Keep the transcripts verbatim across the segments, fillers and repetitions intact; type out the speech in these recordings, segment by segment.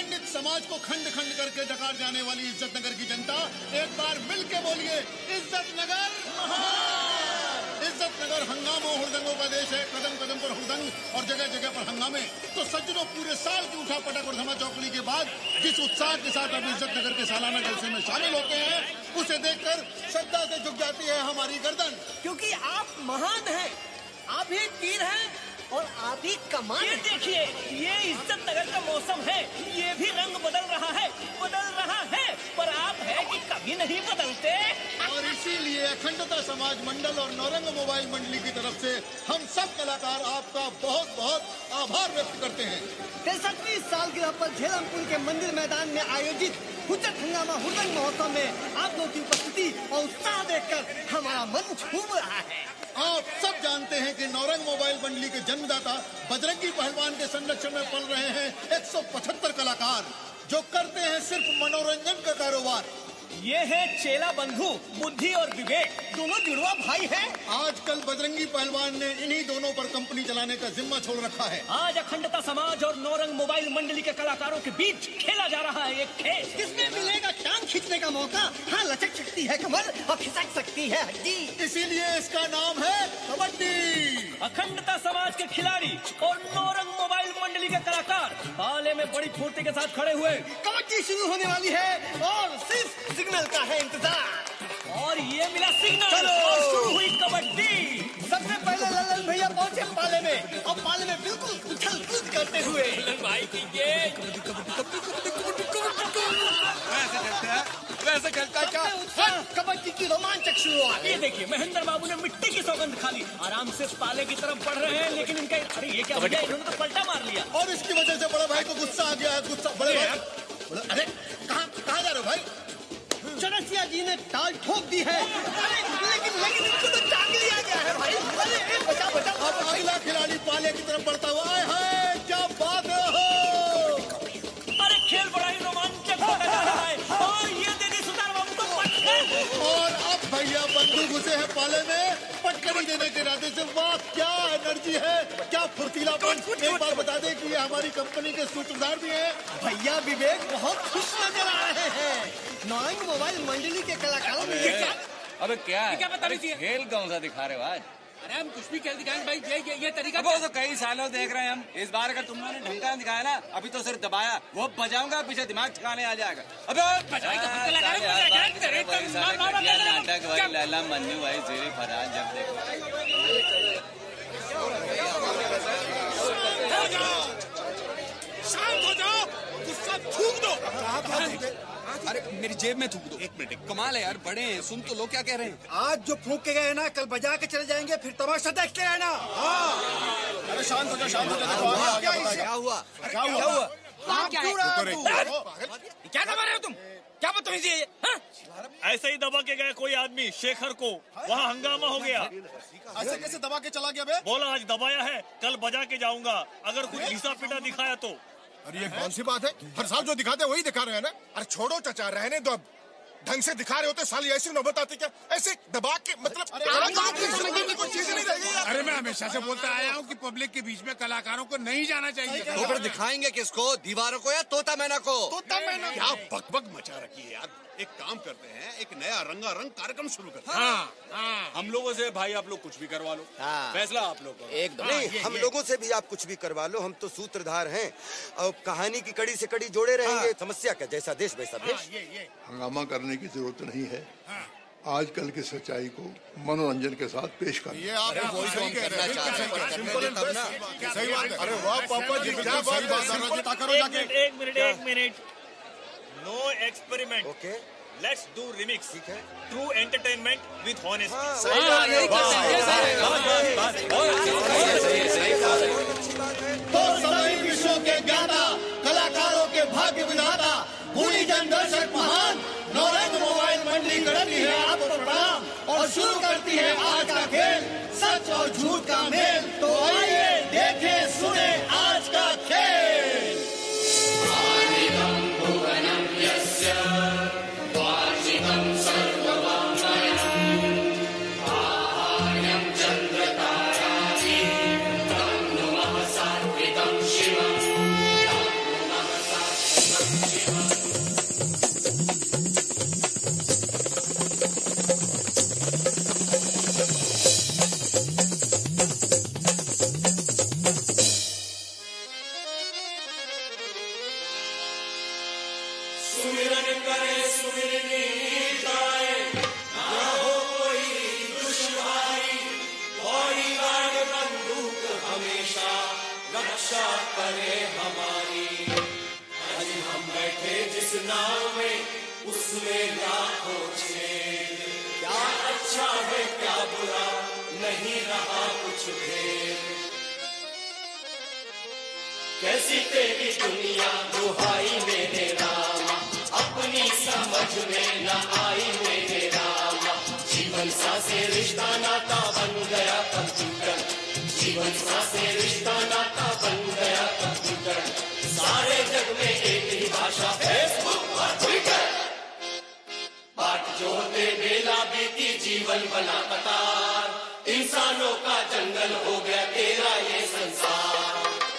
पंडित समाज को खंड खंड करके डकार जाने वाली इज्जत नगर की जनता, एक बार मिल के बोलिए इज्जत नगर महान। इज्जत नगर हंगामों हुड़दंगों का देश है, कदम कदम पर हुड़दंग और जगह जगह पर हंगामे। तो सज्जनों, पूरे साल की उठा पटक और धमा चौकड़ी के बाद जिस उत्साह के साथ अब इज्जत नगर के सालाना जलसे में शामिल होते हैं, उसे देखकर श्रद्धा से झुक जाती है हमारी गर्दन। क्योंकि आप महान हैं, आप ही तीर हैं और आप ही कमान। ये देखिए, ये इज्जत नगर का मौसम है, ये भी रंग बदल रहा है, बदल रहा है, पर आप है कि कभी नहीं बदलते। और इसीलिए अखंडता समाज मंडल और नौरंग मोबाइल मंडली की तरफ से हम सब कलाकार आपका बहुत बहुत आभार व्यक्त करते हैं। तिरसठवीं सालगिरह पर झेलम पुल के मंदिर मैदान में आयोजित हुज्जत हंगामा हुड़दंग महोत्सव में आप लोगों की उपस्थिति और उत्साह देखकर हमारा मन झूम रहा है। आप सब जानते हैं कि नौरंग मोबाइल मंडली के जन्मदाता बजरंगी पहलवान के संरक्षण में पल रहे हैं एक सौ पचहत्तर कलाकार, जो करते हैं सिर्फ मनोरंजन का कारोबार। ये है चेला बंधु बुद्धि और विवेक, दोनों जुड़वा भाई हैं। आजकल बजरंगी पहलवान ने इन्हीं दोनों पर कंपनी चलाने का जिम्मा छोड़ रखा है। आज अखंडता समाज और नौरंग मोबाइल मंडली के कलाकारों के बीच खेला जा रहा है एक खेल। किसमें मिलेगा टांग खींचने का मौका? हाँ, लचक सकती है कमर और खिसक सकती है हड्डी, इसीलिए इसका नाम है कबड्डी। अखंडता समाज के खिलाड़ी और नौरंग मोबाइल मंडली के कलाकार पाले में बड़ी फुर्ती के साथ खड़े हुए। कबड्डी शुरू होने वाली है और सिर्फ सिग्नल का है इंतजार। और ये मिला सिग्नल और शुरू हुई कबड्डी। सबसे पहले ललन भैया पहुंचे पाले में और पाले में बिल्कुल उछल कूद करते हुए। भाई कीजिए, वैसे खेलता क्या? कबड्डी की रोमांचक शुरुआत। ये देखिए, महेंद्र बाबू ने मिट्टी की सौगंध खा ली, आराम से पाले की तरफ बढ़ रहे हैं, लेकिन इनका अरे ये क्या भैया, इन्होंने तो पलटा मार लिया। और इसकी वजह से बड़े भाई को गुस्सा आ गया है। गुस्सा बड़े भाई, अरे कहाँ कहाँ जा रहे हो भाई? चौरसिया जी ने टाल ठोक दी है, लेकिन लेकिन इनको तो टांग लिया गया है भाई। अरे बचा बचा। अब अगला खिलाड़ी पाले की तरफ बढ़ता हुआ है। क्या बात है! अरे खेल बड़ा ही रोमांचक होता जा रहा है और ये देखिए सुतार बाबू को पटक। और अब भैया बंधु घुसे हैं पाले में पटकनी देने के इरादे से। वाह, क्या एनर्जी है, क्या फुर्तीलापन। एक बार बता दें कि ये हमारी कंपनी के सूत्रधार भी हैं। भैया विवेक बहुत खुश नजर आ रहे हैं। नौरंग मोबाइल मंडली के कलाकारों में ये क्या? अबे क्या है? क्या बता रही थी? खेल कौन सा दिखा रहे हो आज? अरे हम कुछ भी खेल दिखाएंगे भाई, ये ये, ये तरीका। वो तो कई सालों देख रहे हैं हम। इस बार अगर तुम लोगों ने ढंग का दिखाया ना, अभी तो सिर्फ दबाया, वो बजाऊंगा पीछे दिमाग ठिकाने आ जाएगा। अबे नाटक भाई, लैला मन्नू भाई, जेरी फरहान, जब देखो। शांत हो जाओ, गुस्सा थूक दो। अरे मेरी जेब में थूक दो। एक मिनट, कमाल है यार, बड़े हैं, सुन तो लो क्या कह रहे हैं। आज जो फूक के गए ना, कल बजा के चले जाएंगे, फिर तमाशा देखते रहना। हाँ। अरे शांत हो जाओ, शांत हो जाओ। क्या हुआ? क्या हुआ? क्या हुआ? क्या क्या दबा रहे हो तुम? क्या बदतमीजी है? ऐसे ही दबा के गया कोई आदमी शेखर को, वहाँ हंगामा हो गया। ऐसे कैसे दबा के चला गया बे? बोला आज दबाया है, कल बजा के जाऊंगा, अगर कुछ घिसा पिटा दिखाया तो। अरे ये कौन सी बात है? हर साल जो दिखाते वही दिखा रहे हैं ना। अरे छोड़ो चाचा, रहने दो। अब ढंग से दिखा रहे होते साली ऐसी नौबत आती क्या? ऐसे दबा के मतलब कोई चीज नहीं रहेगी यार। अरे मैं हमेशा से बोलता आया हूँ कि पब्लिक के बीच में कलाकारों को नहीं जाना चाहिए। तो फिर दिखाएंगे किसको? दीवारों को या तोता मैना को? तोता मैना। क्या बकबक मचा रखी है यार। एक काम करते हैं, एक नया रंगारंग कार्यक्रम शुरू करते हैं। हाँ, हाँ। हम लोगों से भाई आप लोग कुछ भी करवा लो, हाँ। फैसला आप लोग करो। एकदम नहीं, हाँ, हम लोगों से भी आप कुछ भी करवा लो, हम तो सूत्रधार हैं और कहानी की कड़ी से कड़ी जोड़े रहेंगे। हाँ। समस्या क्या, जैसा देश वैसा भेष। हंगामा करने की जरूरत नहीं है। आजकल की सच्चाई को मनोरंजन के साथ पेश करना। ये आप सही कह रहे हैं। सही बात है। अरे वाह पापा जी, क्या सही बात करो जाके। एक मिनट एक minute no experiment, okay, let's do remix. ठीक है। True entertainment with honesty. तो सभी विश्व के ज्ञाता, कलाकारों के भाग्य विधाता, भूली जन दर्शक महान, नौरंग मोबाइल मंडली करती है आपको प्रणाम और शुरू करती है आज का खेल, सच और झूठ का मेल। तो आइए देखें सुने आज का खेल। इस नाव में उसमें लाखों छेद, क्या अच्छा है क्या बुरा नहीं रहा कुछ भेद। कैसी तेरी दुनिया दुहाई मेरे रामा, अपनी समझ में न आई मेरे रामा। जीवन सा से रिश्ता नाता बन गया कंप्यूटर, जीवन सा से रिश्ता नाता बन गया कंप्यूटर। सारे जग में एक ही भाषा फेसबुक और ट्विटर, बाट जोड़ते बेला बीती जीवन बना कतार। इंसानों का जंगल हो गया तेरा ये संसार।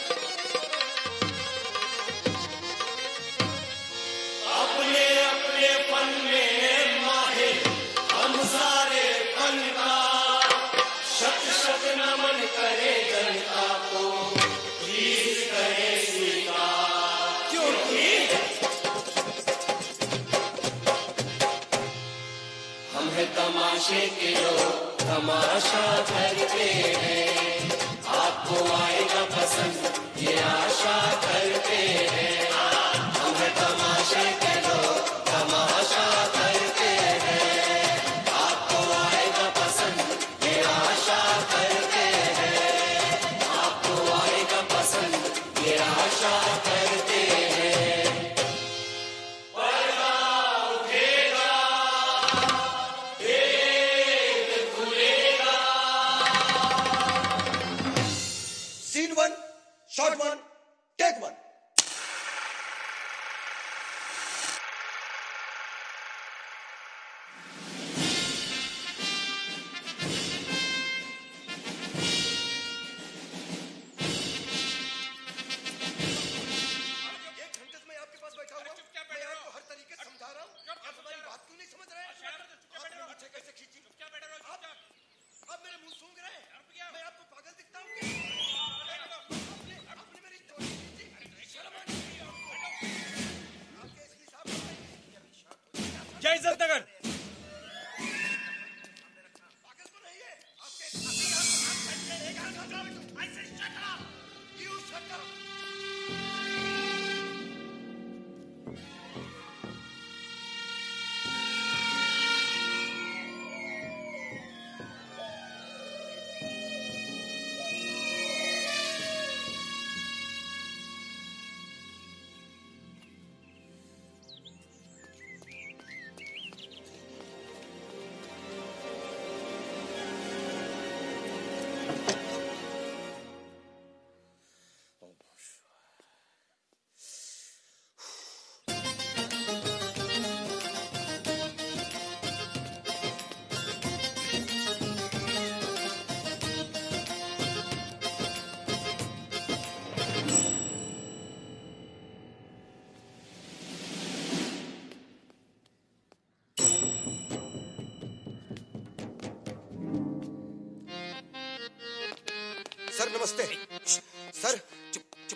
अपने अपने फन में माहिर हम सारे फनकार, शत शत नमन करे जनता को, प्लीज करे स्वीकार। क्योंकि हम है तमाशे के लोग, तमाशा करते हैं। आपको आएगा पसंद ये आशा करते हैं। हम है तमाशे के लोग, तमाशा करते हैं। आपको आएगा पसंद ये आशा करते हैं। आपको आएगा पसंद ये आशा करते हैं। पर्दा उठेगा, भेद खुलेगा। Scene one, shot one, take one. जय इज्जत नगर। सर नमस्ते। सर चुप चुप।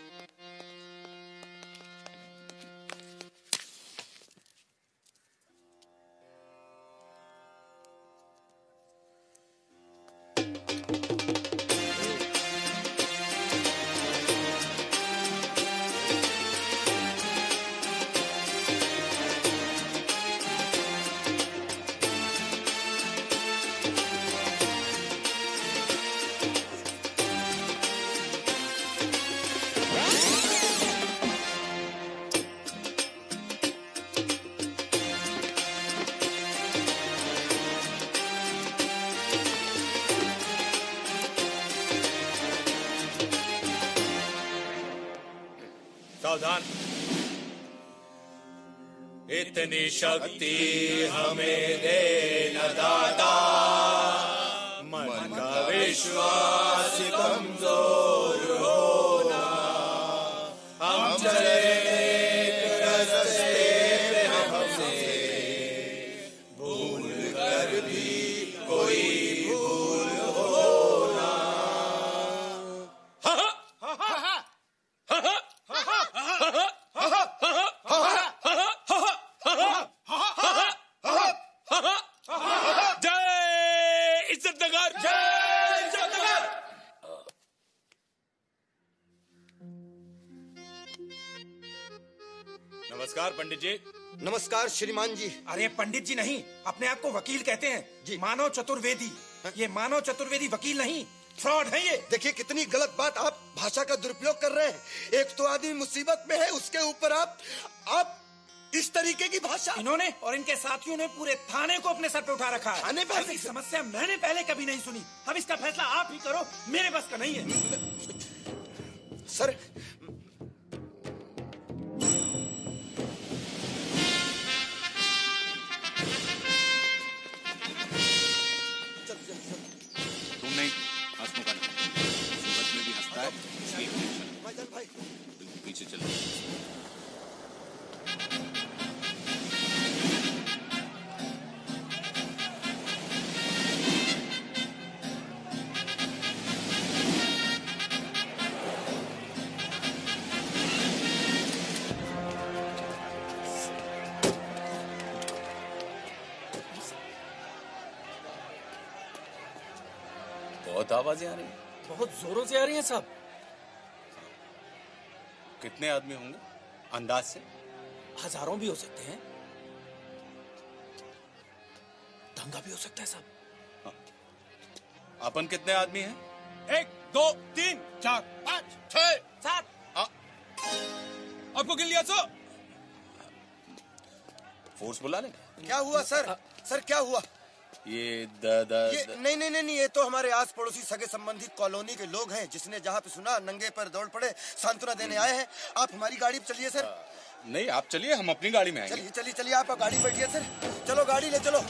सावधान। इतनी शक्ति हमें दे न दाता, मन का विश्वास कमजोर होना। हम चले एक रास्ते पे हमसे भूल कर भी कोई भूल होना। जय इज्जत नगर, जय इज्जत नगर। नमस्कार पंडित जी। नमस्कार श्रीमान जी। अरे पंडित जी नहीं, अपने आप को वकील कहते हैं जी। मानव चतुर्वेदी। ये मानव चतुर्वेदी वकील नहीं, फ्रॉड है ये। देखिए कितनी गलत बात, आप भाषा का दुरुपयोग कर रहे हैं। एक तो आदमी मुसीबत में है, उसके ऊपर आप आप इस तरीके की भाषा। इन्होंने और इनके साथियों ने पूरे थाने को अपने सर पे उठा रखा है। थाने पे? ऐसी समस्या मैंने पहले कभी नहीं सुनी। अब इसका फैसला आप ही करो, मेरे बस का नहीं है। सर तुम नहीं, हंसमुख का सूरत में भी हंसता है, इसलिए भाई पीछे चलो। बहुत आवाजें आ रही हैं। बहुत जोरों से आ रही हैं साहब। कितने आदमी होंगे अंदाज से? हजारों भी हो सकते हैं, दंगा भी हो सकता है साहब। अपन कितने आदमी हैं? एक, दो, तीन, चार, पाँच, छह, सात। आपको गिन लिया सो? फोर्स बुला लें। क्या हुआ सर? सर क्या हुआ? ये द द ये नहीं नहीं नहीं ये तो हमारे आस पड़ोसी सगे संबंधी कॉलोनी के लोग हैं, जिसने जहाँ पे सुना नंगे पर दौड़ पड़े, सांत्वना देने आए हैं। आप हमारी गाड़ी पे चलिए सर। नहीं आप चलिए, हम अपनी गाड़ी में आएंगे। चलिए चलिए चलिए, आप गाड़ी बैठिए सर। चलो गाड़ी ले चलो।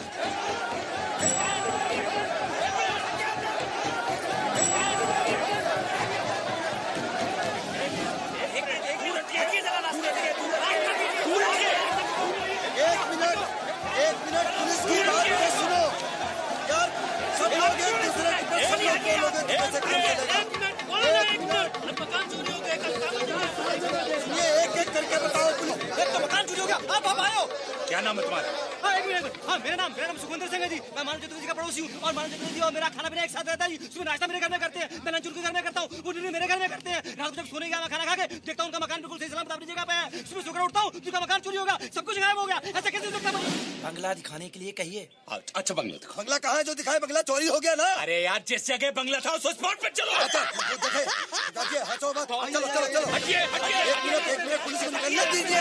एक मिनट एक मिनट पुलिस की बात को सुनो यार। सब लोग एक दूसरे के सब लोग बोलोगे तो कैसे काम चलेगा? एक मिनट, मकान चोरी हो गया। ये एक एक करके बताओ पुलिस। एक तो मकान चोरी हो गया, आप आप आए हो? क्या नाम है तुम्हारा? हाँ एक मिनट, हाँ मेरा नाम मेरा नाम सुखविंदर सिंह है जी। मैं मानव चतुर्वेदी का पड़ोसी हूँ और मानव चतुर्वेदी और मेरा खाना पीना एक साथ रहता है जी। सुबह नाश्ता मेरे घर में करते हैं, मैं लंच उनके घर में करता हूँ, वो डिनर मेरे घर में करते हैं। रात को जब सोने गया मैं खाना खा के देखता हूँ उनका मकान बिल्कुल सही सलामत अपनी जगह पे है। सुबह सोकर उठता हूँ उनका मकान चोरी होगा, सब कुछ गायब हो गया। ऐसा कैसे हो सकता है? बंगला दिखाने के लिए कहिए। अच्छा बंगला दिखाओ। बंगला कहाँ है जो दिखाए? बंगला चोरी हो गया ना। अरे यार जिस जगह बंगला था उस स्पॉट पे चलो। देखिए हंसो मत, चलो चलो चलो। हटिए हटिए। एक मिनट एक मिनट पुलिस को निकलने दीजिए।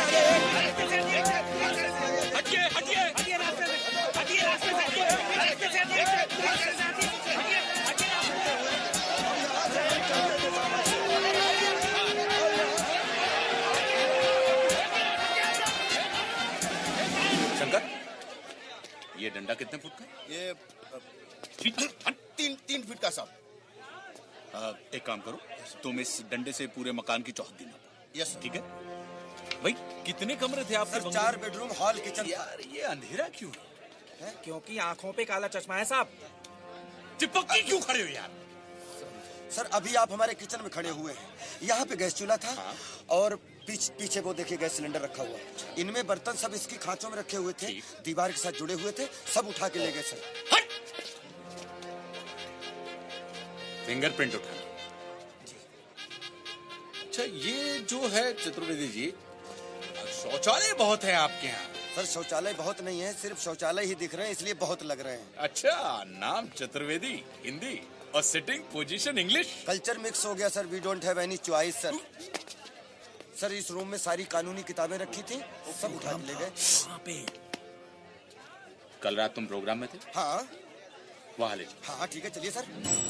हटिए हटिए हटिए रास्ते से, हटिए रास्ते से, रास्ते से हटिए, रास्ते से हटिए, हटिए। शंकर ये डंडा कितने फुट का? ये तीन तीन फीट का साहब। एक काम करो, तुम इस डंडे से पूरे मकान की चौहद देना। यस ठीक है भाई। कितने कमरे थे आपके? सर चार बेडरूम, हॉल, किचन। यार ये अंधेरा क्यों है? क्योंकि आंखों पे काला चश्मा है साहब। चिपक के क्यों खड़े हो यार? सर अभी आप हमारे किचन में खड़े हुए हैं, यहाँ पे गैस चूल्हा था। हाँ? और पीछ, पीछे वो देखिए गैस सिलेंडर रखा हुआ है। इनमें बर्तन सब इसकी खांचों में रखे हुए थे, दीवार के साथ जुड़े हुए थे, सब उठा के ले गए सर। फिंगरप्रिंट उठाना। अच्छा ये जो है चतुर्वेदी जी, शौचालय बहुत है आपके यहाँ। सर शौचालय बहुत नहीं है, सिर्फ शौचालय ही दिख रहे हैं, इसलिए बहुत लग रहे हैं। अच्छा नाम चतुर्वेदी, हिंदी और sitting position English. Culture mix हो गया sir, we don't have any choice sir. Sir इस रूम में सारी कानूनी किताबें रखी थी, सब उठा के ले गए। वहाँ पे कल रात तुम प्रोग्राम में थे? हाँ वहाँ ले। हाँ ठीक है चलिए सर।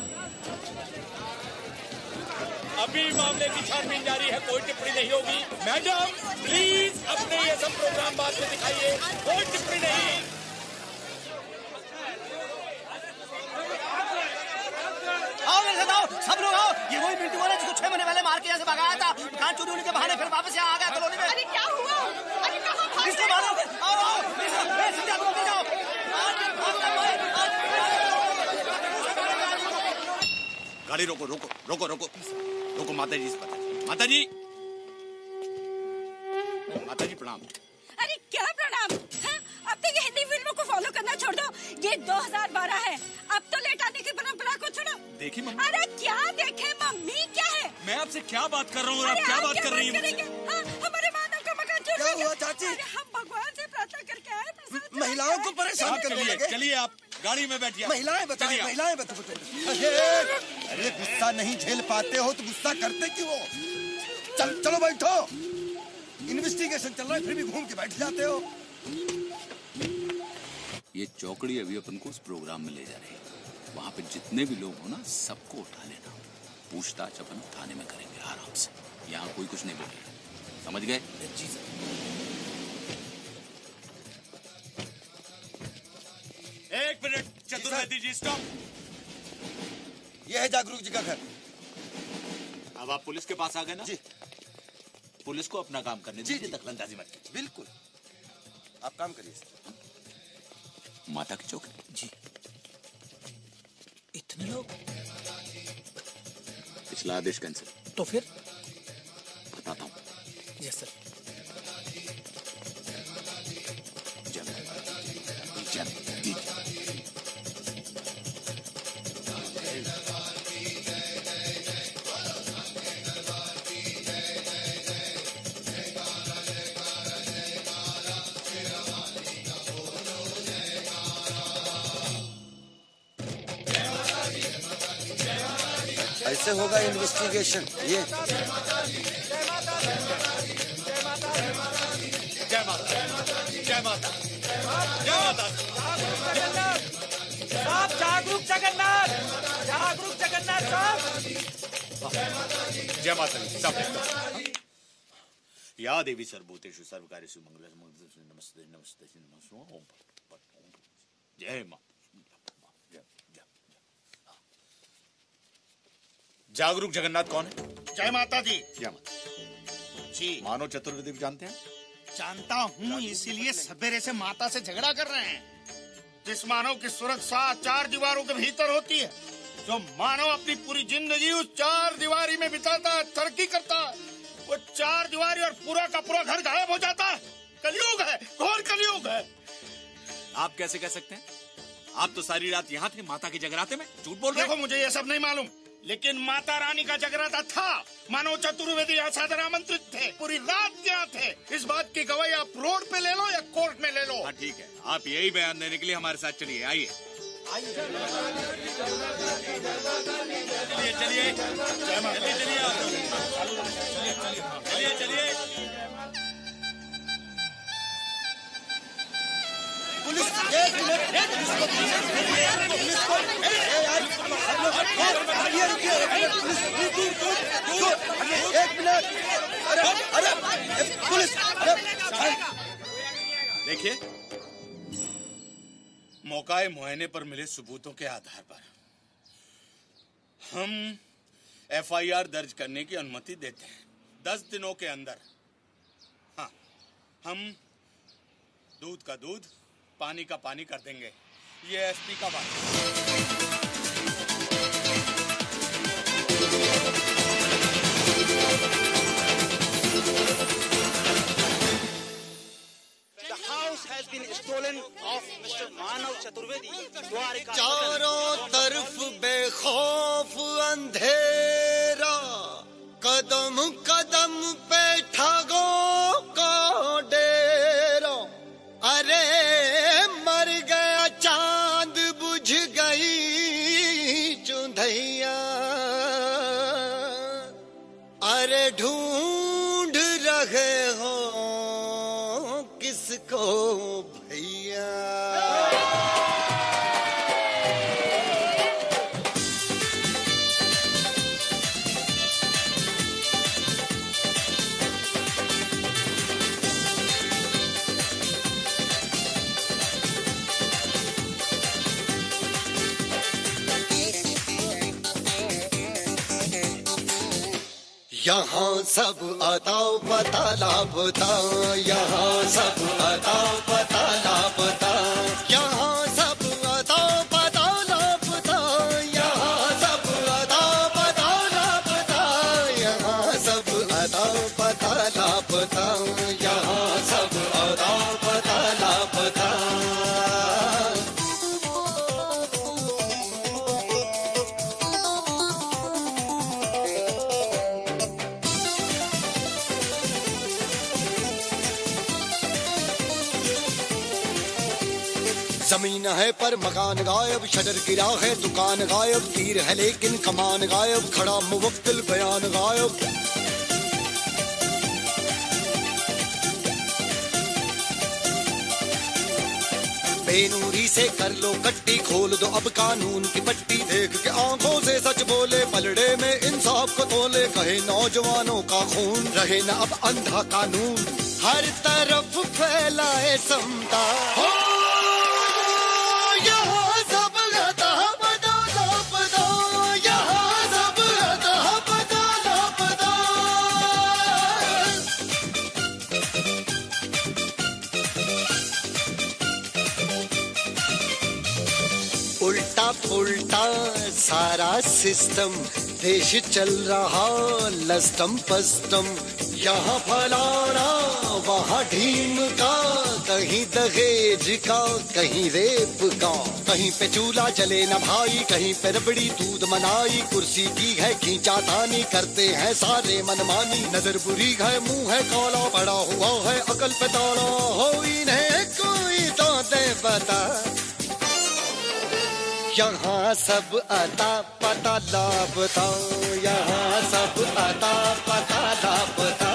अभी मामले की छानबीन जारी है, कोई टिप्पणी नहीं होगी। मैडम प्लीज अपने ये सब प्रोग्राम बाद में दिखाइए, कोई टिप्पणी नहीं। आओ मेरे साथ आओ, सब लोग आओ। ये वही मिंटू वाला जिसको छह महीने पहले मार के यहाँ से भगाया था। मकान चोरी होने के बहाने फिर वापस यहाँ आ गया कॉलोनी में। अरे क्या हुआ? अरे कहाँ भाग इसको मारो। आओ आओ मेरे साथ, मेरे साथ आओ, मेरे साथ आओ। गाड़ी रोको रोको रोको रोको रोको। माता जी से पता, माता जी माता जी प्रणाम। अरे क्या प्रणाम है? अब तो ये हिंदी फिल्मों को फॉलो करना छोड़ दो। ये दो हज़ार बारह है, अब तो लेट आने की परंपरा को छोड़ो। देखिए मम्मी। अरे क्या देखे मम्मी, क्या है? मैं आपसे क्या बात कर रहा हूँ और आप क्या बात कर रही हैं? हमारे मानव का मकान चोरी हो हुआ चाची? हम भगवान से प्रार्थना करके आए, प्रसाद महिलाओं को परेशान करने लगे। चलिए आप गाड़ी में बैठिए। महिलाएं बताइए, महिलाएं बताइए। अरे अरे गुस्सा नहीं झेल पाते हो तो गुस्सा करते क्यों हो? चल चलो बैठो। इन्वेस्टिगेशन चल रहा है फिर भी घूम के बैठ जाते हो। ये चौकड़ी अभी अपन को उस प्रोग्राम में ले जा रही है। वहाँ पे जितने भी लोग हो ना सबको उठा लेना। पूछताछ अपन थाने में करेंगे आराम से। यहाँ कोई कुछ नहीं बोलेगा, समझ गए? जी सर। एक मिनट चतुर्वेदी जी, स्टॉप। यह है जागरूक जी का घर। अब आप पुलिस के पास आ गए ना? जी। पुलिस को अपना काम करने दीजिए, दखलंदाजी मत कीजिए। बिल्कुल, आप काम करिए। माता की चौकड़ी। जी। इतने लोग? पिछला आदेश कैंसिल। तो फिर बताता हूँ। Yes sir. जब जब ऐसे होगा इन्वेस्टिगेशन। ये जय माता, जय माता, जय माता। साहब जागरूक जगन्नाथ, जागरूक जगन्नाथ साहब। जय माता दी। सब या देवी सर्वभूतेषु सर्वकार्येषु मंगलम नमस्ते नमस्ते नमस्ते ओम जय मां। जागरूक जगन्नाथ कौन है? जय माता दी। जय माता जी। मानव चतुर्वेदी को जानते हैं? जानता हूँ, इसीलिए सवेरे से माता से झगड़ा कर रहे हैं। जिस मानव की सुरक्षा चार दीवारों के भीतर होती है, जो मानव अपनी पूरी जिंदगी उस चार दीवारी में बिताता है, तरक्की करता है, वो चार दीवारी और पूरा का पूरा घर गायब हो जाता है। कलयुग है, घोर कलयुग है। आप कैसे कह सकते हैं? आप तो सारी रात यहाँ थे माता के जगराते में, झूठ बोल रहे हैं। देखो, मुझे ये सब नहीं मालूम, लेकिन माता रानी का जगराता था। मानव चतुर्वेदी यहाँ सादर आमंत्रित थे, पूरी रात यहाँ थे। इस बात की गवाही आप रोड पे ले लो या कोर्ट में ले लो। हाँ ठीक है, आप यही बयान देने के लिए हमारे साथ चलिए। आइए चलिए चलिए जल्दी चलिए आप लोग। चलिए चलिए। पुलिस एक मिनट, पुलिस को पुलिस को ए यार सब लोग रुकिए रुकिए पुलिस दूर दूर दूर एक मिनट। अरे अरे पुलिस, अरे देखिए, मौकाए मुआयने पर मिले सबूतों के आधार पर हम एफ आई आर दर्ज करने की अनुमति देते हैं दस दिनों के अंदर। हाँ, हम दूध का दूध, पानी का पानी कर देंगे। ये एस पी का बात है। The house has been stolen of Mister Manav Chaturvedi. चारों तरफ बेखौफ अंधेरा, कदम कदम पे ठगों का डेरा। अरे मर गया चांद, बुझ गई चुंधैया। अरे ढूंढ रहे हो किसको भैया? यहाँ सब अताओ पता लापता, यहाँ सब अताओ पता लापता, यहाँ सब अताओ पता लापता, यहाँ सब अताओ पता लापता, यहाँ सब अताओ पता लापता, यहाँ सब अताओ पता लापता। जमीन है पर मकान गायब, शजर गिरा है दुकान गायब, तीर है लेकिन कमान गायब, खड़ा मुवक्किल बयान गायब। बेनूरी से कर लो कट्टी, खोल दो अब कानून की पट्टी, देख के आंखों से सच बोले, पलड़े में इंसाफ को तोले, कहे नौजवानों का खून रहे न अब अंधा कानून, हर तरफ फैलाए समता हो, यहाँ सब गधा बदा लापता, यहाँ सब गधा बदा लापता। उल्टा पुल्टा सारा सिस्टम, देश चल रहा लस्तम पस्तम, यहाँ फलाना वहाँ ढीम का, कहीं दहेज का कहीं रेप का, कहीं पे चूल्हा जले न भाई, कहीं पे रबड़ी दूध मनाई, कुर्सी की है खींचा तानी, करते हैं सारे मनमानी, नजर बुरी है मुंह है काला, पड़ा हुआ है अकल पे ताला, हो इन्हें कोई तो दे बता, यहाँ सब अता पता लापता, यहाँ सब अता पता लापता।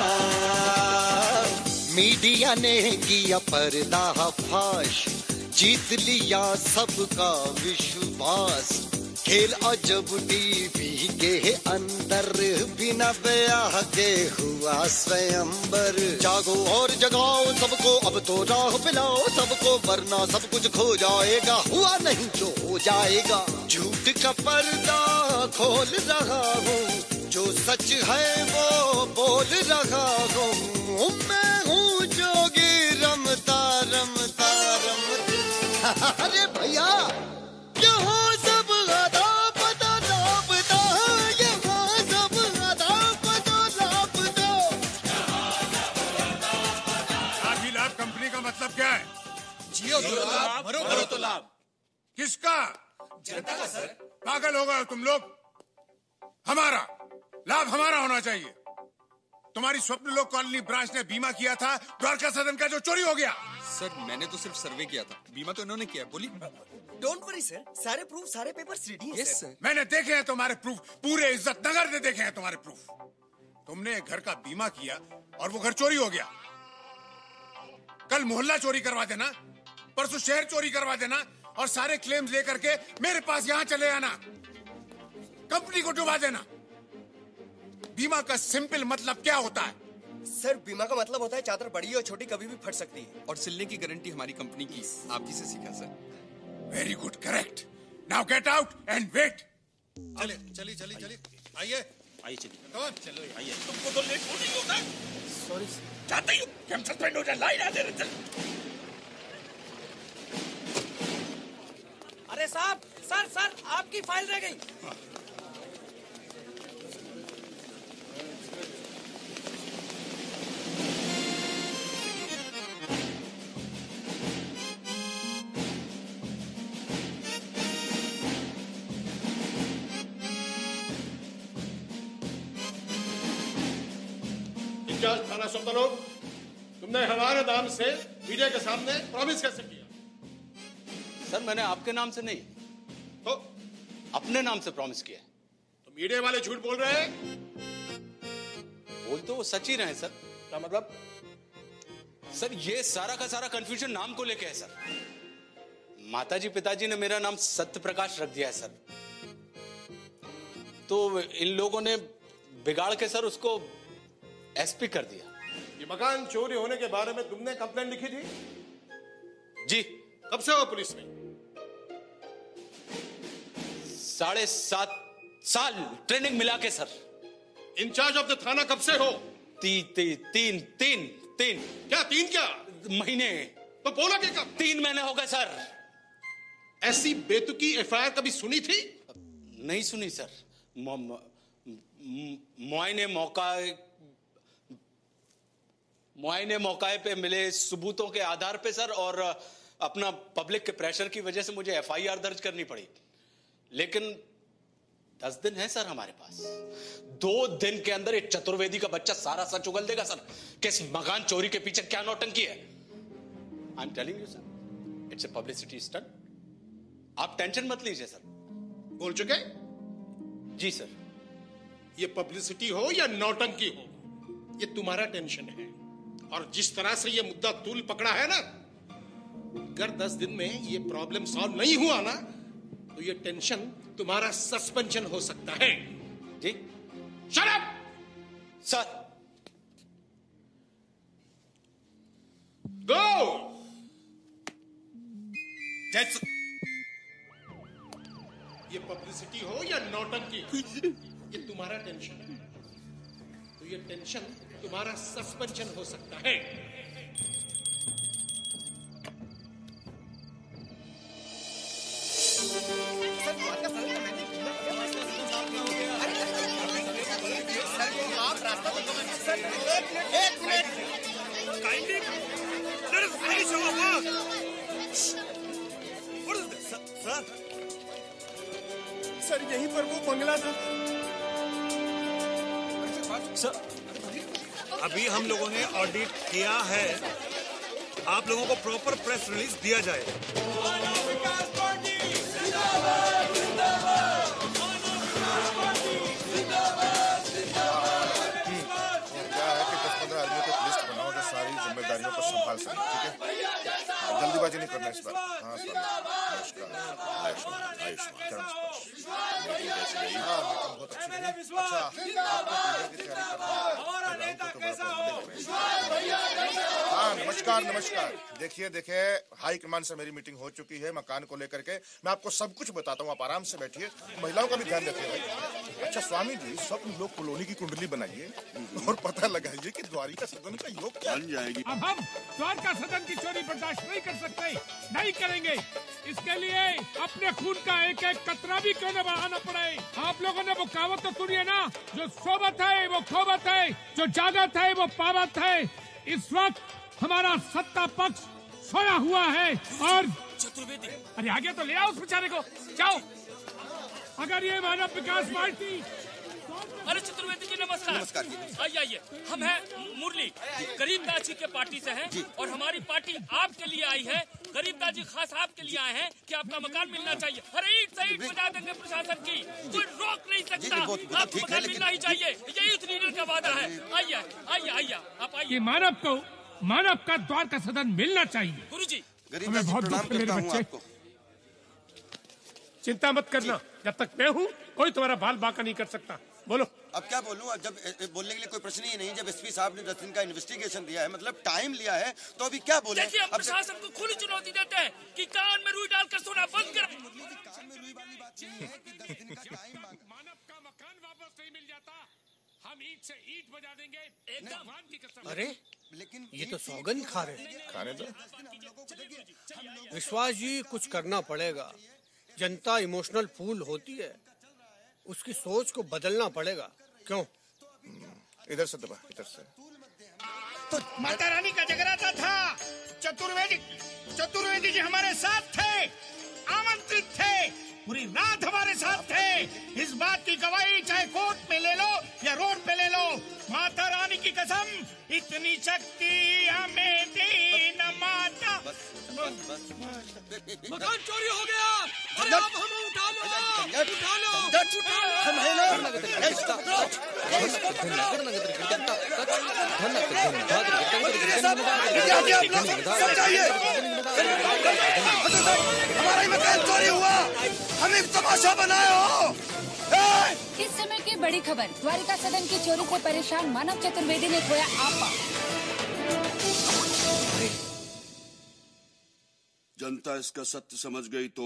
मीडिया ने किया पर्दाफाश, जीत लिया सबका विश्वास, खेल अजब टीवी के अंदर, बिना ब्याह के हुआ स्वयंवर, जागो और जगाओ सबको, अब तो राह पिलाओ सबको, वरना सब कुछ खो जाएगा, हुआ नहीं जो हो जाएगा, झूठ का पर्दा खोल रहा हूँ, जो सच है वो बोल रहा हूँ, मैं हूँ जोगी रमता रमता रमता। अरे भैया यहाँ सब गधा पता लापता, यहाँ सब गधा पता लापता। लाभ लाभ कंपनी का मतलब क्या है? जियो तो लाभ, मरो मरो तो लाभ। किसका? जनता का सर। पागल हो गए तुम लोग। हमारा लाभ हमारा होना चाहिए। तुम्हारी स्वप्न लोक कॉलोनी ब्रांच ने बीमा किया था द्वारका सदन का जो चोरी हो गया। सर मैंने तो सिर्फ सर्वे किया था, बीमा तो इन्होंने किया। बोली। डोंट वरी सर, सारे प्रूफ सारे पेपर रेडी हैं यस सर। मैंने देखे हैं तुम्हारे प्रूफ, पूरे इज्जत नगर ने देखे हैं तुम्हारे प्रूफ। तुमने एक घर का बीमा किया और वो घर चोरी हो गया। कल मोहल्ला चोरी करवा देना, परसों शहर चोरी करवा देना और सारे क्लेम्स लेकर के मेरे पास यहाँ चले आना, कंपनी को डुबा देना। बीमा का सिंपल मतलब क्या होता है? सर बीमा का मतलब होता है चादर बड़ी और छोटी कभी भी फट सकती है। और सिलने की गारंटी हमारी कंपनी की, आप जी से सीखा sir. Very good, correct. Now get out and wait. चले चलिए चलिए चलिए आइए आइए चलिए कौन चलो आइए। तुमको तो लेट नहीं होता। सॉरी चाहते ही कि हम सस्पेंड हो जाए, लाइन आ दे रहे। अरे साहब, सर सर आपकी फाइल रह गई। इंचार्ज थाना सौतलोग, तुमने हमारे नाम से मीडिया के सामने प्रॉमिस कैसे किया? सर मैंने आपके नाम से नहीं तो अपने नाम से प्रॉमिस किया। तो मीडिया वाले झूठ बोल रहे हैं। बोल तो वो सच ही रहे सर। क्या मतलब? सर ये सारा का सारा कंफ्यूजन नाम को लेके है सर। माताजी पिताजी ने मेरा नाम सत्य प्रकाश रख दिया है सर, तो इन लोगों ने बिगाड़ के सर उसको एसपी कर दिया। ये मकान चोरी होने के बारे में तुमने कंप्लेंट लिखी थी? जी। कब से हो पुलिस में? साढ़े सात साल ट्रेनिंग मिला के सर। इंचार्ज ऑफ द थाना कब से हो? ती, ती, तीन तीन तीन क्या तीन क्या महीने? तो बोला कि कब? तीन महीने हो गए सर। ऐसी बेतुकी एफआईआर कभी सुनी थी? नहीं सुनी सर। मुआयने मौका मुआयने मौके पे मिले सबूतों के आधार पे सर, और अपना पब्लिक के प्रेशर की वजह से मुझे एफआईआर दर्ज करनी पड़ी। लेकिन दस दिन है सर हमारे पास। दो दिन के अंदर एक चतुर्वेदी का बच्चा सारा सच उगल देगा सर कि इस मकान चोरी के पीछे क्या नौटंकी है। I am telling you sir. It's a publicity stunt. आप टेंशन मत लीजिए सर। बोल चुके? जी सर। ये पब्लिसिटी हो या नौटंकी हो, ये तुम्हारा टेंशन है। और जिस तरह से ये मुद्दा तूल पकड़ा है ना, अगर दस दिन में ये प्रॉब्लम सॉल्व नहीं हुआ ना, तो ये टेंशन तुम्हारा सस्पेंशन हो सकता है। जी शट अप सर। गो। ये पब्लिसिटी हो या नौटंकी, ये तुम्हारा टेंशन है, तो ये टेंशन तुम्हारा सस्पेंशन हो सकता है। एक minute kindly there is finish of work. What is this sir? Sir यहीं पर वो बंगला था। सर अभी हम लोगों ने ऑडिट किया है, आप लोगों को प्रॉपर प्रेस रिलीज दिया जाए। सारी जिम्मेदारियों को संभाल सके, ठीक है? जल्दीबाजी नहीं करना इस बार। हाँ स्वामी, नमस्कार। आयुष्मान, आयुष्मान, चरण स्पर्श। हाँ, बहुत अच्छी रही। अच्छा, आपको टीचर की तैयारी करना है। हाँ, नमस्कार नमस्कार। देखिए देखिए, हाई कमान से मेरी मीटिंग हो चुकी है मकान को लेकर के। मैं आपको सब कुछ बताता हूँ, आप आराम से बैठिए। महिलाओं का भी ध्यान रखिए भाई। अच्छा स्वामी जी, सब लोग कॉलोनी की कुंडली बनाइए और पता लगाइए कि द्वारिका सदन का योग क्या बन जाएगी। अब हम द्वारका सदन की चोरी बर्दाश्त नहीं कर सकते, नहीं करेंगे। इसके लिए अपने खून का एक एक कतरा भी क्यों न बहाना पड़े। आप लोगों ने वो कहावत तो सुनी है ना, जो सोबत है वो खोबत है, जो जागत है वो पावत है। इस वक्त हमारा सत्ता पक्ष सोया हुआ है और चतुर्वेदी, अरे आगे तो ले आओ उस बेचारे को, जाओ। अगर ये मानव विकास पार्टी। अरे चतुर्वेदी जी नमस्कार। नमस्कार जी। आइए आइए, हम हैं मुरली, गरीबदास जी के पार्टी से हैं और हमारी पार्टी आपके लिए आई है। गरीबदास जी खास आपके लिए आए हैं कि आपका मकान मिलना चाहिए। अरे ईट से ईट बजा देंगे प्रशासन की, कोई रोक नहीं सकता। आपको मकान मिलना ही चाहिए, यही उस लीडर का वादा है। आइए आइए आइए, आप आइए। ये मानव को मानव का द्वारका सदन मिलना चाहिए। गुरुजी हमें बहुत दुख है मेरे बच्चे। चिंता मत करना, जब तक मैं हूँ कोई तुम्हारा बाल बांका नहीं कर सकता। बोलो। अब क्या बोलूं, अब जब बोलने के लिए कोई प्रश्न ही नहीं। जब एसपी साहब ने दस दिन का इन्वेस्टिगेशन दिया है, मतलब टाइम लिया है, तो अभी क्या बोले। देखिए, हम प्रशासन को खुली चुनौती देते हैं कि कान में रुई डालकर सोना बंद कर। मानव का मकान वापस नहीं मिल जाता, हम ईट से ईट बजा देंगे। भगवान की कसम। अरे लेकिन ये तो सौगंध खा रहे। खाने दो। विश्वास जी, कुछ करना पड़ेगा। जनता इमोशनल फूल होती है, उसकी सोच को बदलना पड़ेगा। क्यों? इधर से दबा, इधर से। तो माता रानी का जगराता था। चतुर्वेदी चतुर्वेदी जी हमारे साथ थे, आमंत्रित थे, पूरी रात हमारे साथ थे। इस बात की गवाही चाहे कोर्ट में ले लो या रोड पे ले लो। माता रानी की कसम, इतनी शक्ति हमें दी न माता। मकान चोरी हो गया। अरे अब हमें उठा लो, उठा लो, हमारा मकान चोरी हुआ, हम एक तमाशा बनाए हो। इस समय की बड़ी खबर, द्वारिका सदन की चोरी से परेशान मानव चतुर्वेदी ने खोया आपा। जनता इसका सत्य समझ गई तो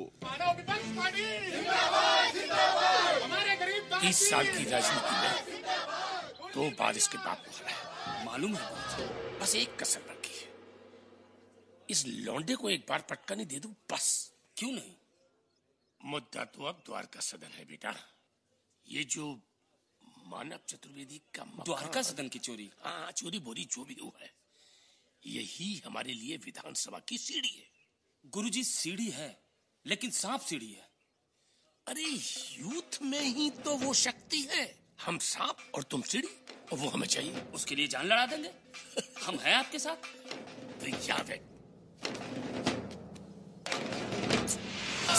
तीस साल की राजनीति में दो बार इसके बाप को हराया, मालूम है। बस एक कसर बाकी है, इस लौंडे को एक बार पटकनी दे दूं बस। क्यों नहीं? मुद्दा तो अब द्वारका सदन है बेटा। ये जो मानव चतुर्वेदी का द्वारका सदन की चोरी, हाँ चोरी बोरी जो भी है, यही हमारे लिए विधानसभा की सीढ़ी है। गुरुजी सीढ़ी है, लेकिन सांप सीढ़ी है। अरे यूथ में ही तो वो शक्ति है। हम सांप और तुम सीढ़ी, और वो हमें चाहिए। उसके लिए जान लड़ा देंगे। हम हैं आपके साथ। तो याद है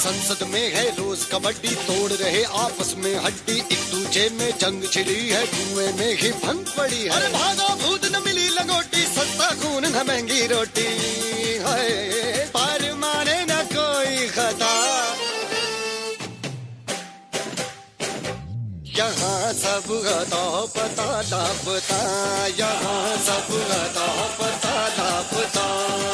संसद में है रोज कबड्डी, तोड़ रहे आपस में हड्डी, एक दूजे में जंग छिड़ी है, कुएं में ही भंग पड़ी है। अरे भागो भूत न मिली लंगोटी, सस्ता खून न महंगी रोटी, हाय पर माने न कोई खता। यहाँ सब तो पता लापता, यहाँ सब तो पता लापता।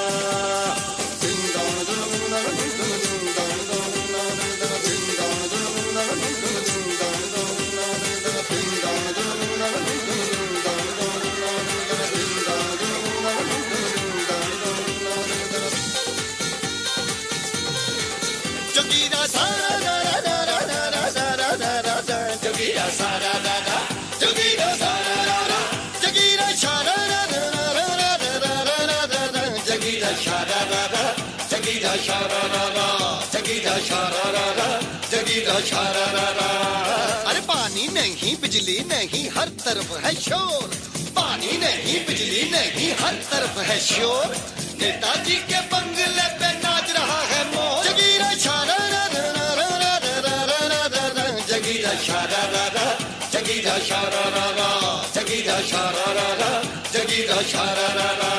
जोगीरा सारा रा रा रा रा रा रा रा रा रा रा, जोगीरा सारा रा रा, जोगीरा सारा रा रा, जोगीरा सारा रा रा रा रा रा रा रा रा रा, जोगीरा सारा रा रा, जोगीरा सारा रा रा, जोगीरा सारा रा रा, जोगीरा सारा रा रा। अरे पानी नहीं बिजली नहीं हर तरफ है शोर, पानी नहीं बिजली नहीं हर तरफ है शोर, नेताजी के बंगले पे नाच रहा है मोर। जगीरा शारा रा रा रा रा रा रा रा रा रा, जगीरा शारा रा रा, जगीरा शारा रा रा, जगीरा शारा रा रा, जगीरा शारा रा रा।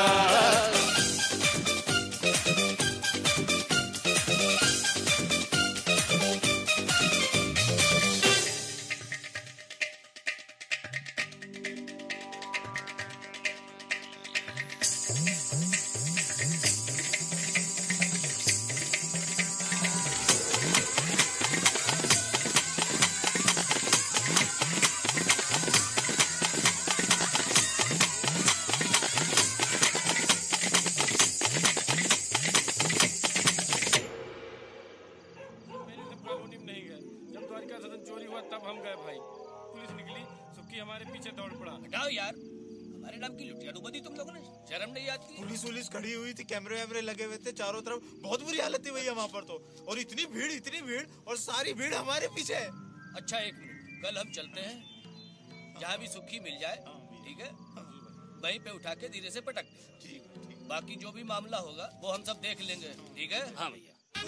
पुलिस खड़ी हुई थी, कैमरे वैमरे लगे हुए थे चारों तरफ, बहुत बुरी हालत थी भैया वहाँ पर तो। और इतनी भीड़ इतनी भीड़ और सारी भीड़ हमारे पीछे है। अच्छा एक मिनट, कल हम चलते हैं, जहाँ भी सुखी मिल जाए, ठीक है, वहीं पे उठा के धीरे से पटक, बाकी जो भी मामला होगा वो हम सब देख लेंगे, ठीक है? हाँ भैया।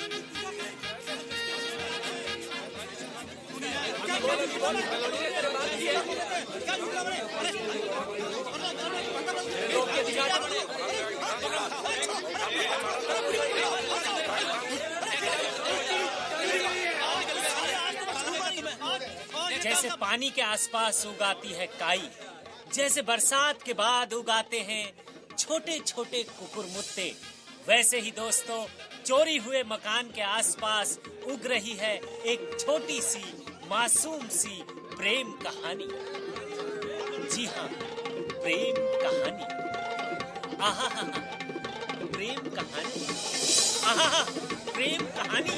जैसे पानी के आसपास उगाती है काई, जैसे बरसात के बाद उगाते हैं छोटे छोटे कुकुरमुत्ते, वैसे ही दोस्तों चोरी हुए मकान के आसपास उग रही है एक छोटी सी मासूम सी प्रेम कहानी। जी हाँ, प्रेम कहानी। आहा हा हा, प्रेम कहानी। आहा हा, प्रेम कहानी।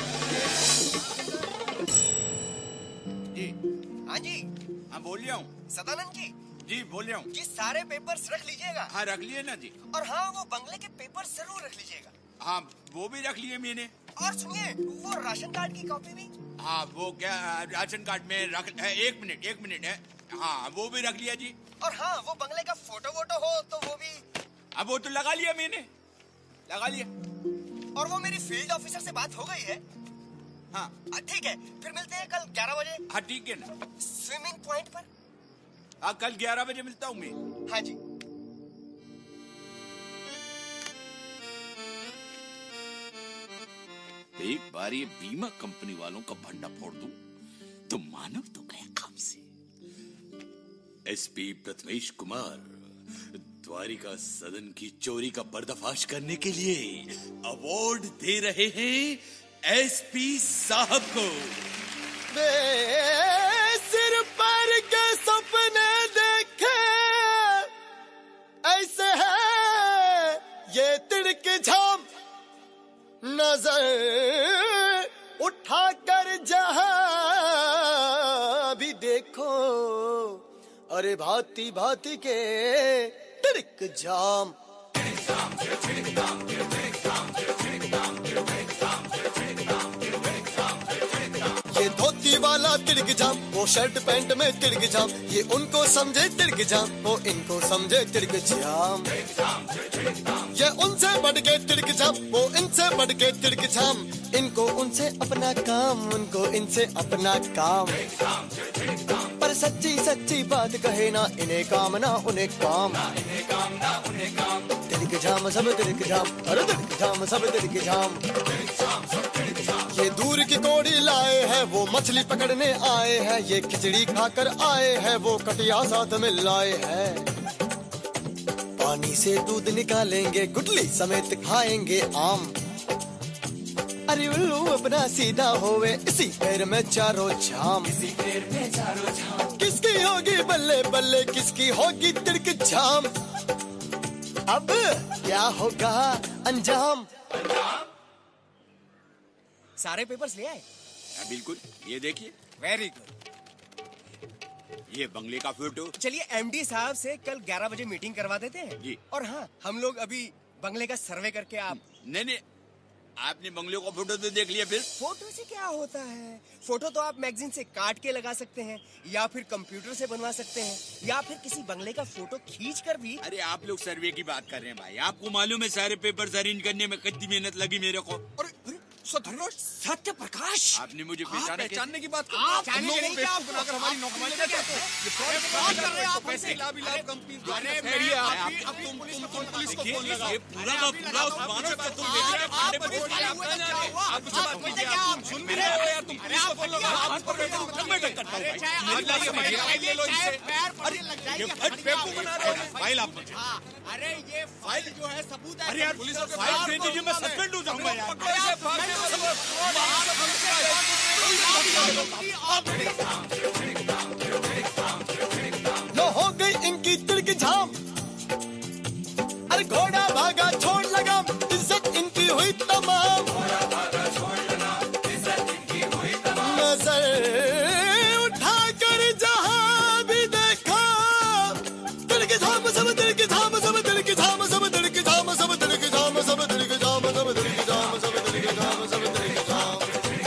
जी हाँ जी हाँ बोल रहा हूँ। सदानंद जी जी बोल रहा हूँ। जी सारे पेपर्स रख लीजिएगा। हाँ रख लिए ना जी। और हाँ वो बंगले के पेपर जरूर रख लीजिएगा। हाँ वो भी रख लिए मैंने। और सुनिए वो राशन कार्ड की कॉपी भी। हाँ वो क्या राशन कार्ड में रख है, एक मिनट एक मिनट है। हाँ वो भी रख लिया जी। और हाँ वो बंगले का फोटो वोटो हो तो वो भी। अब वो तो लगा लिया मैंने, लगा लिया। और वो मेरी फील्ड ऑफिसर से बात हो गई है। हाँ ठीक है, फिर मिलते हैं कल ग्यारह बजे। हाँ ठीक है ना। स्विमिंग पॉइंट पर। हाँ कल ग्यारह बजे मिलता हूँ मैं। हाँ जी। एक बार ये बीमा कंपनी वालों का भंडा फोड़ दूं तो मानव तो गया काम से। एसपी प्रथमेश कुमार द्वारिका सदन की चोरी का पर्दाफाश करने के लिए अवार्ड दे रहे हैं एसपी साहब को। सिर पर के सपने देखे ऐसे है ये तिड़क झाम, नजर उठा कर जहां भी देखो, अरे भांति भांति के तिड़क जाम। ये धोती वाला तिड़क जाम, वो शर्ट पैंट में तिड़क जाम, ये उनको समझे तिड़क जाम, वो इनको समझे तिड़क जाम। ये उनसे बढ़ के तिड़क जाम, वो इनसे बढ़ के तिड़क जाम, इनको उनसे अपना काम, उनको इनसे अपना काम। पर सच्ची सच्ची बात कहे ना, इन्हें काम ना उन्हें काम। तिड़क जाम सब तिड़क जाम, अरे तिड़क जाम सब तिड़क जाम। ये दूर की कोड़ी लाए हैं, वो मछली पकड़ने आए हैं, ये खिचड़ी खाकर आए हैं, वो कटिया साथ में लाए हैं। पानी से दूध निकालेंगे, गुटली समेत खाएंगे आम। अरे उल्लू अपना सीधा होवे, इसी पैर में चारों झाम, इसी पैर में चारों झाम। किसकी होगी बल्ले बल्ले, किसकी होगी तिड़क झाम। अब क्या होगा अंजाम। सारे पेपर्स ले आए? बिल्कुल, ये देखिए। Very good. ये बंगले का फोटो। चलिए एमडी साहब से कल ग्यारह बजे मीटिंग करवा देते हैं जी। और हाँ, हम लोग अभी बंगले का सर्वे करके आप नहीं नहीं, आपने बंगले का फोटो तो देख लिया। फिर फोटो से क्या होता है? फोटो तो आप मैगजीन से काट के लगा सकते हैं, या फिर कंप्यूटर से बनवा सकते हैं, या फिर किसी बंगले का फोटो खींच कर भी। अरे आप लोग सर्वे की बात कर रहे हैं भाई, आपको मालूम है सारे पेपर्स अरेंज करने में कितनी मेहनत लगी मेरे को। सत्य प्रकाश, आपने मुझे पहचाना कैसे? पहचानने की बात आप हम लोगों को बेवकूफ बनाकर हमारी नौकरी लेना चाहते हैं। ये फ्रॉड फ्रॉड कर रहे हैं आप। पैसे लाभ लाभ कंपनी। अरे मेरी आप अब तुम तुम पुलिस को फोन लगाओ। ये पूरा का पूरा उस मानव का तुम देख रहे हो। आप पुलिस वाले हुए तो क्या हुआ? आप कुछ बात कीजिए। आप सुन भी रहे हो यार, तुम पुलिस को फोन लगाओ। आप पर मैं मैं करता हूं भाई। मान लीजिए भाई फाइल ले लो इनसे। अरे लग जाएगी, बेवकूफ बना रहे हो फाइल आप। अरे ये फाइल जो है सबूत है। अरे यार पुलिस को फाइल दे दीजिए, मैं सस्पेंड हो जाऊंगा यार। लो हो गई इनकी तिड़क झाम। अरे घोड़ा भागा छोड़ लगा, इज्जत इनकी हुई तमाम। नजर उठाकर जहां भी देखा, तिड़क झाम सब तिड़क झाम सब तिड़क झाम सब तिड़क झाम सब तिड़क झाम सब तिड़क झाम सब तिड़क झाम सब तिड़क झाम सब तिड़क झाम।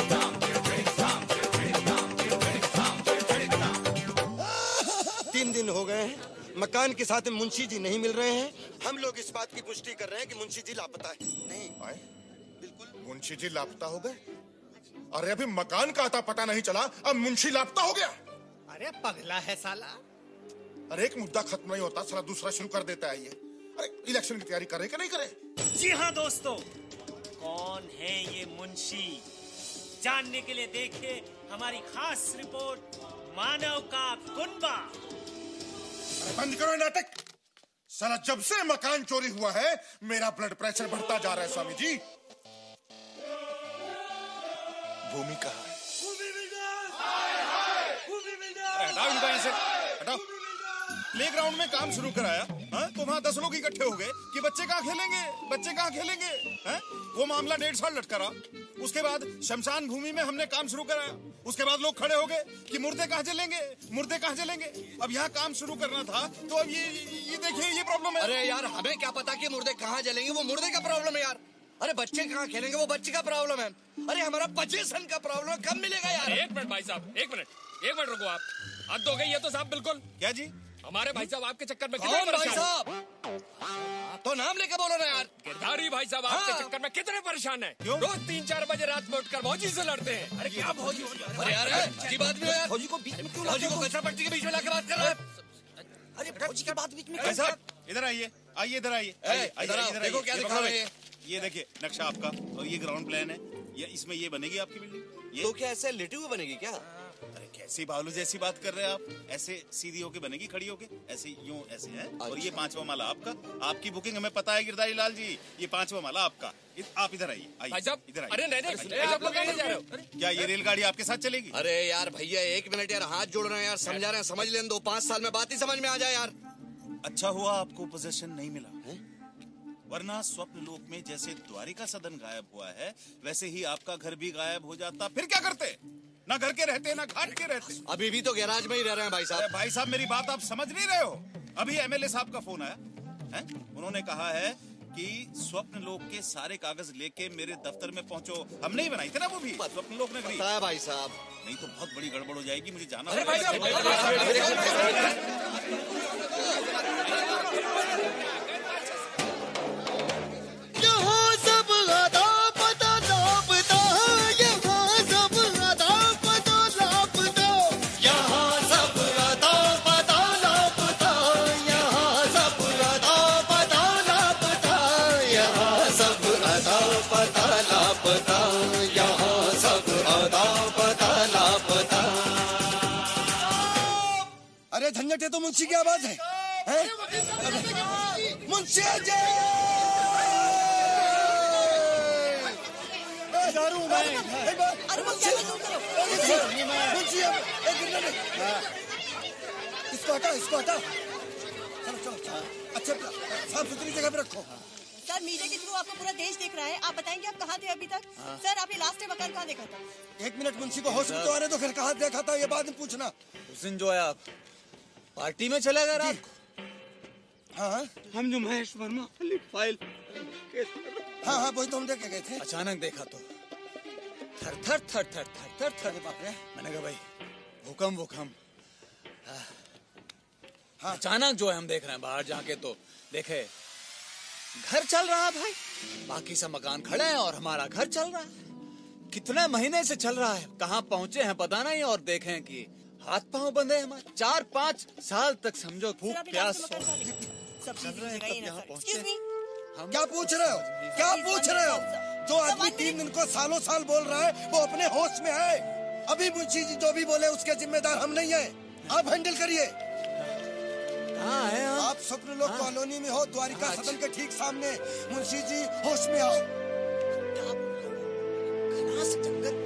तीन दिन हो गए हैं, मकान के साथ मुंशी जी नहीं मिल रहे हैं। हम लोग इस बात की पुष्टि कर रहे हैं कि मुंशी जी लापता है। नहीं आए? बिल्कुल मुंशी जी लापता हो गए? अरे अभी मकान का आता पता नहीं चला, अब मुंशी लापता हो गया। अरे पगला है साला। अरे एक मुद्दा खत्म नहीं होता, साला दूसरा शुरू कर देता है ये। अरे इलेक्शन की तैयारी करे कि नहीं करे? जी हाँ दोस्तों, कौन है ये मुंशी, जानने के लिए देखिए हमारी खास रिपोर्ट मानव का कुनबा। अरे बंद करो नाटक। साला जब से मकान चोरी हुआ है मेरा ब्लड प्रेशर बढ़ता जा रहा है स्वामी जी। भूमि कहाँ है? हटाओ इनको यहाँ से, हटाओ। प्लेग्राउंड में काम शुरू कराया, हाँ? तो वहाँ दस लोग इकट्ठे हो गए कि बच्चे कहाँ खेलेंगे, बच्चे कहाँ खेलेंगे, हैं? वो मामला डेढ़ साल लटका रहा। उसके बाद शमशान भूमि में हमने काम शुरू कराया, उसके बाद लोग खड़े हो गए कि मुर्दे कहाँ जलेंगे, मुर्दे कहाँ जलेंगे। अब यहाँ काम शुरू करना था, तो अब ये ये देखिए ये प्रॉब्लम है। अरे यार हमें क्या पता कि मुर्दे कहाँ जलेंगे, वो मुर्दे का प्रॉब्लम है यार। अरे बच्चे कहाँ खेलेंगे, वो बच्चे का प्रॉब्लम है। अरे हमारा पोजीशन का प्रॉब्लम है, कब मिलेगा यार? एक मिनट भाई साहब, एक मिनट एक मिनट रुको आप। हद हो गई ये तो साहब बिल्कुल। क्या जी? हमारे भाई साहब आपके चक्कर में कौन कितने भाई परेशान साहब? तो नाम लेके बोलो ना यार। गिरधारी भाई साहब आपके हाँ। चक्कर में कितने परेशान हैं? रोज तीन चार बजे रात में उठकर भौजी से लड़ते हैं। अरे क्या भौजी? अरे यार अजीब आदमी हो यार। भौजी को बीच में क्यों लाते हो? भौजी को कचरा पट्टी के बीच में लाके बात कर रहा है। अरे भौजी की बात बीच में भाई साहब इधर आइए, आइए इधर आइए, आइए इधर आओ, देखो क्या दिखा रहे हैं। ये देखिए नक्शा आपका, और ये ग्राउंड प्लान है, ये इसमें ये बनेगी आपकी बिल्डिंग। ये तो क्या ऐसे लेटे हुए बनेगी क्या? अरे कैसी बालू जैसी बात कर रहे हैं आप? ऐसे सीधी होके बनेगी, खड़ी होके, ऐसे यूं ऐसे है। और ये पांचवा माला आपका, आपकी बुकिंग हमें पता है गिरधारी लाल जी, ये पांचवा माला आपका। आप इधर आइए, भाई साहब इधर आइए। अरे नहीं नहीं आप लोग कहाँ जा रहे हो? क्या ये रेलगाड़ी आपके साथ चलेगी? अरे यार भैया एक मिनट यार, हाथ जोड़ रहे हैं यार, समझा रहे हैं, समझ लेने दो, पाँच साल में बात ही समझ में आ जाए यार। अच्छा हुआ आपको पोजीशन नहीं मिला है, वरना स्वप्न लोक में जैसे द्वारिका सदन गायब हुआ है वैसे ही आपका घर भी गायब हो जाता। फिर क्या करते? ना घर के रहते ना घाट के रहते। अभी भी तो गैराज में ही रह रहे हैं भाई साहब। भाई साहब मेरी बात आप समझ नहीं रहे हो। अभी एमएलए साहब का फोन आया है, उन्होंने कहा है कि स्वप्न लोक के सारे कागज लेके मेरे दफ्तर में पहुंचो। हमने ही बनाई थी ना वो भी स्वप्न लोक नगरी। पता है भाई साहब, नहीं तो बहुत बड़ी गड़बड़ हो जाएगी, मुझे जाना अरे भाई साहब, यहाँ सब आधा पता लापता, यहाँ सब आधा पता लापता, यहाँ सब आधा पता लापता, यहाँ सब आधा पता लापता, यहाँ सब आधा पता लापता, यहाँ सब आधा पता लापता। अरे झंझट, ये तो मुंशी की आवाज है, है? मुंशी जी दारू में अरे मुंशी मुंशी एक मिनट, इसको हटा, इसको हटा, चलो चलो, अच्छा साफ सुथरी जगह पे रखो। सर मीडिया के थ्रू आपको पूरा देश देख रहा है, आप बताएंगे आप कहाँ थे अभी तक? सर आपने लास्ट टाइम मकान कहाँ देखा था? एक मिनट, मुंशी को होश में तो आने दो, फिर कहाँ देखा था ये बाद में पूछना। उस दिन जो है आप पार्टी में चले गए रात को? हाँ हम जो महेश वर्मा वाली फाइल हाँ हाँ वही तो हम देखे गए थे। अचानक देखा तो थर थर थर थर थर थर थर बाप रे, मैंने कहा भाई भूकंप भूकंप। हाँ अचानक जो है हम देख रहे हैं बाहर जाके तो देखे घर चल रहा है भाई, बाकी सब मकान खड़े हैं और हमारा घर चल रहा है। कितने महीने से चल रहा है, कहाँ पहुंचे हैं पता नहीं, और देखें कि हाथ पांव बंधे हैं हमारे। चार पाँच साल तक समझो भूख प्यास चल रहे हैं, तब यहाँ पहुंचे। क्या पूछ रहे हो, क्या पूछ रहे हो? जो आदमी तीन दिन को सालों साल बोल रहा है वो अपने होश में है। अभी मुंशी जी जो भी बोले उसके जिम्मेदार हम नहीं है, आप हैंडल करिए। हाँ है हम। आप स्वप्न लोक कॉलोनी में हो, द्वारिका सदन के ठीक सामने। मुंशी जी होश में आओ। जंगल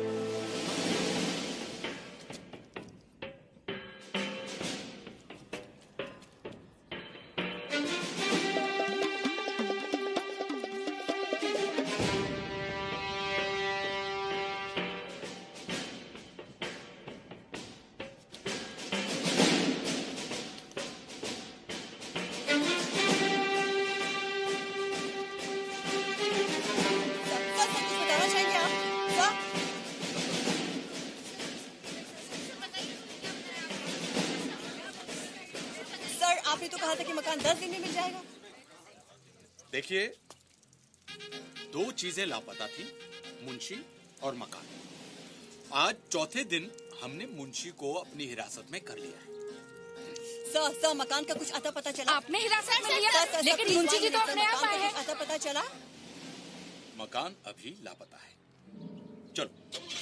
आपने तो कहा था कि मकान दस दिन में मिल जाएगा। देखिए, दो चीजें लापता थी, मुंशी और मकान। आज चौथे दिन हमने मुंशी को अपनी हिरासत में कर लिया है। सर सर मकान का कुछ अता पता चला? आपने हिरासत में लिया, लेकिन मुंशी जी तो अपने आप आए हैं। अता पता चला? मकान अभी लापता है। चलो।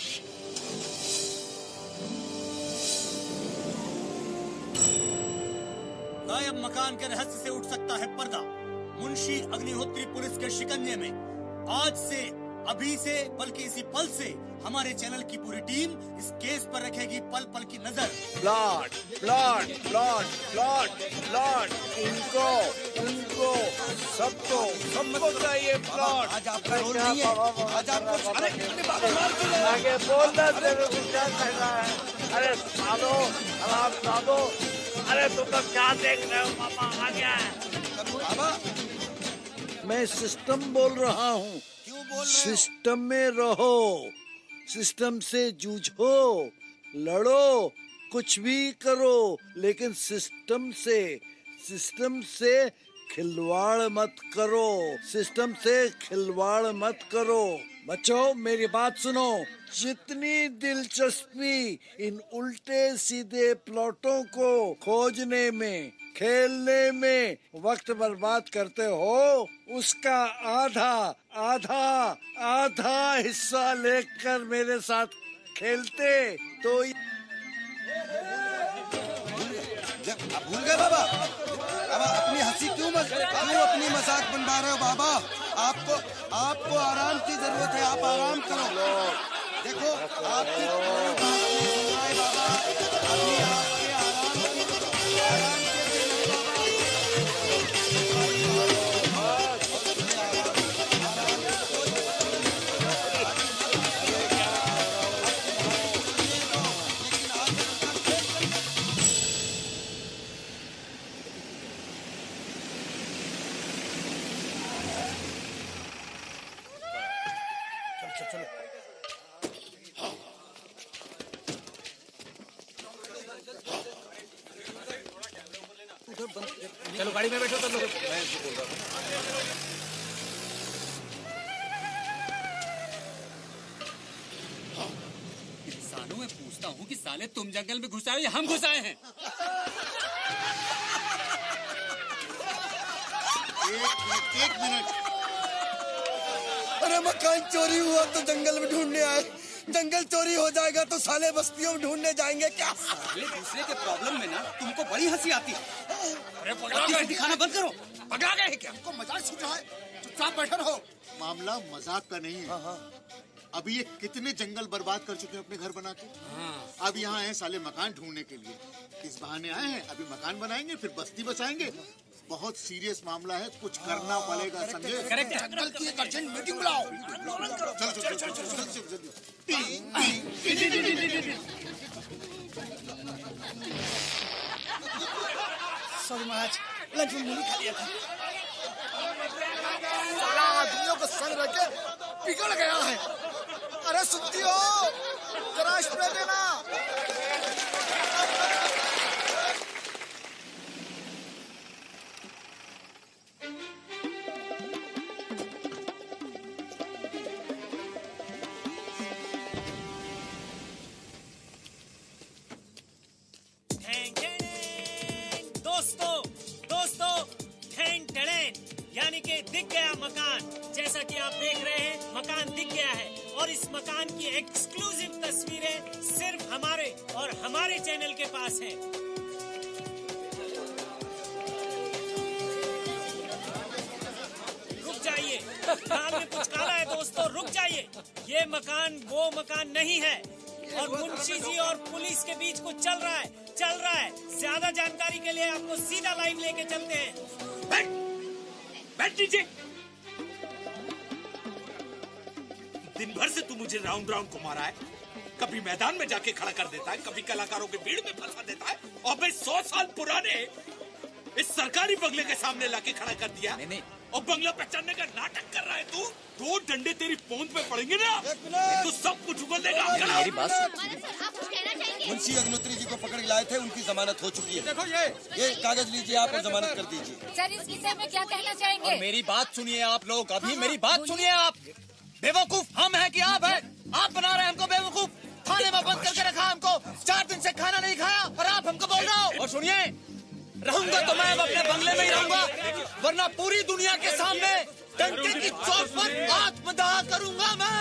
गायब मकान के रहस्य से उठ सकता है पर्दा। मुंशी अग्निहोत्री पुलिस के शिकंजे में। आज से, अभी से, बल्कि इसी पल से हमारे चैनल की पूरी टीम इस केस पर रखेगी पल पल की नजर। Plot plot plot plot plot इनको इनको सबको सबको चाहिए प्लॉट। आज आपका रोल नहीं है, आज आपको अरे आगे बोलना कर रहा है। अरे सालो आप सालो, अरे तुम लोग क्या देख रहे हो? मामा आ गया है। बाबा मैं सिस्टम बोल रहा हूँ। क्यों बोल रहे हो? सिस्टम में रहो, सिस्टम से जूझो, लड़ो, कुछ भी करो, लेकिन सिस्टम से सिस्टम से खिलवाड़ मत करो, सिस्टम से खिलवाड़ मत करो। बच्चों मेरी बात सुनो, जितनी दिलचस्पी इन उल्टे सीधे प्लॉटों को खोजने में, खेलने में वक्त बर्बाद करते हो, उसका आधा आधा आधा हिस्सा लेकर मेरे साथ खेलते तो भूल गए बाबा? बाबा अपनी हंसी क्यों मत क्यों अपनी मजाक बनवा रहे हो बाबा? आपको आपको आराम की जरूरत है, आप आराम करो। देखो आपकी कोई बात नहीं सुन रहा है बाबा, अभी आपके आराम की आराम बैठो बंद चलो गाड़ी में बैठो तुम लोग। मैं इसको बोल रहा हूँ। इंसानों में पूछता हूँ कि साले तुम जंगल में घुस आए या हम घुस आए हैं? एक मिनट एक मिनट। अरे मकान चोरी हुआ तो जंगल में ढूंढने आए, जंगल चोरी हो जाएगा तो साले बस्तियों में ढूंढने जाएंगे क्या? साले दूसरे के प्रॉब्लम में ना तुमको बड़ी हंसी आती है। अरे पगला गए, दिखाना बंद करो। पगला गए क्या? हमको मजाक सूझ रहा है, चुपचाप बैठे रहो। मामला मजाक का नहीं है। अभी ये कितने जंगल बर्बाद कर चुके हैं अपने घर बना के। अब यहाँ हैं साले मकान ढूंढने के लिए। इस बहाने आए हैं, अभी मकान बनाएंगे फिर बस्ती बचाएंगे। बहुत सीरियस मामला है, कुछ करना पड़ेगा, समझे? करेक्ट। जंगल की एक अर्जेंट मीटिंग बुलाओ। चलो चलो चलो चलो जल्दी जल्दी। सॉरी महाराज, लंच में मूली खा लिया था। साला आदमियों को संग रख के पिघल गया है। अरे सुनती हो, जरा स्प्रे देना। दोस्तों दोस्तों ठेन टड़ेन यानी कि दिख गया मकान। जैसा कि आप देख रहे हैं मकान दिख गया है और इस मकान की एक्सक्लूसिव तस्वीरें सिर्फ हमारे और हमारे चैनल के पास हैं। रुक जाइए, दाल में कुछ काला है दोस्तों, रुक जाइए। ये मकान वो मकान नहीं है और मुंशी जी और पुलिस के बीच कुछ चल रहा है चल रहा है ज्यादा जानकारी के लिए आपको सीधा लाइव लेके चलते हैं। बैठ बैठ लीजिए। दिन भर से तू मुझे राउंड राउंड घुमा रहा है, कभी मैदान में जाके खड़ा कर देता है, कभी कलाकारों के भीड़ में फंसा देता है और मैं सौ साल पुराने इस सरकारी बंगले के सामने लाके खड़ा कर दिया। नहीं नहीं। और बंगला पे चढ़ने का नाटक कर रहा है तू। दो डंडे तेरी पोंद पे पड़ेंगे ना तो सब कुछ उगल देगा। मेरी बात मुंशी अग्निहोत्री जी को पकड़ लाए थे, उनकी जमानत हो चुकी है। देखो ये ये कागज लीजिए आप और जमानत कर दीजिए। सर इस विषय में क्या कहना चाहेंगे? और मेरी बात सुनिए आप लोग, अभी मेरी बात सुनिए आप। बेवकूफ हम हैं कि आप हैं? आप बना रहे हैं हमको बेवकूफ। थाने में बंद करके रखा हमको, चार दिन से खाना नहीं खाया और आप हमको बोल रहे हो। और सुनिए, रहूंगा तो मैं अपने बंगले में ही रहूंगा, वरना पूरी दुनिया के सामने डंके की चोट पर आत्मदाह करूंगा मैं।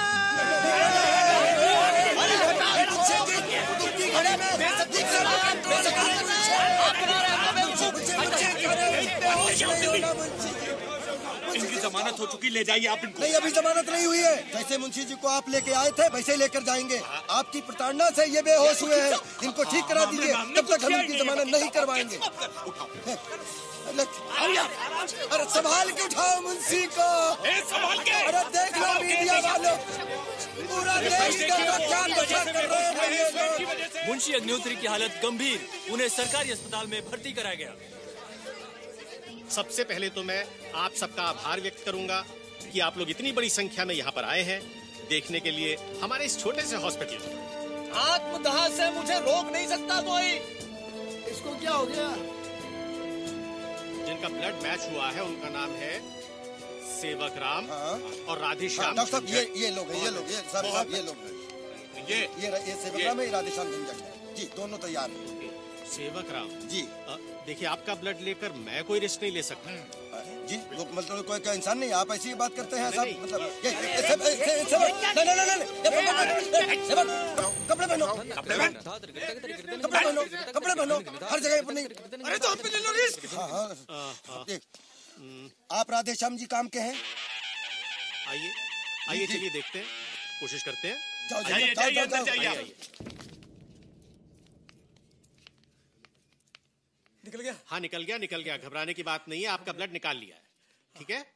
अरे हटा तुमकी घड़े में बेइज्जती कर रहा है, आप बना रहे हैं इनकी जमानत हो चुकी, ले जाइए आप इनको। नहीं अभी जमानत नहीं हुई है। जैसे मुंशी जी को आप लेके आए थे वैसे ही लेकर जाएंगे। आपकी प्रताड़ना से ये बेहोश हुए हैं, इनको ठीक करा दीजिए, तब तक हम इनकी जमानत नहीं करवाएंगे। अरे संभाल के उठाओ मुंशी को। संभाल के। अरे देख लो मीडिया वालों, पूरा देश का ध्यान बचा कर रहे हैं। मुंशी अग्निहोत्री की हालत गंभीर, उन्हें सरकारी अस्पताल में भर्ती कराया गया। सबसे पहले तो मैं आप सबका आभार व्यक्त करूंगा कि आप लोग इतनी बड़ी संख्या में यहाँ पर आए हैं देखने के लिए हमारे इस छोटे से हॉस्पिटल। आत्मदाह से मुझे रोक नहीं सकता कोई। इसको क्या हो गया? जिनका ब्लड मैच हुआ है उनका नाम है सेवक राम और राधेश्याम। डॉक्टर साहब ये ये लोग हैं, ये लोग ये सर साहब ये लोग हैं। ये ये ये सेवक राम है, राधेश्याम झंझट है जी, दोनों तैयार हैं। सेवक राम जी देखिए आपका ब्लड लेकर मैं कोई रिस्क नहीं ले सकता जी। वो मतलब कोई क्या इंसान नहीं, आप ऐसी ही बात करते हैं साहब। मतलब ये सेवक नहीं नहीं नहीं कपड़े पहनो कपड़े पहनो कपड़े पहनो कपड़े पहनो हर जगह पर नहीं। अरे तो आप ले लो रिस्क। हाँ हाँ आप राधेश्याम जी काम के हैं? आइए आइए चलिए देखते हैं, कोशिश करते हैं। जाओ जाओ जाओ जाओ। निकल गया? हाँ निकल गया निकल गया, घबराने की बात नहीं है, आपका ब्लड निकाल लिया है। ठीक है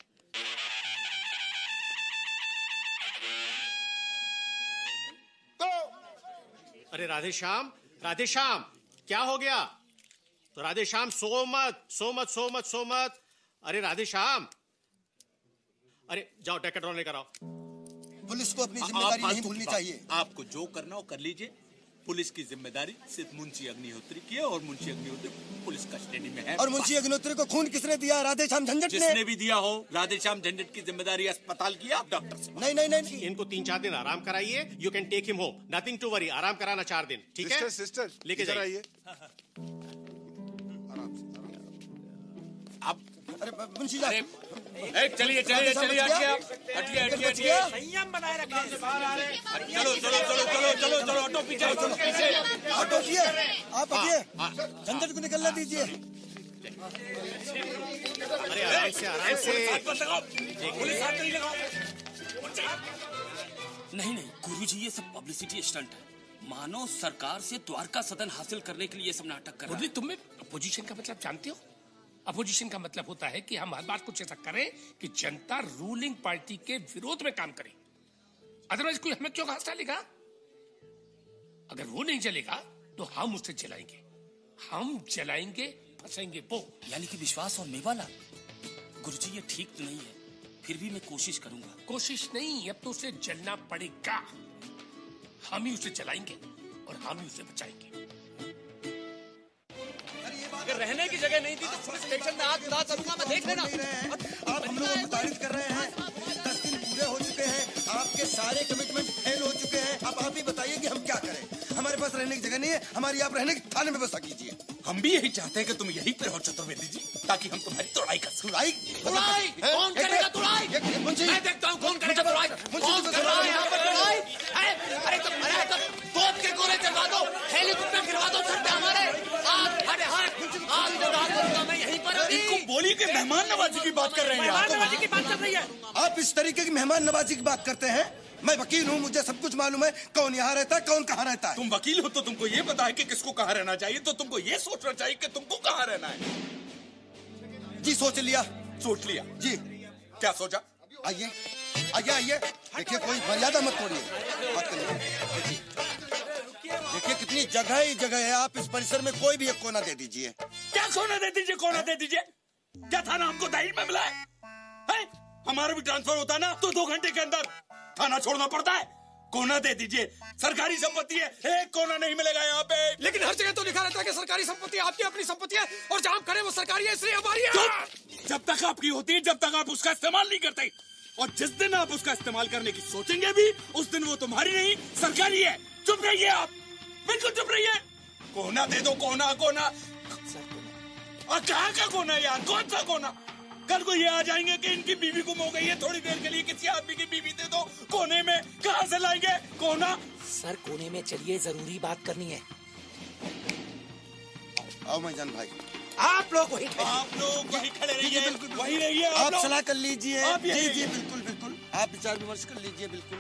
तो अरे राधेश्याम राधेश्याम क्या हो गया? तो राधेश्याम सो मत सो मत सो मत सो मत। अरे राधेश्याम, अरे जाओ डेकेड्रॉन लेकर आओ। पुलिस को अपनी जिम्मेदारी नहीं भूलनी चाहिए। आपको जो करना हो कर लीजिए, पुलिस की जिम्मेदारी सिर्फ मुंशी अग्निहोत्री की है और मुंशी अग्निहोत्री पुलिस कस्टडी में है। और मुंशी अग्निहोत्री को खून किसने दिया? राधेश्याम झंझट ने। जिसने भी दिया हो, राधेश्याम झंझट की जिम्मेदारी अस्पताल की, आप डॉक्टर से। नहीं नहीं नहीं इनको तीन चार दिन आराम कराइए। You can take him home, nothing to worry. आराम कराना चार दिन, ठीक है? सिस्टर सिस्टर लेके जाइए। आप अरे मुंशी जी, चलिए चलिए चलिए, हटिए आप, हटिए हटिए हटिए। संयम बनाए रखें। चलो चलो चलो चलो चलो चलो, ऑटो पीछे चलो पीछे। ऑटो हटिए, आप हटिए, झंझट को निकलने दीजिए। अरे आराम से आराम से। पुलिस हाथ नहीं लगाओ। नहीं नहीं गुरुजी, ये सब पब्लिसिटी स्टंट है। मानो सरकार से द्वारका सदन हासिल करने के लिए ये सब नाटक कर रहा है। तुम अपोजिशन का मतलब जानते हो? अपोजिशन का मतलब होता है कि हम हर बात कुछ ऐसा करें कि जनता रूलिंग पार्टी के विरोध में काम करे। अदरवाइज कोई हमें क्यों घास डालेगा? अगर वो नहीं चलेगा तो हम उससे जलाएंगे, हम जलाएंगे, फंसेंगे वो। यानी कि विश्वास और मेवाला। गुरुजी, ये ठीक तो नहीं है, फिर भी मैं कोशिश करूंगा। कोशिश नहीं, अब तो उसे जलना पड़ेगा। हम ही उसे जलाएंगे और हम ही उसे बचाएंगे। अगर रहने की जगह नहीं थी तो पुलिस स्टेशन में आग उड़ा करूंगा, मैं देख लेना। आप हम लोगों को तारीफ कर रहे हैं। दस दिन पूरे हो चुके हैं, आपके सारे कमिटमेंट फेल हो चुके हैं। अब आप ही बताइए कि हम क्या करें? हमारे पास रहने की जगह नहीं है, हमारी आप रहने की थाने में व्यवस्था कीजिए। हम भी यही चाहते हैं कि तुम यहीं पर हो चतुर्वेदी जी, ताकि हम तुम्हारी तोड़ाई कर सकें। तुड़ाई? तुड़ाई? कौन करेगा तुड़ाई? मैं देखता हूँ कौन करेगा तुड़ाई। कौन कर रहा है यहाँ पर तुड़ाई? अरे तो अरे तो तोप के गोले चलवा दो, हेलीकॉप्टर गिरवा दो सर पे हमारे। आग हटे हट, आग जला दूंगा मैं यहीं पर अभी। इनको बोलिए कि मेहमान नवाजी की बात कर रहे हैं। मेहमान नवाजी की बात चल रही है। आप इस तरीके की मेहमान नवाजी की बात करते हैं? मैं वकील हूँ, मुझे सब कुछ मालूम है, कौन यहाँ रहता है, कौन कहाँ रहता है। तुम वकील हो तो तुमको ये पता है कि किसको कहाँ रहना चाहिए, तो तुमको ये सोचना चाहिए कि तुमको कहाँ रहना है। जी सोच लिया। सोच लिया जी। क्या सोचा? आइए आइए आइए, देखिए कोई मर्यादा मत तोड़िए, बात करिए। देखिए कितनी जगह ही जगह है, आप इस परिसर में कोई भी एक कोना दे दीजिए। क्या कोना दे दीजिए? कोना दे दीजिए? क्या थाना हमको दाहिर में मिला है? है? हमारा भी ट्रांसफर होता ना तो दो घंटे के अंदर थाना छोड़ना पड़ता है। कोना दे दीजिए, सरकारी संपत्ति है, एक कोना नहीं मिलेगा यहाँ पे। लेकिन हर जगह तो लिखा रहता है कि सरकारी संपत्ति आपकी अपनी संपत्ति है और जहाँ हम खड़े वो सरकारी है, इसलिए हमारी है। जब तक आपकी होती है, जब तक आप उसका इस्तेमाल नहीं करते, और जिस दिन आप उसका इस्तेमाल करने की सोचेंगे भी, उस दिन वो तुम्हारी नहीं सरकारी है। चुप रहिए आप, बिल्कुल चुप रहिए। कोना दे दो, कोना कोना। और कहाँ का कोना यार, कौन सा कोना? कल को ये आ जाएंगे कि इनकी बीवी गुम हो गई है, थोड़ी देर के लिए किसी आदमी की बीवी दे दो। कोने में कहाँ से लाएंगे कोना? सर कोने में चलिए, जरूरी बात करनी है। आओ मैजान भाई। आप लोग वही आप लोग वही खड़े रहिए, वही रहिए। आप सलाह कर लीजिए। जी जी जी बिल्कुल बिल्कुल, आप विचार विमर्श कर लीजिए। बिल्कुल।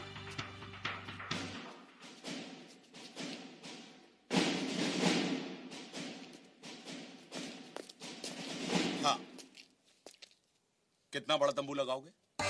हाँ, कितना बड़ा तंबू लगाओगे?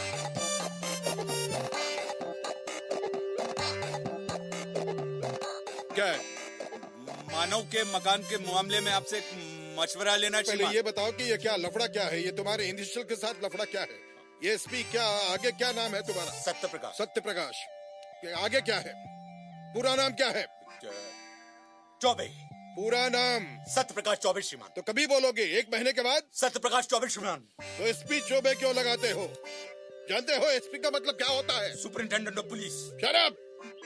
क्या है? मानव के मकान के मामले में आपसे एक मशवरा लेना पहले चाहिए। ये बताओ कि ये क्या लफड़ा क्या है? ये तुम्हारे इनिशियल के साथ लफड़ा क्या है? ये एसपी क्या, आगे क्या नाम है तुम्हारा? सत्य प्रकाश। सत्य प्रकाश। आगे क्या है? पूरा नाम क्या है? चौबे। पूरा नाम? सत्य प्रकाश चौबे श्रीमान। तो कभी बोलोगे? एक महीने के बाद? सत्य प्रकाश चौबे श्रीमान। तो एसपी चौबे क्यों लगाते हो? जानते हो एसपी का मतलब क्या होता है? Superintendent of police. Shut up.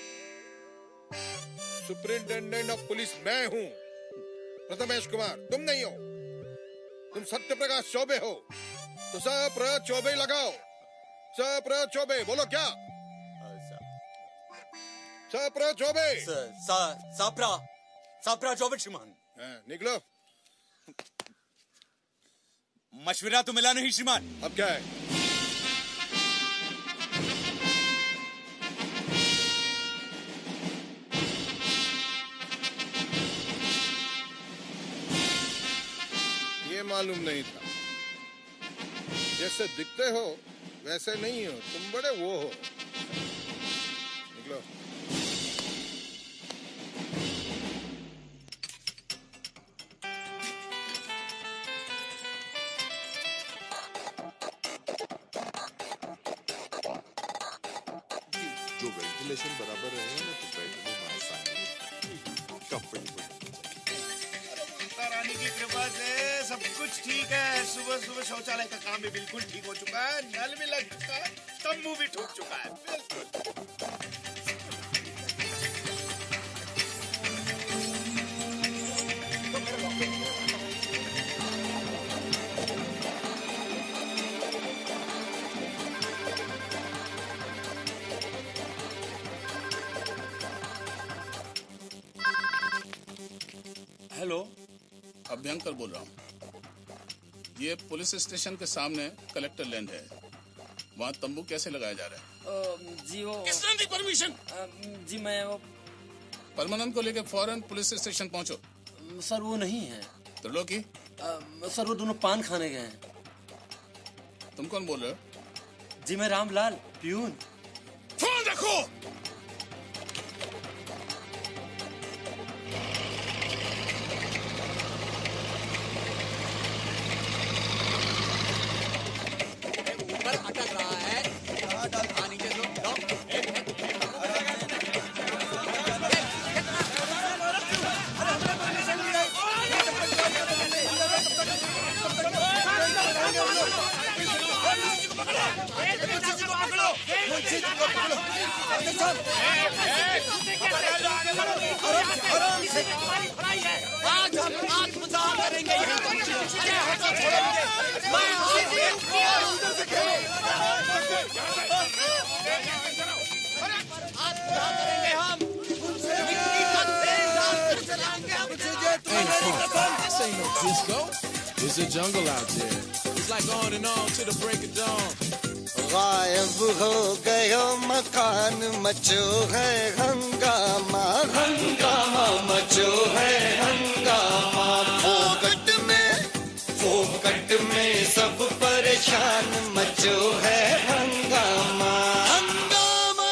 Superintendent of police मैं हूँ, प्रथमेश कुमार, तुम नहीं हो। तुम सत्य प्रकाश चौबे हो, तो स प्र चौबे लगाओ। स प्र चौबे बोलो क्या? स प्र चौबे। सा साप्रा साप्रा चौबे श्रीमान। निकलो। मशवरा तो मिला नहीं श्रीमान। अब क्या है? ये मालूम नहीं था। जैसे दिखते हो वैसे नहीं हो, तुम बड़े वो हो। निकलो। जो वेंटिलेशन बराबर रहे ना तो बैठने में आसानी है। माता रानी की कृपा से सब कुछ ठीक है। सुबह सुबह शौचालय का काम भी बिल्कुल ठीक हो चुका है, नल भी लग चुका है, तंबू भी ठोक चुका है। हेलो, अभ्यंकर बोल रहा हूँ। ये पुलिस स्टेशन के सामने कलेक्टर लैंड है, वहाँ तंबू कैसे लगाया जा रहा है? जी वो किसने दी परमिशन? जी मैं वो परमानंद को लेकर फौरन पुलिस स्टेशन पहुँचो। सर वो नहीं है। तो लो की? सर वो दोनों पान खाने गए हैं। तुम कौन बोल रहे हो? जी मैं रामलाल प्यून। फोन रखो। अटक रहा है। हाँ, नीचे लो, लो। आज हम आत्मदाह करेंगे यहाँ पर। आत्मदाह करेंगे हम। मिट्टी का तेल डालकर चलाएंगे हम। This ain't no disco. It's a jungle out there. It's like on and on to the break of dawn. गायब हो गयो मकान, मचो है हंगामा, हंगामा मचो है हंगामा। फोकट में फोकट में सब परेशान, मचो है हंगामा, हंगामा।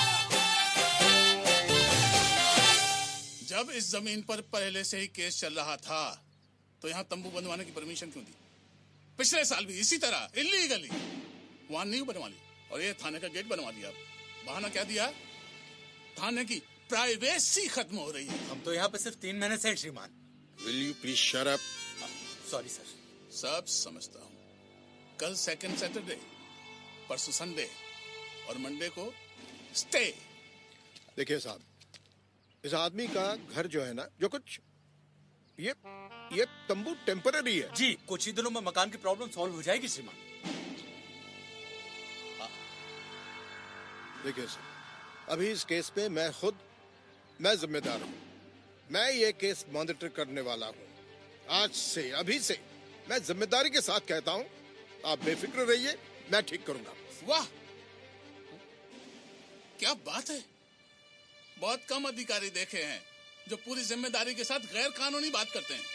जब इस जमीन पर पहले से ही केस चल रहा था तो यहाँ तंबू बनवाने की परमिशन क्यों दी? पिछले साल भी इसी तरह इलीगली वहां नहीं बनवा ली और ये थाने का गेट बनवा दिया। बहाना क्या दिया? थाने की प्राइवेसी खत्म हो रही है। हम तो यहाँ पे सिर्फ तीन महीने से हैं श्रीमान। Will you please shut up? Sorry sir. सब समझता हूँ। कल सेकंड सैटरडे, परसों संडे और मंडे को स्टे। देखिए साहब, इस आदमी का घर जो है ना, जो कुछ ये ये तंबू टेम्पररी है। जी कुछ ही दिनों में मकान की प्रॉब्लम सॉल्व हो जाएगी श्रीमान। देखिए सर, अभी इस केस पे मैं खुद मैं जिम्मेदार हूँ। मैं ये केस मॉनिटर करने वाला हूँ। आज से, अभी से मैं जिम्मेदारी के साथ कहता हूँ, आप बेफिक्र रहिए, मैं ठीक करूंगा। वाह, क्या बात है। बहुत कम अधिकारी देखे हैं जो पूरी जिम्मेदारी के साथ गैर कानूनी बात करते हैं।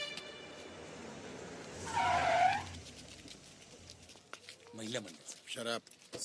महिला मंडल शराब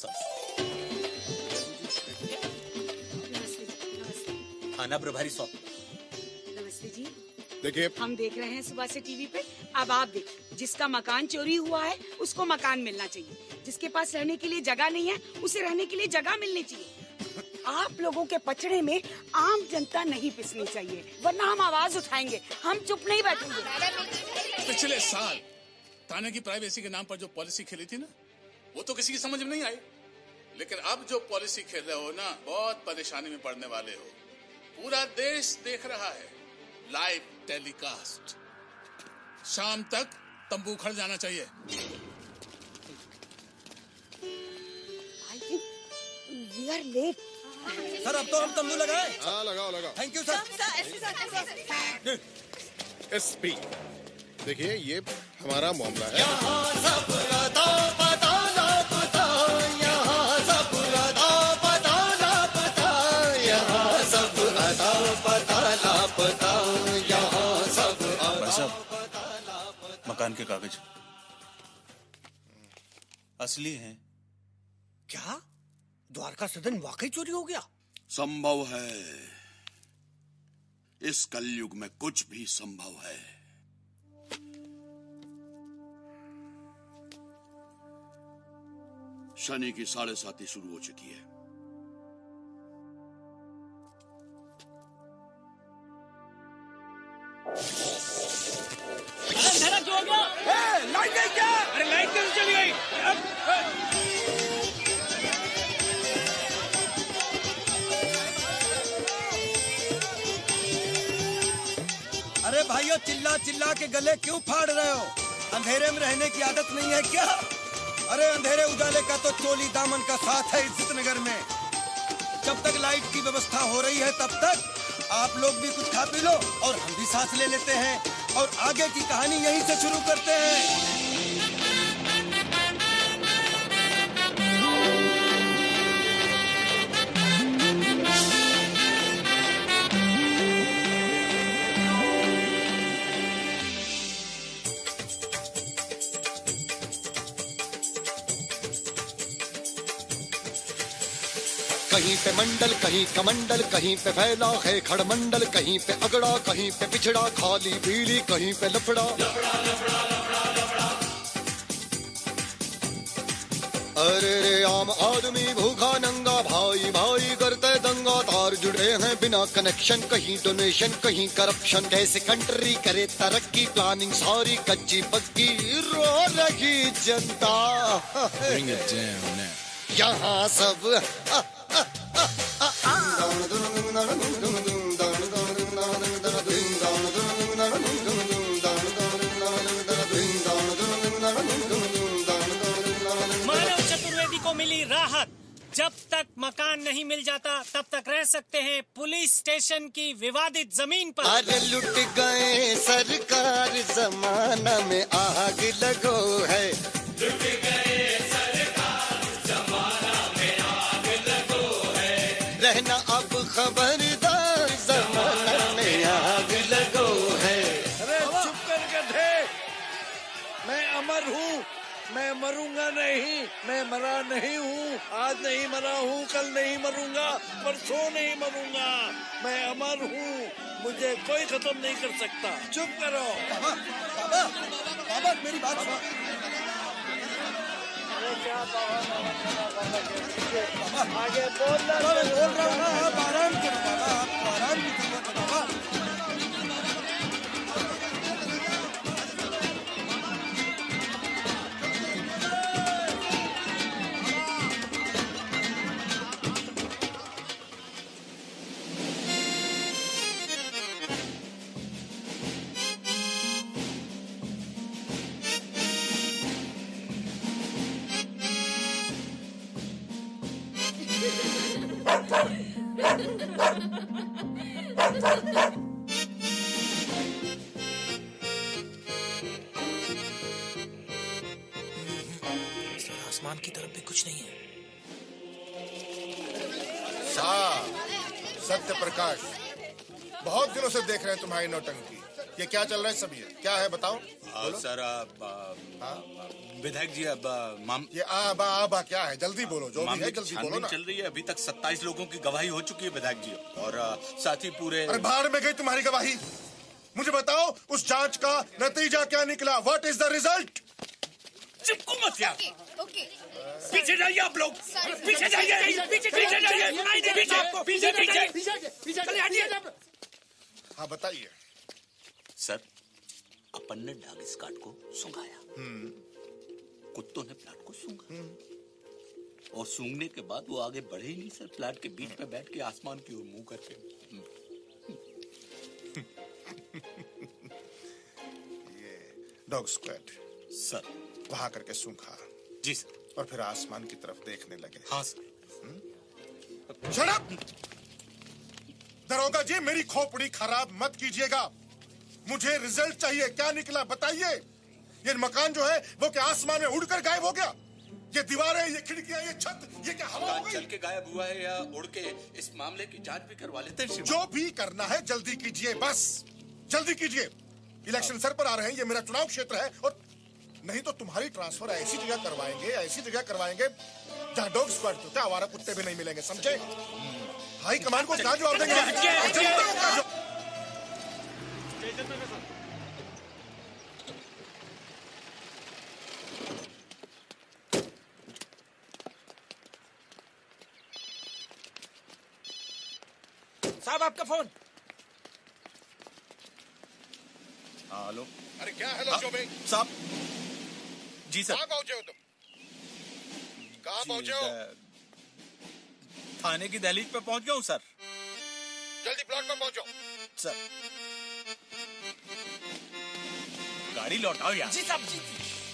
थाना प्रभारी सौंप। नमस्ते जी। देखिए हम देख रहे हैं सुबह से टीवी पे। अब आप देखिए, जिसका मकान चोरी हुआ है उसको मकान मिलना चाहिए, जिसके पास रहने के लिए जगह नहीं है उसे रहने के लिए जगह मिलनी चाहिए। आप लोगों के पचड़े में आम जनता नहीं पिसनी चाहिए, वरना हम आवाज उठाएंगे, हम चुप नहीं बैठेंगे। पिछले साल थाने की प्राइवेसी के नाम पर जो पॉलिसी खेली थी ना, वो तो किसी की समझ में नहीं आई। लेकिन अब जो पॉलिसी खेल रहे हो ना, बहुत परेशानी में पड़ने वाले हो। पूरा देश देख रहा है, लाइव टेलीकास्ट। शाम तक तंबू उखड़ जाना चाहिए। I think we are late. Sir अब तो हम तंबू लगाए। हाँ लगाओ लगाओ। Thank you sir. एसपी, देखिए ये हमारा मामला है। यहाँ सब अदा पता लापता, यहाँ सब अदा पता लापता, यहाँ सब अदा पता लापता, यहाँ सब अदा पता लापता। मकान के कागज असली हैं। क्या द्वारका सदन वाकई चोरी हो गया? संभव है, इस कलयुग में कुछ भी संभव है। शनि की साढ़े साती शुरू हो चुकी है। चिल्ला चिल्ला के गले क्यों फाड़ रहे हो? अंधेरे में रहने की आदत नहीं है क्या? अरे अंधेरे उजाले का तो चोली दामन का साथ है इज्जत नगर में। जब तक लाइट की व्यवस्था हो रही है तब तक आप लोग भी कुछ खा पी लो और हम भी सांस ले लेते हैं और आगे की कहानी यहीं से शुरू करते हैं। कहीं पे मंडल कहीं कमंडल, कहीं पे फैला है खड़मंडल, कहीं पे अगड़ा कहीं पे पिछड़ा, खाली पीली कहीं पे लफड़ा। अरे रे आम आदमी भूखा नंगा, भाई भाई करते दंगा, तार जुड़े हैं बिना कनेक्शन, कहीं डोनेशन कहीं करप्शन। कैसे कंट्री करे तरक्की, प्लानिंग सारी कच्ची पक्की, रो रही जनता। Bring it down now. यहाँ सब आ, आ, आ, आ, आ। मानव चतुर्वेदी को मिली राहत। जब तक मकान नहीं मिल जाता तब तक रह सकते हैं पुलिस स्टेशन की विवादित जमीन पर। अरे लुट गए सरकार, जमाना में आग लगो है। लुट गए सरकार, जमाना में आग लगो है। रहना अब खबरदार, जमाना में आग लगो है। अरे चुप कर गधे, मैं अमर हूँ, मैं मरूंगा नहीं, मैं मरा नहीं हूँ। आज नहीं मरा हूँ, कल नहीं मरूंगा, परसों नहीं मरूंगा। मैं अमर हूँ, मुझे कोई खत्म नहीं कर सकता। चुप करो। बाबा, बाबा, बाबा मेरी बात सुनो। आगे बोल रहा मैं बोल रहा हूँ ना, आप आराम करो बाबा, आप आराम भी करो बाबा। आसमान की तरफ भी कुछ नहीं है। साहब सत्य प्रकाश, बहुत दिनों से देख रहे हैं तुम्हारी नौटंकी। ये क्या चल रहा है सब? ये क्या है बताओ। आ, सर आ, आ, विधायक जी अब आ, माम ये आ बा आ बा क्या है? जल्दी बोलो, जो भी है जल्दी बोलो ना। चल रही है, अभी तक सत्ताईस लोगों की गवाही हो चुकी है विधायक जी, और आ, साथ ही पूरे। अरे बाहर में गई तुम्हारी गवाही। मुझे बताओ उस जांच का नतीजा क्या निकला? What is the result? चिपको मत यार। ओके पीछे जाइए आप लोग, पीछे जाइए, पीछे पीछे जाइए, सुनाई दे पीछे पीछे पीछे चले हटिए। हाँ बताइए। सर अपन ने डाग स्काट को सूंघाया, कुत्तों ने प्लाट को सूंघा, और सूंघने के बाद वो आगे बढ़े ही नहीं सर। प्लाट के बीच में बैठ के आसमान की ओर मुंह करके। ये डॉग स्क्वाड सर वहां करके सूंघा। जी सर। और फिर आसमान की तरफ देखने लगे। हाँ सर। Shut up! दरोगा जी मेरी खोपड़ी खराब मत कीजिएगा। मुझे रिजल्ट चाहिए, क्या निकला बताइए। ये मकान जो है वो क्या आसमान में उड़कर गायब हो गया? ये दीवारें, ये खिड़कियां, ये छत, ये क्या हवा हो गई? चल के गायब हुआ है या उड़ के? इस मामले की जांच भी करवा लेते हैं। जो भी करना है जल्दी कीजिए, बस जल्दी कीजिए। इलेक्शन सर पर आ रहे हैं, ये मेरा चुनाव क्षेत्र है, और नहीं तो तुम्हारी ट्रांसफर ऐसी जगह करवाएंगे, ऐसी जगह करवाएंगे जहाँ डॉग स्क्वाड तो क्या आवारा कुत्ते भी नहीं मिलेंगे, समझे? हाई कमान को क्या जवाब देंगे? साहब आपका फोन। हेलो। अरे क्या हेलो चौबे? साहब जी सर। कहाँ पहुंचे हो तुम? कहाँ पहुंचे हो? थाने की दहलीज पे पहुंच गया हूँ सर। जल्दी प्लॉट पर पहुंचो। सर गाड़ी लौटाओ यार। जी साहब जी।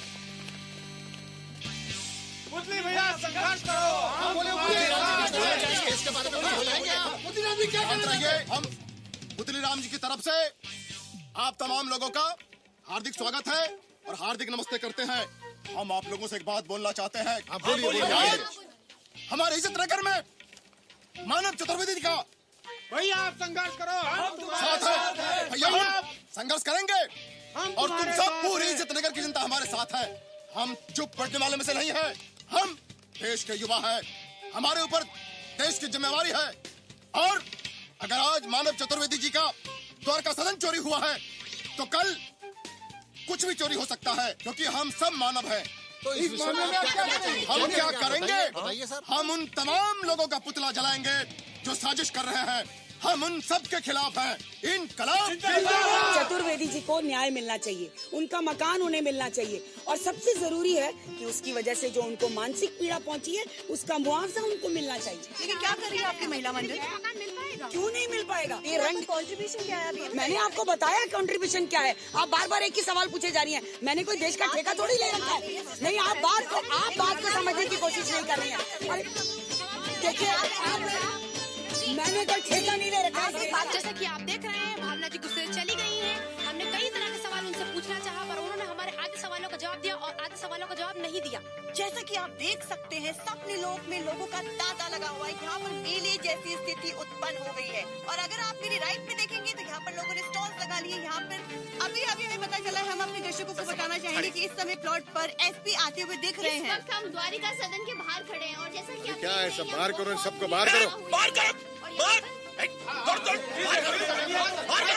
पुतली भैया संघर्ष करो। हम बोले इसके बारे में बताएंगे। पुतली राम जी क्या कर रहे हैं? हम पुतली राम जी की तरफ से आप तमाम लोगों का हार्दिक स्वागत है और हार्दिक नमस्ते करते हैं। हम आप लोगों से एक बात बोलना चाहते हैं। बोलिए बोलिए। हमारे इज्जत नगर में मानव चतुर्वेदी का भैया आप संघर्ष करो। हम साथ है भैया, हम संघर्ष करेंगे और तुम सब पूरी इज्जत नगर की जनता हमारे साथ है। हम चुप बैठने वाले में से नहीं है। हम देश के युवा हैं, हमारे ऊपर देश की जिम्मेवारी है। और अगर आज मानव चतुर्वेदी जी का द्वारका सदन चोरी हुआ है तो कल कुछ भी चोरी हो सकता है, क्योंकि हम सब मानव हैं। तो इस मामले में हम क्या करेंगे? हम उन तमाम लोगों का पुतला जलाएंगे जो साजिश कर रहे हैं। हम उन सब के खिलाफ हैं। इनकलाब। चतुर्वेदी जी को न्याय मिलना चाहिए, उनका मकान उन्हें मिलना चाहिए और सबसे जरूरी है कि उसकी वजह से जो उनको मानसिक पीड़ा पहुंची है उसका मुआवजा उनको मिलना चाहिए। लेकिन क्या करेगी आपकी महिला मंडल? मिल पाएगा? क्यों नहीं मिल पाएगा? ये रंग कॉन्ट्रीब्यूशन क्या है? मैंने आपको बताया कॉन्ट्रीब्यूशन क्या है। आप बार बार एक ही सवाल पूछे जा रही हैं। मैंने कोई देश का ठेका थोड़ी ले रखा है। नहीं, आप बात को आप बात को समझने की कोशिश नहीं कर रही हैं। देखिए, मैंने कोई ठेका नहीं ले रखा है। जैसा कि आप देख रहे हैं, भावना जी गुस्से से चली गई हैं। हमने कई तरह के सवाल उनसे पूछना चाहा, पर उन्होंने हमारे आधे सवालों का जवाब दिया और आधे सवालों का जवाब नहीं दिया। जैसा कि आप देख सकते हैं, सपने लोक में लोगों का तांता लगा हुआ है। यहाँ पर मेले जैसी स्थिति उत्पन्न हो गई है। और अगर आप मेरी राइट में देखेंगे तो यहाँ पर लोगों ने स्टॉल्स लगा लिए। यहाँ पर अभी अभी हमें पता चला है, हम अपने दर्शकों को बताना चाहेंगे कि इस समय प्लॉट पर एसपी आते हुए दिख रहे हैं। इस वक्त हम द्वारिका सदन के बाहर खड़े हैं और जैसा कि क्या है, सब बाहर करो, सबको बाहर करो, बाहर करो, बाहर दौड़ दौड़ बाहर करो, बाहर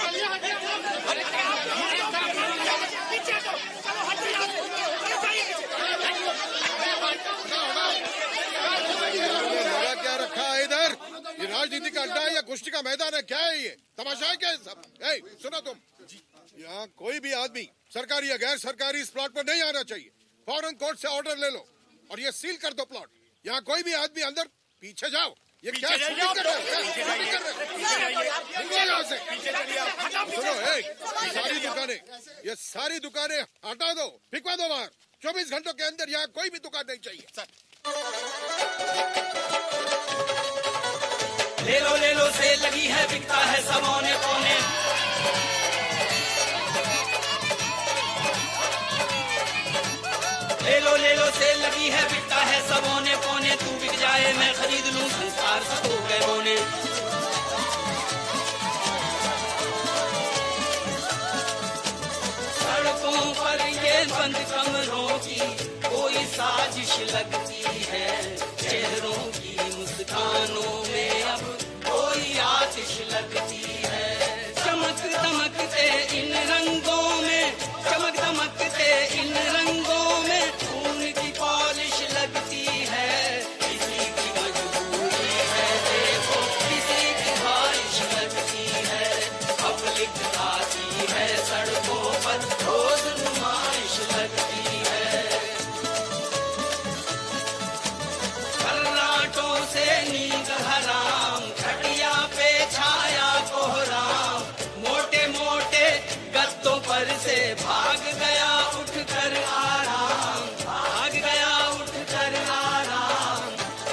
क्या रखा है इधर? ये राजनीति का अड्डा है या कुश्ती का मैदान है? क्या है ये? तमाशा है क्या सब? ए, सुनो तुम, यहाँ कोई भी आदमी सरकारी या गैर सरकारी इस प्लॉट पर नहीं आना चाहिए। फौरन कोर्ट से ऑर्डर ले लो और ये सील कर दो प्लॉट। यहाँ कोई भी आदमी अंदर, पीछे जाओ। ये क्या शूटिंग कर रहे हो? सुनो, ये सारी दुकानें ये सारी दुकानें हटा दो, फिकवा दो बाहर। चौबीस घंटों के अंदर यहाँ कोई भी दुकान नहीं चाहिए। सर ले लो ले लो से लगी है, बिकता है समोने पौने। ले लो ले लो से लगी है, बिकता है समोने पौने। तू बिक जाए मैं खरीद लूं, संस्कार सब हो गए बोने। सड़कों पर ये बंद कमरों की कोई साजिश लगती है। चेहरों की मुस्कानों में अब कोई आतिश लगती है। चमक दमकते इन रंगों में, चमक दमकते इन रंगों में खून की पॉलिश लगती है। किसी की मजबूरी है देखो, किसी की ख्वाहिश लगती है। पब्लिक आती है सड़कों पर, रोज नुमाइश लगती है। कर्राटों से नींद हराम, खटिया पे छाया कोहराम। मोटे मोटे गद्दों पर से भाग गया उठकर आराम, भाग गया उठकर आराम।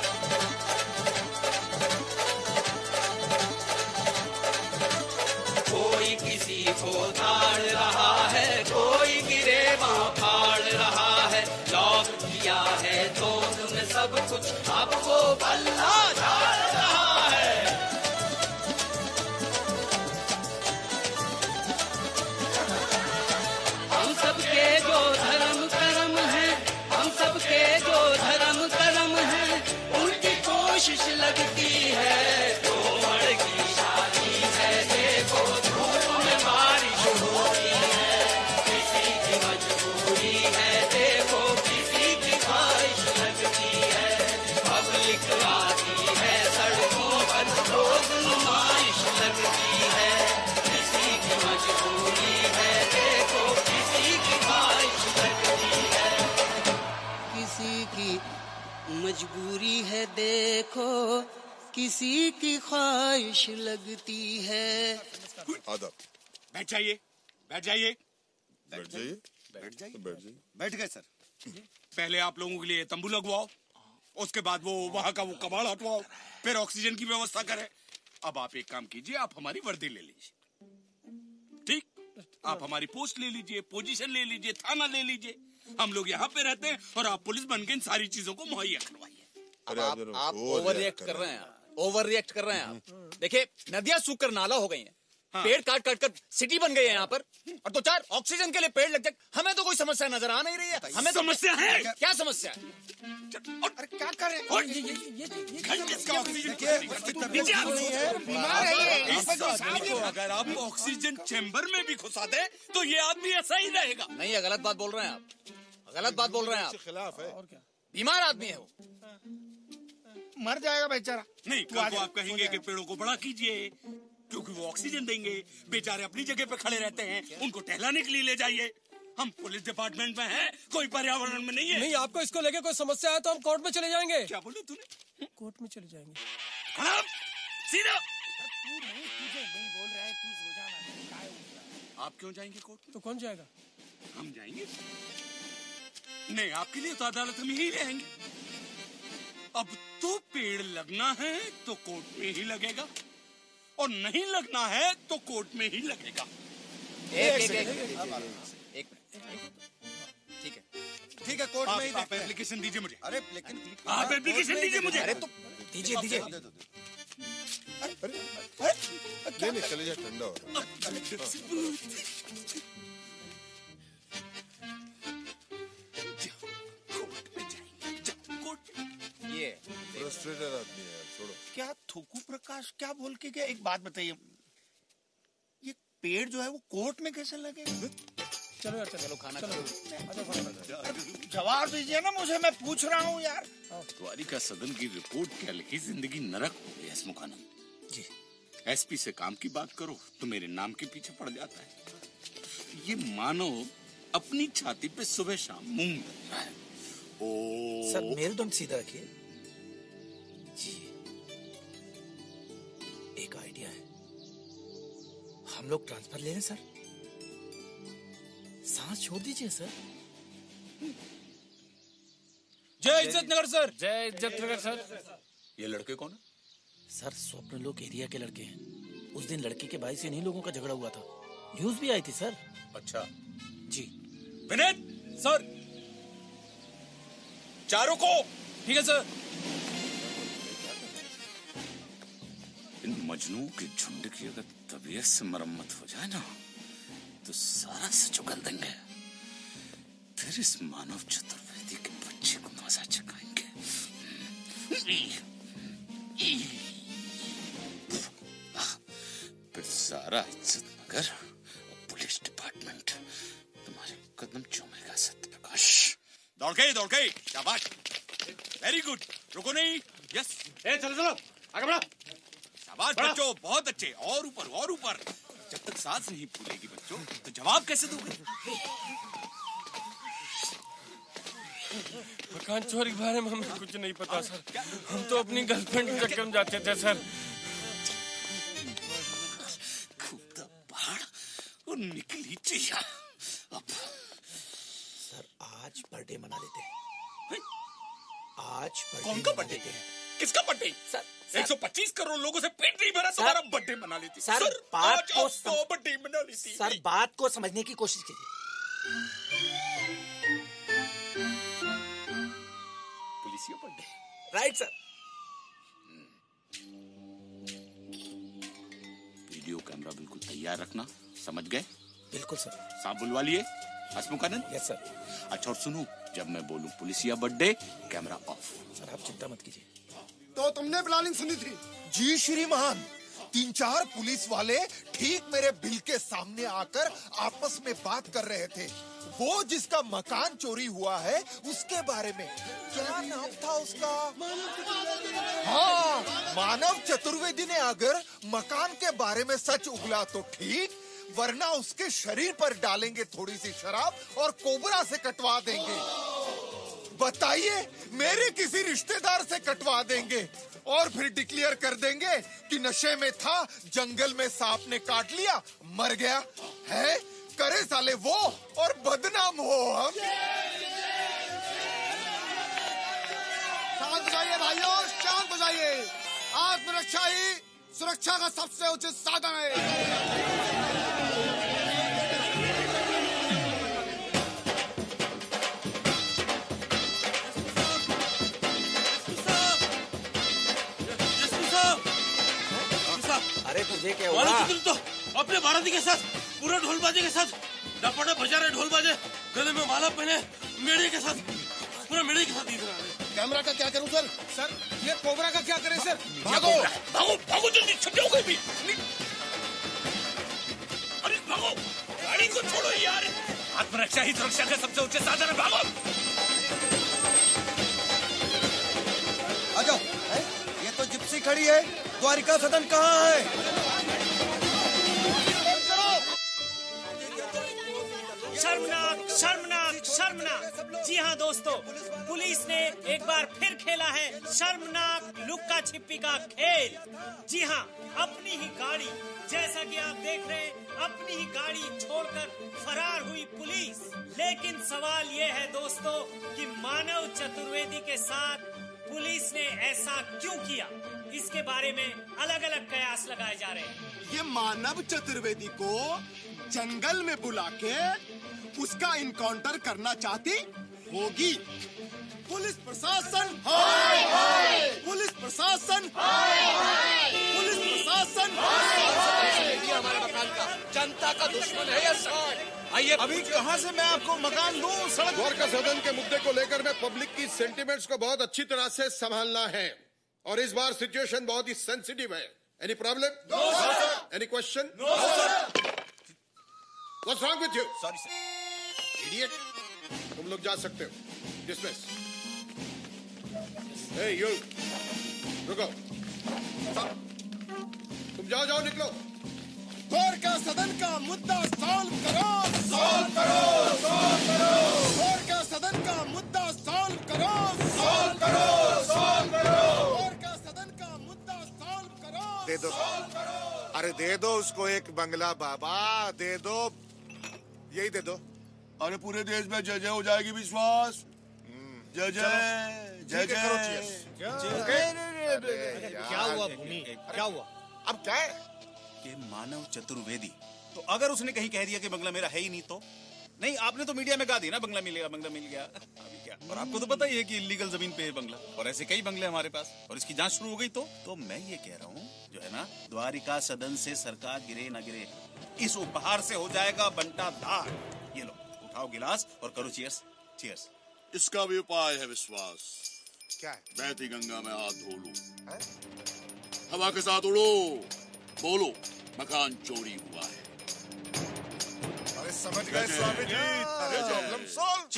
कोई किसी को ताड़ रहा है, कोई गिरेबां फाड़ रहा है। लॉक किया है तोंद में सब कुछ, अब वो बल्ला झाड़ रहा है। हम सबके जो धर्म कर्म है, हम सबके जो धर्म कर्म है, उनकी कोशिश लगती है। कोमड़ की शादी है देखो, धूप में बारिश होती है। किसी की मजबूरी है देखो, किसी की ख्वाहिश लगती है। पब्लिक आती है सड़कों पर, रोज नुमाइश लगती है। किसी की मजबूरी है देखो, किसी की ख्वाहिश लगती है। किसी की मजबूरी है देखो, किसी की ख्वाहिश लगती है। आदब, बैठ जाइए, बैठ जाइए, बैठ जाइए। बैठ जाइए। बैठ जाइए। बैठ गए सर। पहले आप लोगों के लिए तंबू लगवाओ, उसके बाद वो वहां का वो कबाड़ हटवाओ, फिर ऑक्सीजन की व्यवस्था करें। अब आप एक काम कीजिए, आप हमारी वर्दी ले लीजिए, ठीक? आप हमारी पोस्ट ले लीजिए, पोजीशन ले लीजिए, थाना ले लीजिए। हम लोग यहाँ पे रहते हैं और आप पुलिस बन के इन सारी चीजों को मुहैया करवाइए। अब आप आप ओवर रिएक्ट कर रहे हैं, ओवर रिएक्ट कर रहे हैं आप। देखिए, नदियां सूख कर नाला हो गई हैं, हाँ। पेड़ काट काट कर सिटी बन गई है यहाँ पर, और दो चार ऑक्सीजन के लिए पेड़ लग जाए। हमें तो कोई समस्या नजर आ नहीं रही है। हमें तो समस्या है। क्या समस्या है? अरे क्या कर रहे हैं? ये ये ये अगर आप ऑक्सीजन चेंबर में भी घुसा दे तो ये आदमी ऐसा ही रहेगा। नहीं, ये गलत बात बोल रहे हैं आप, गलत बात बोल रहे हैं आप। खिलाफ है। और क्या? बीमार आदमी है वो, मर जाएगा बेचारा। नहीं, कल को आप कहेंगे कि पेड़ों को बड़ा कीजिए क्योंकि वो ऑक्सीजन देंगे। बेचारे अपनी जगह पे खड़े रहते हैं, उनको टहलाने के लिए ले जाइए। हम पुलिस डिपार्टमेंट में हैं, कोई पर्यावरण में नहीं है। नहीं, आपको इसको लेके कोई समस्या है तो हम कोर्ट में चले जाएंगे। क्या बोले तूने? कोर्ट में चले जाएंगे। हाँ, सीधा। तू नहीं, तुझे नहीं बोल रहा है, तू सो जाना। आप क्यों जाएंगे कोर्ट में? तो कौन जाएगा? हम जाएंगे। नहीं, आपके लिए तो अदालत हम ही रहेंगे। अब तो पेड़ लगना है तो कोर्ट में ही लगेगा, और नहीं लगना है तो कोर्ट में ही लगेगा। एक एक एक एक ठीक है, ठीक है, कोर्ट में ही आप एप्लीकेशन दीजिए मुझे। अरे लेकिन आप एप्लीकेशन दीजिए मुझे। अरे तो दीजिए दीजिए। नहीं नहीं, चले जाए, ठंडा हो। ये फ्रस्ट्रेटेड आदमी है, छोड़ो। क्या थोकू प्रकाश क्या बोल के गया? एक बात बताइए, ये पेड़ जो है वो कोर्ट में कैसे लगेगा? चलो यार, चलो खाना चलो, जवाब दीजिए ना मुझे, मैं पूछ रहा हूँ यार। द्वारिका सदन की रिपोर्ट कल ही जिंदगी नरक हो गई हसमुख आनंद जी। एसपी से काम की बात करो तो मेरे नाम के पीछे पड़ जाता है। ये मानो अपनी छाती पे सुबह शाम मूंग दल रहा है। ओ सर, मेरुदंड सीधा रखिए जी। एक आइडिया है, हम लोग ट्रांसफर ले लें सर। सांस छोड़ दीजिए सर। जय इज्जत नगर सर। जय इज्जत नगर सर। ये लड़के कौन है? सर, स्वप्न लोक एरिया के लड़के हैं। उस दिन लड़की के भाई से इन्हीं लोगों का झगड़ा हुआ था, न्यूज भी आई थी सर। अच्छा जी। विनीत सर, चारों को। ठीक है सर। इन मजनू के झुंड की अगर तबीयत से मरम्मत हो जाए ना तो सारा सच उगल देंगे। फिर इस मानव चतुर्वेदी के बच्चे को मजा चखाएंगे। फिर सारा इज्जत नगर और पुलिस डिपार्टमेंट तुम्हारे कदम चूमेगा। सत्य प्रकाश दौड़ गई, दौड़ गई, शाबाश, वेरी गुड। रुको नहीं, यस। ए चलो चलो, आगे बढ़ो। शाबाश बच्चों, बहुत अच्छे। और ऊपर, और ऊपर। जब तक सांस नहीं फूलेगी बच्चों तो जवाब कैसे दोगे? मकान चोरी के बारे में हमें कुछ नहीं पता सर। हम तो अपनी गर्लफ्रेंड के चक्कर में जाते थे सर। खूब पहाड़ और निकली चिया। अब सर, आज बर्थडे मना लेते हैं। आज कौन का बर्थडे? किसका बर्थडे? सर, एक सौ पच्चीस करोड़ लोगों से पेट नहीं भरा, तुम्हारा बर्थडे मना लेती। सर, सर बात को सम... बर्थडे मना लेती। सर, बात को समझने की कोशिश कीजिए। पुलिसिया birthday, right sir. Video camera बिल्कुल तैयार रखना, समझ गए? बिल्कुल सर। सांप बुलवा लिए हसमुखानंद? Yes sir. अच्छा, और सुनो, जब मैं बोलूं पुलिसिया बर्थडे, कैमरा ऑफ। सर, आप चिंता मत कीजिए। तो तुमने प्लानिंग सुनी थी? जी श्रीमान, तीन चार पुलिस वाले ठीक मेरे बिल के सामने आकर आपस में बात कर रहे थे। वो जिसका मकान चोरी हुआ है उसके बारे में। क्या नाम था उसका? हाँ, मानव चतुर्वेदी ने अगर मकान के बारे में सच उगला तो ठीक, वरना उसके शरीर पर डालेंगे थोड़ी सी शराब और कोबरा से कटवा देंगे। बताइए, मेरे किसी रिश्तेदार से कटवा देंगे और फिर डिक्लेयर कर देंगे कि नशे में था, जंगल में सांप ने काट लिया, मर गया है। करे साले वो और बदनाम हो हम। शांत हो जाइए भाइयों, शांत हो जाइए। आत्मरक्षा ही सुरक्षा का सबसे उचित साधन है। अरे तुझे क्या हुआ? हुआ? तुम तो अपने बाराती के साथ पूरे ढोल बाजे के साथ डपटे बजा रहे, ढोल बाजे गले में माला पहने, मेढ़े के साथ पूरा मेढ़े के साथ इधर आ रहे। कैमरा का क्या करूं सर? सर ये कोबरा का क्या करें सर? भागो भागो भागो जल्दी, छुप जाओ कहीं भी। अरे भागो, गाड़ी को छोड़ो यार। आत्मरक्षा ही सुरक्षा का सबसे उच्च साधन है, भागो। आ जाओ। ये तो जिप्सी खड़ी है, द्वारिका सदन कहाँ है? शर्मनाक शर्मनाक शर्मनाक। जी हाँ दोस्तों, पुलिस ने एक बार फिर खेला है शर्मनाक लुक्का छिपी का खेल। जी हाँ, अपनी ही गाड़ी, जैसा कि आप देख रहे हैं, अपनी ही गाड़ी छोड़कर फरार हुई पुलिस। लेकिन सवाल ये है दोस्तों कि मानव चतुर्वेदी के साथ पुलिस ने ऐसा क्यों किया? इसके बारे में अलग अलग कयास लगाए जा रहे हैं। ये मानव चतुर्वेदी को जंगल में बुला के उसका इनकाउंटर करना चाहती होगी। पुलिस प्रशासन हाय हाय, पुलिस प्रशासन हाय हाय, पुलिस प्रशासन हाय हाय। ये हमारे मकान का जनता का दुश्मन है ये सर। आइए अभी कहाँ से मैं आपको मकान दूं? सड़क द्वारका सदन के मुद्दे को लेकर में पब्लिक की सेंटिमेंट्स को बहुत अच्छी तरह से संभालना है और इस बार सिचुएशन बहुत ही सेंसिटिव है। Any problem? No sir. Any question? No sir. What's wrong with you? Sorry sir. Idiot. तुम लोग जा सकते हो। Dismiss. Hey you. रुको। तुम जाओ जाओ निकलो। द्वारका सदन का मुद्दा सॉल्व करो, सॉल्व करो, सॉल्व करो। द्वारका सदन का मुद्दा सॉल्व करो, सॉल्व करो, सॉल्व करो। द्वारका सदन का मुद्दा सॉल्व करो। दे दो, अरे दे दो उसको एक बंगला बाबा, दे दो, यही दे दो। अरे पूरे देश में जय जय हो जाएगी विश्वास। जय जय जय जय। क्या हुआ भूमि, क्या हुआ? अब क्या है कि मानव चतुर्वेदी, तो अगर उसने कहीं कह दिया कि बंगला मेरा है ही नहीं तो नहीं, आपने तो मीडिया में गा दी ना बंगला मिलेगा, बंगला मिल गया। अभी क्या? और आपको तो पता ही है कि इलीगल जमीन पे है बंगला, और ऐसे कई बंगले हमारे पास, और इसकी जांच शुरू हो गई तो तो मैं ये कह रहा हूँ जो है ना, द्वारिका सदन से सरकार गिरे ना गिरे, इस उपहार से हो जाएगा बंटा धार। ये लो उठाओ गिलास और करो चीयर्स, चीयर्स। इसका भी उपाय है विश्वास। क्या है? बहती गंगा में हाथ धो लूं, हवा के साथ उड़ो, बोलो मकान चोरी हुआ है। अरे समझ गए स्वामी जी, अरे प्रॉब्लम सॉल्व।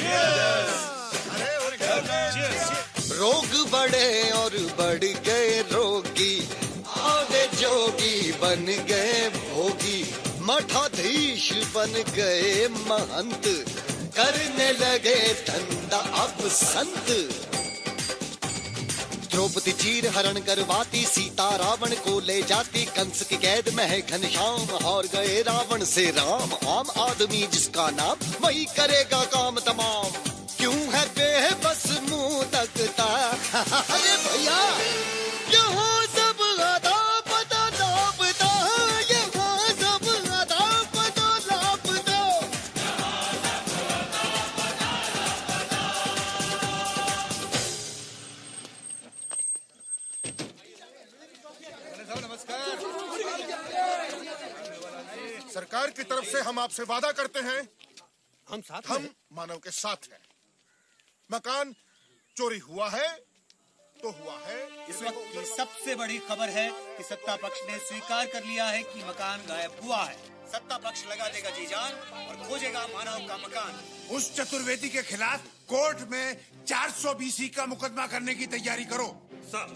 रोग बढ़े और बढ़ गए रोगी, आधे जोगी बन गए भोगी, मठाधीश बन गए महंत, करने लगे धंधा अब संत। द्रौपदी चीर हरण करवाती, सीता रावण को ले जाती, कंस की कैद में है घनश्याम, हार गए रावण से राम। आम आदमी जिसका नाम, वही करेगा काम तमाम। क्यों है बेबस मुंह तकता, अरे भैया यहाँ सब आधा पता लापता, यहाँ सब आधा पता लापता। सरकार की तरफ से हम आपसे वादा करते हैं, हम साथ हम मानव के साथ हैं। मकान चोरी हुआ है तो हुआ है। इस वक्त की सबसे बड़ी खबर है कि सत्ता पक्ष ने स्वीकार कर लिया है कि मकान गायब हुआ है। सत्ता पक्ष लगा देगा जी जान और खोजेगा मानव का मकान। उस चतुर्वेदी के खिलाफ कोर्ट में चार सौ बीसी का मुकदमा करने की तैयारी करो। सर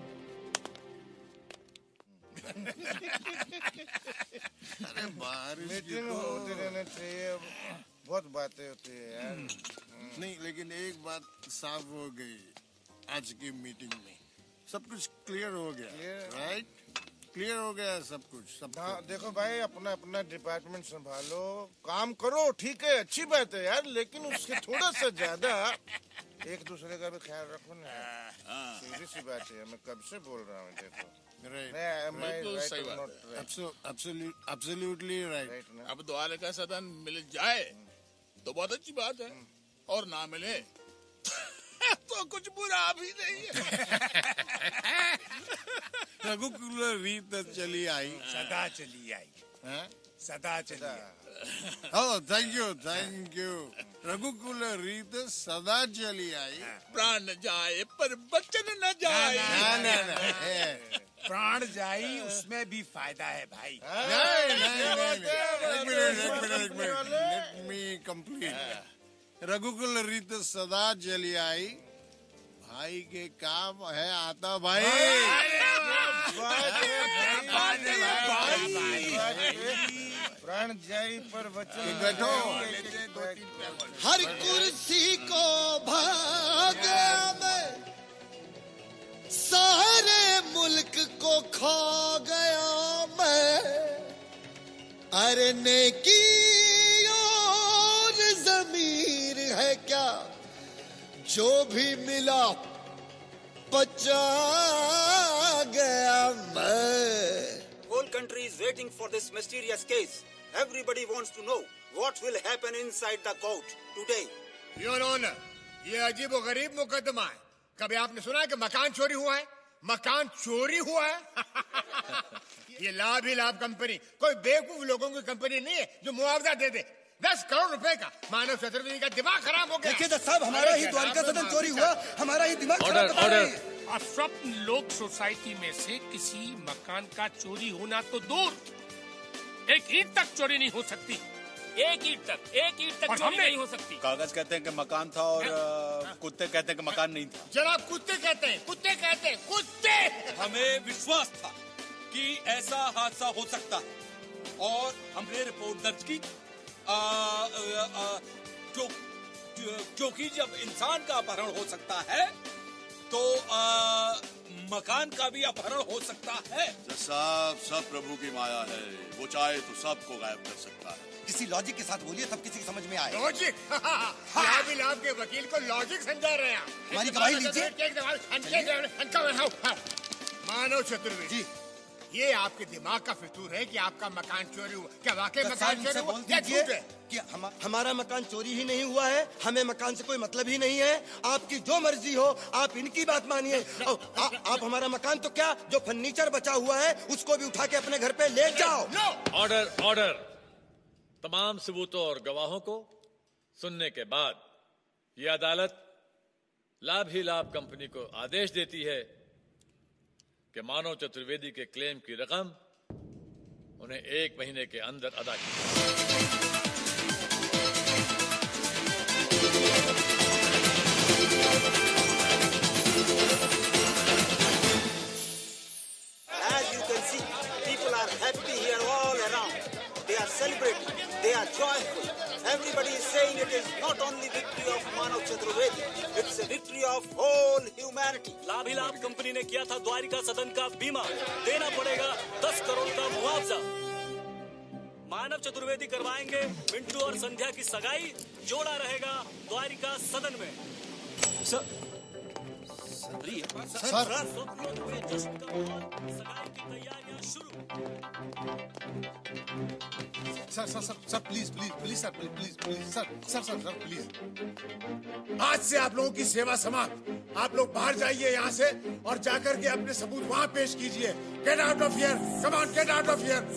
अरे बारिश होती रहना चाहिए, बहुत बातें होती है यार। नहीं लेकिन एक बात साफ हो गई आज की मीटिंग में, सब कुछ क्लियर हो गया, राइट? क्लियर हो गया सब कुछ सब हाँ देखो भाई, अपना अपना डिपार्टमेंट संभालो, काम करो, ठीक है, अच्छी बात है यार, लेकिन उसके थोड़ा सा ज्यादा एक दूसरे का भी ख्याल रखो ना। सीधी सी बात है, मैं कब से बोल रहा हूँ, देखो एब्सोल्युटली राइट। अब द्वारे का सदन मिल जाए तो बहुत अच्छी बात है, और ना मिले तो कुछ बुरा भी नहीं है। रघुकुल रीत चली आई, सदा चली आई, हैं? सदा चली आई। Oh thank you thank you. Raghukul रीत सदा चली आई, प्राण न जाए पर बचन न जाए। ना ना ना, प्राण जाई उसमें भी फायदा है भाई। नहीं नहीं नहीं, एक मिनट एक मिनट एक minute, let me complete. Raghukul रीत सदा चली आई, भाई के काम है आता भाई। प्राण जाई पर वचन बैठो। हर कुर्सी को भागा मैं, सारे मुल्क को खा गया मैं। अरे नेकी और जमीर है क्या, जो भी मिला बचा गया मैं। Whole country is waiting for this mysterious case. Everybody wants to know what will happen inside the court today. Your Honor, ये अजीब और गरीब मुकदमा है। कभी आपने सुना है कि मकान चोरी हुआ है? मकान चोरी हुआ है? ये लाभ ही लाभ कंपनी कोई बेवकूफ लोगों की कंपनी नहीं है जो मुआवजा दे दे। दस करोड़ रुपए का। मानव चतुर्वेदी का दिमाग खराब हो गया। देखिए दस साहब, हमारा ही द्वारका सदन चोरी हुआ, हमारा ही दिमाग खराब बता रहे हैं। और स्वप्न लोक सोसाइटी में से किसी मकान का चोरी होना तो दूर, एक ईंट तक चोरी नहीं हो सकती। एक ईंट तक एक ईंट तक चोरी नहीं हो सकती। कागज कहते हैं कि मकान था और आ, कुत्ते कहते हैं कि मकान नहीं था। जनाब कुत्ते कहते हैं, कुत्ते कहते हैं, कुत्ते। हमें विश्वास था कि ऐसा हादसा हो सकता है और हमने रिपोर्ट दर्ज की, आ, आ, आ, क्यों क्योंकि जब इंसान का अपहरण हो सकता है तो आ, मकान का भी अपहरण हो सकता है। साहब सब प्रभु की माया है, वो चाहे तो सबको गायब कर सकता है। किसी लॉजिक के साथ बोलिए, तब किसी की समझ में आए। लॉजिक? लाभ ही लाभ के वकील को लॉजिक समझा रहे हैं। हमारी गवाही लीजिए। मानव चतुर्वेदी, ये आपके दिमाग का फितूर है कि आपका मकान चोरी हुआ। क्या वाकई मकान चोरी हुआ या झूठ है? कि हम, हमारा मकान चोरी ही नहीं हुआ है, हमें मकान से कोई मतलब ही नहीं है। आपकी जो मर्जी हो, आप इनकी बात मानिए। आप हमारा मकान तो क्या, जो फर्नीचर बचा हुआ है उसको भी उठा के अपने घर पे ले जाओ। Order order. तमाम सबूतों और गवाहों को सुनने के बाद ये अदालत लाभ ही लाभ कंपनी को आदेश देती है कि मानव चतुर्वेदी के क्लेम की रकम उन्हें एक महीने के अंदर अदा की। As you can see, people are happy here all around. They are celebrating. They are joyful. Everybody is saying it is not only victory of Manav Chaturvedi, it's a victory of whole humanity. लाभ ही लाभ company ने किया था द्वारिका सदन का बीमा, देना पड़ेगा दस करोड़ का मुआवजा। मानव चतुर्वेदी करवाएंगे मिंटू और संध्या की सगाई, जोड़ा रहेगा द्वारिका सदन में। सर सर जश्न का माहौल, सगाई की तैयारियां शुरू। Sir sir sir sir please please please sir please please please sir sir sir sir please. आज से आप लोगों की सेवा समाप्त। आप लोग बाहर जाइए यहाँ से और जाकर के अपने सबूत वहाँ पेश कीजिए। Get out of here, come on, get out of here.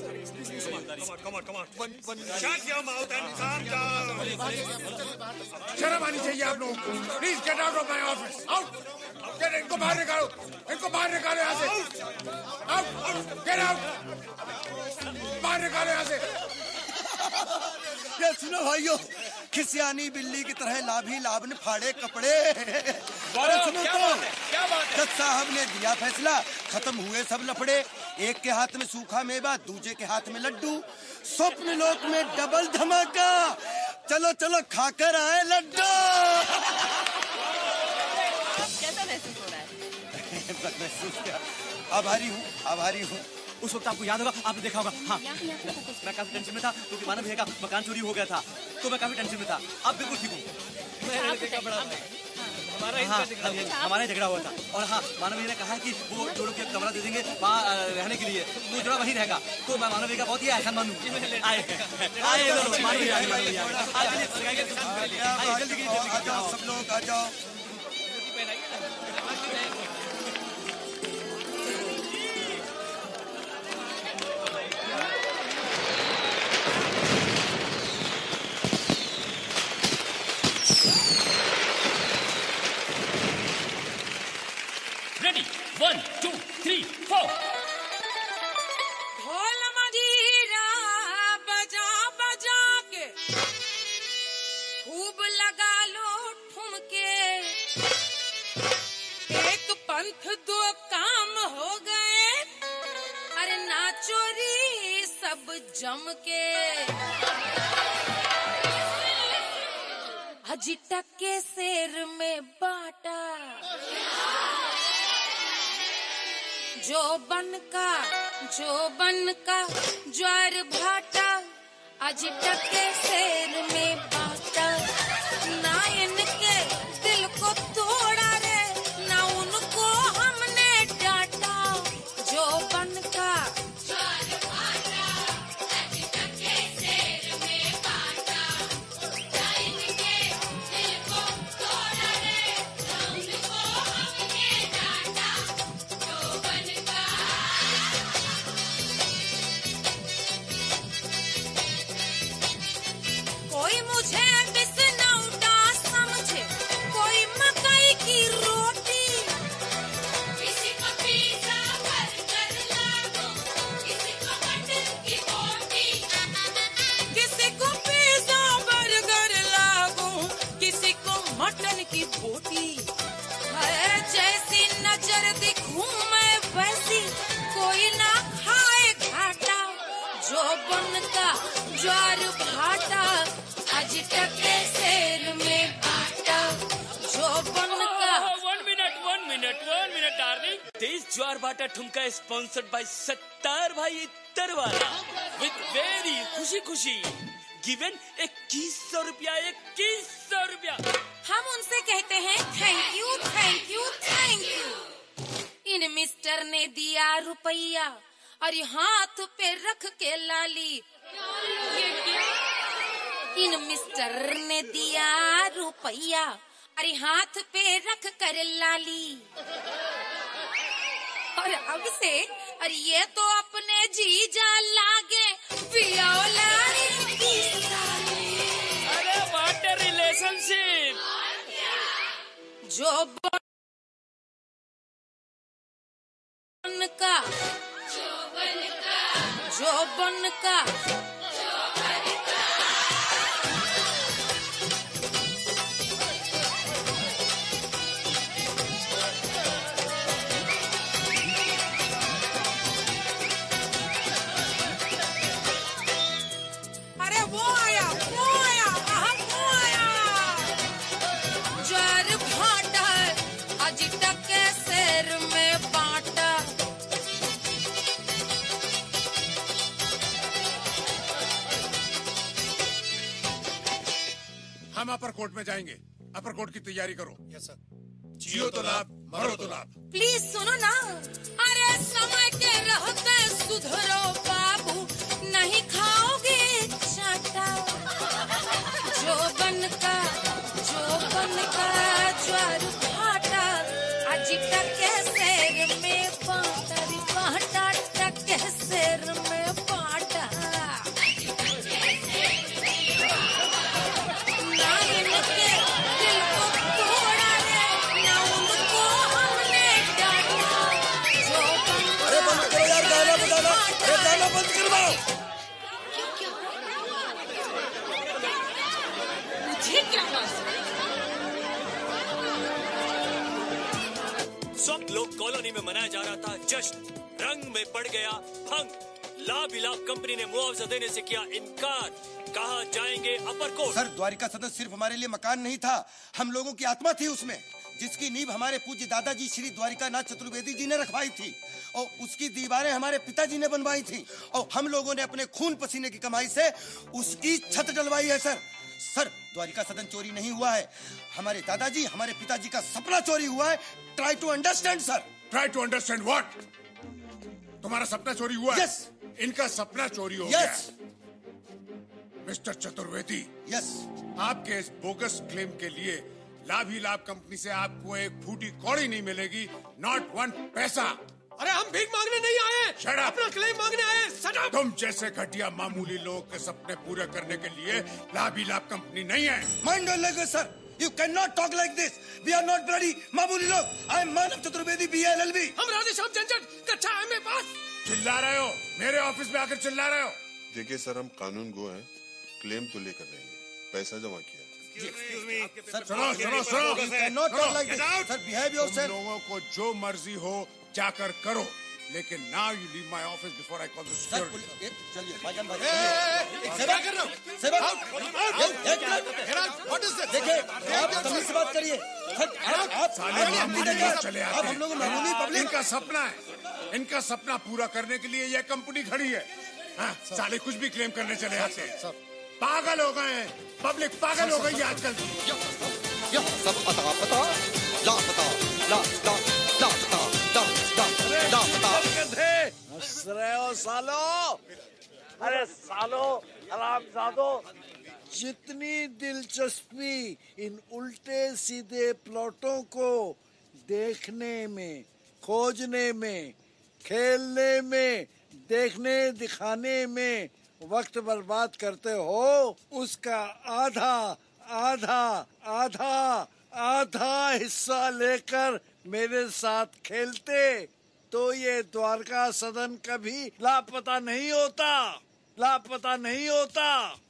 शर्म आनी चाहिए आप लोगों को। Please get out of my office. Out, इनको बाहर निकालो, इनको बाहर निकालो यहाँ से। आउट, गेट आउट, बाहर निकालो यहाँ से। ये सुनो भाइयों, खिसियानी बिल्ली की तरह लाभ ही लाभ ने फाड़े कपड़े। अरे सुनो तो, जज साहब ने दिया फैसला, खत्म हुए सब लफड़े। एक के हाथ में सूखा मेवा, दूसरे के हाथ में लड्डू। स्वप्न लोक में डबल धमाका। चलो चलो खाकर आए लड्डू। कैसा महसूस हो रहा है? महसूस क्या, आभारी हूँ आभारी हूँ। उस वक्त आपको याद होगा, आपने देखा होगा। हाँ, मैं काफी टेंशन में था क्योंकि मानव भैया का मकान चोरी हो गया था, तो मैं काफी टेंशन में था। अब बिल्कुल ठीक हूँ। हमारा हाँ, हमारा झगड़ा हुआ था और हाँ मानव भैया ने कहा कि वो जोड़ों को कमरा दे देंगे वहाँ रहने के लिए, वो जोड़ा वहीं रहेगा। तो मैं मानव भैया का बहुत ही एहसान मानूं। आए आए मानव भैया आ जाओ, सब लोग आ जाओ। One, two, three, four. ढोल मजीरा बजा बजा के खूब लगा लो ठुमके, एक पंथ दो काम हो गए, अरे ना चोरी सब जम के। अजी टक्के शेर में बाटा, जो बन का जो बन का ज्वार भाटा, आज टके शेर में बाटा। ना इनके दिल को तोड़ा रे, ना उनको हमने डांटा। जो बन का ज्वार भाटा, आज टके शेर में बाटा। ना इनके दिल को तोड़ा रे, ना उनको हमने डांटा। कोई मुझे बिसनौटा समझे, कोई मकई की रोटी, किसी को पिज़्ज़ा बर्गर लागो, किसी को मटन की बोटी। किसी को पिज़्ज़ा बर्गर लागो, किसी को मटन की बोटी। है जैसी नजर दिखूं मैं वैसी, कोई ना खाए घाटा। जो बन का ज्वार भाटा, आज टके शेर में बाटा। जो बन का one minute one minute one minute darling. तेज ज्वार बाटा ठुमका स्पॉन्सर्ड बाय सत्तार भाई इत्तर वाला, विद वेरी खुशी खुशी गिवन इक्कीस सौ रुपया इक्कीस सौ रुपया। हम उनसे कहते हैं thank you thank you thank you. इन मिस्टर ने दिया रुपया और हाथ पे रख के लाली। इन मिस्टर ने दिया रुपया अरे हाथ पे रख कर लाली। और अब से अरे ये तो अपने जीजा लागे पियोलारी की साली। अरे व्हाट अ रिलेशनशिप। जो बन का जो बन का जो बन का हम अपर कोर्ट में जाएंगे। अपर कोर्ट की तैयारी करो। Yes sir. जियो तो लाभ, मरो तो लाभ। प्लीज सुनो ना। अरे समय के रहते सुधरो बाबू, नहीं खाओगे चाटा। जो बन का जो बन का ज्वार भाटा, आज टके शेर में बाटा बाटा टके शेर में बाटा। बंद करवाओ। मुझे क्या सब लोग कॉलोनी में मनाया जा रहा था जश्न। रंग में पड़ गया भंग। लाभ इलाभ कंपनी ने मुआवजा देने से किया इनकार। कहा जाएंगे अपर कोर्ट। सर द्वारिका सदन सिर्फ हमारे लिए मकान नहीं था, हम लोगों की आत्मा थी उसमें। जिसकी नींव हमारे पूज्य दादाजी श्री द्वारिकानाथ चतुर्वेदी जी ने रखवाई थी और उसकी दीवारें हमारे पिताजी ने बनवाई थी और हम लोगों ने अपने खून पसीने की कमाई से उसकी छत डलवाई है सर। सर, द्वारिका सदन चोरी नहीं हुआ है, हमारे दादाजी हमारे पिताजी का सपना चोरी हुआ है। Try to understand sir. Try to understand what? तुम्हारा सपना चोरी हुआ है? यस। इनका सपना चोरी हो yes. गया। Mister Chaturvedi, yes. आपके इस बोगस क्लेम के लिए लाभ ही लाभ कंपनी से आपको एक फूटी कौड़ी नहीं मिलेगी, नॉट वन पैसा। अरे हम भीख मांगने नहीं आए, Shut up! अपना क्लेम मांगने आए। Shut up! तुम जैसे घटिया मामूली लोगों के सपने पूरे करने के लिए लाभ ही लाभ कंपनी नहीं है। Mind your language sir, you can not talk like this. We are not bloody मामूली लोग। I am Manav Chaturvedi B L L B. हम राधेश्याम झंझट कच्चा है मेरे पास। चिल्ला रहे हो, मेरे ऑफिस में आकर चिल्ला रहे हो। देखिए सर, हम कानून गो हैं, क्लेम तो लेकर रहेंगे, पैसा जमा किया। सर, सुनो सुनो सुनो, You cannot talk like this. Sir, behave yourself. तुम लोगों को जो मर्जी हो जाकर करो, लेकिन now you leave my office before I call the sir, security. चलिए भाईजान भाई। क्या कर रहे हो? सेवक, Out! एक मिनट। What is this? देखिए, आप तमीज से बात करिए। सर, आप आप साले मामूली लोग चले आते आप हम लोग मामूली हैं। पब्लिक। इनका सपना है, इनका सपना पूरा करने के लिए यह कंपनी खड़ी है। हाँ, साले कुछ भी क्लेम करने चले आते हैं। पागल हो गए हैं, पब्लिक पागल हो गई है आजकल। यह सब अता पता लापता ला ला लापता ला ला लापता। हंस रहे हो सालो? अरे सालो, हरामजादो, जितनी दिलचस्पी इन उल्टे सीधे प्लॉटों को देखने में, खोजने में, खेलने में, देखने दिखाने में वक्त बर्बाद करते हो, उसका आधा आधा आधा आधा हिस्सा लेकर मेरे साथ खेलते तो ये द्वारका सदन कभी लापता नहीं होता, लापता नहीं होता।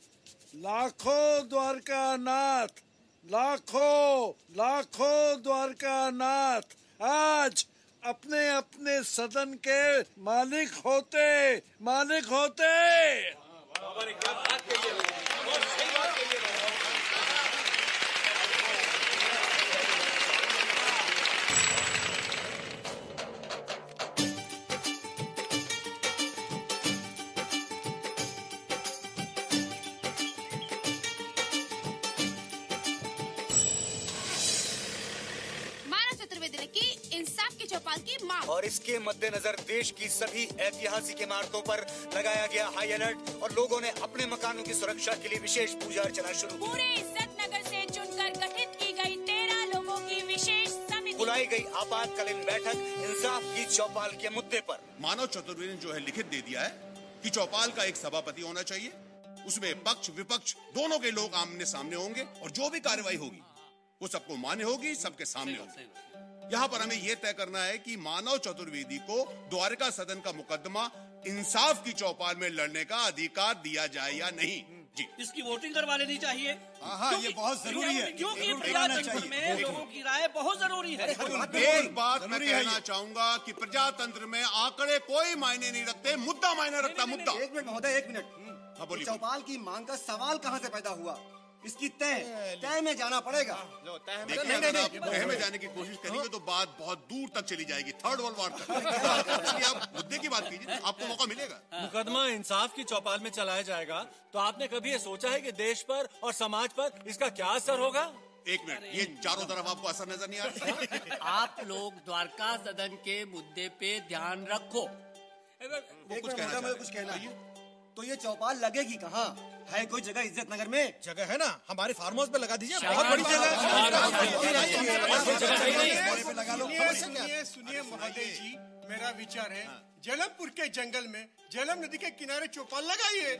लाखों द्वारका नाथ, लाखों लाखों द्वारका नाथ आज अपने अपने सदन के मालिक होते, मालिक होते। चौपाल की मांग। और इसके मद्देनजर देश की सभी ऐतिहासिक इमारतों पर लगाया गया हाई अलर्ट और लोगों ने अपने मकानों की सुरक्षा के लिए विशेष पूजा अर्चना शुरू की। पूरे इज्जत नगर से चुनकर गठित की गई तेरह लोगों की विशेष समिति बुलाई गई आपातकालीन बैठक इंसाफ की चौपाल के मुद्दे पर। मानव चतुर्वेदी ने जो है लिखित दे दिया है कि चौपाल का एक सभापति होना चाहिए, उसमें पक्ष विपक्ष दोनों के लोग आमने सामने होंगे और जो भी कार्रवाई होगी वो सबको मान्य होगी, सबके सामने होगी। यहाँ पर हमें यह तय करना है कि मानव चतुर्वेदी को द्वारका सदन का मुकदमा इंसाफ की चौपाल में लड़ने का अधिकार दिया जाए या नहीं। जी, इसकी वोटिंग करवा लेनी चाहिए। हाँ, ये बहुत जरूरी है, क्योंकि प्रजातंत्र में लोगों की राय बहुत जरूरी है। एक बात मैं कहना चाहूंगा कि प्रजातंत्र में आंकड़े कोई मायने नहीं रखते, मुद्दा मायने रखता। मुद्दा। एक मिनट महोदय, एक मिनट। हाँ, बोलिए। चौपाल की मांग का सवाल कहाँ से पैदा हुआ? इसकी तय तय में जाना पड़ेगा। देखिए, अगर आप तय में जाने की कोशिश करेंगे तो बात बहुत दूर तक चली जाएगी, थर्ड वर्ल्ड वॉर तक। इसलिए आप मुद्दे की बात कीजिए, आपको मौका मिलेगा। मुकदमा इंसाफ की चौपाल में चलाया जाएगा तो आपने कभी ये सोचा है कि देश पर और समाज पर इसका क्या असर होगा? एक मिनट, ये चारों तरफ आपको असर नजर नहीं आ रहा? आप लोग द्वारका सदन के मुद्दे पे ध्यान रखो। एक मिनट महोदय, मुझे कुछ कहना है। तो ये चौपाल लगेगी कहाँ? है कोई जगह इज्जत नगर में? जगह है ना, हमारे फार्म हाउस पे लगा दीजिए, बहुत बहुत बड़ी जगह है। सुनिए सुनिए महोदय जी, मेरा विचार है जलमपुर के जंगल में झेलम नदी के किनारे चौपाल लगाइए।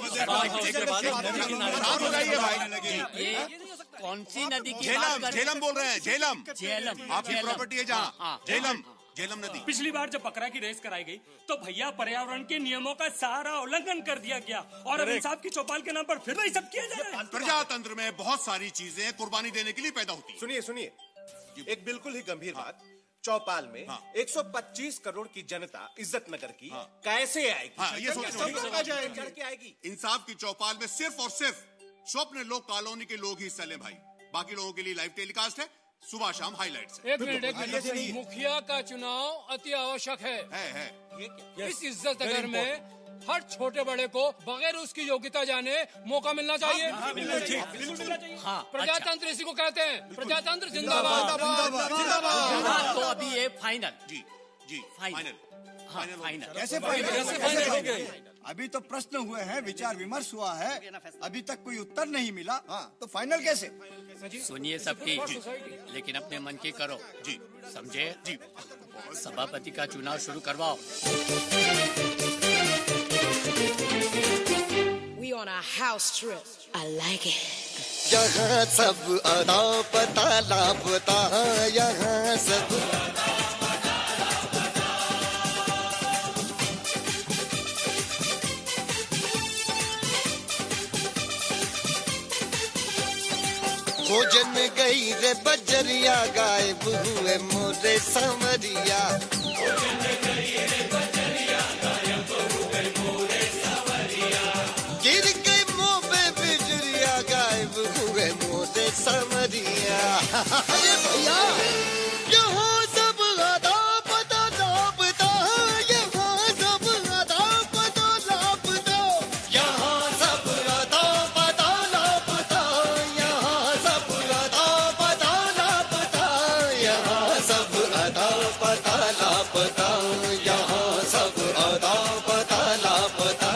कौन सी नदी की झेलम? झेलम बोल रहे हैं, झेलम। झेलम आपकी प्रॉपर्टी है जहाँ, झेलम झेलम नदी। पिछली बार जब बकरा की रेस कराई गई तो भैया पर्यावरण के नियमों का सारा उल्लंघन कर दिया गया और अब इंसाफ की चौपाल के नाम पर फिर वही सब किया जा रहा है। प्रजातंत्र में बहुत सारी चीजें कुर्बानी देने के लिए पैदा होती हैं। सुनिए सुनिए, एक बिल्कुल ही गंभीर बात। चौपाल में एक सौ पच्चीस करोड़ की जनता इज्जत नगर की कैसे आएगी? हाँ, ये सोचिए, इंसाफ की चौपाल में सिर्फ और सिर्फ स्वप्न लोक कॉलोनी के लोग ही हिस्सा लें भाई, बाकी लोगों के लिए लाइव टेलीकास्ट है। सुबह शाम हाईलाइट्स एक मिनट एक मिनट मुखिया का चुनाव अति आवश्यक है, है, है। इस इज्जत नगर में हर छोटे बड़े को बगैर उसकी योग्यता जाने मौका मिलना चाहिए। हाँ, बिल्कुल ठीक, बिल्कुल मिलना चाहिए। हाँ, प्रजातंत्र इसी को कहते हैं, प्रजातंत्र जिंदाबाद। हाँ, तो अभी ये फाइनल जी जी फाइनल फाइनल फाइनल कैसे फाइनल कैसे फाइनल हो गए? अभी तो प्रश्न हुए हैं, विचार विमर्श हुआ है, अभी तक कोई उत्तर नहीं मिला। हाँ, तो फाइनल कैसे? सुनिए सबकी, लेकिन अपने मन की करो जी, समझे जी। सभापति का चुनाव शुरू करवाओ। We on a house trip. I like it. यहाँ सब अदा पता लापता, यहाँ सब भोजन गई रे बजरिया, गायब हुए मोरे सांवरिया। गिर गई मुँह में बिजरिया, गायब हुए मोरे सांवरिया। अरे भैया यहाँ सब अदा पता लापता, यहाँ सब अदा पता लापता, यहाँ सब अदा पता लापता, यहाँ सब अदा पता लापता, यहाँ सब अदा पता लापता, यहाँ सब अदा पता लापता।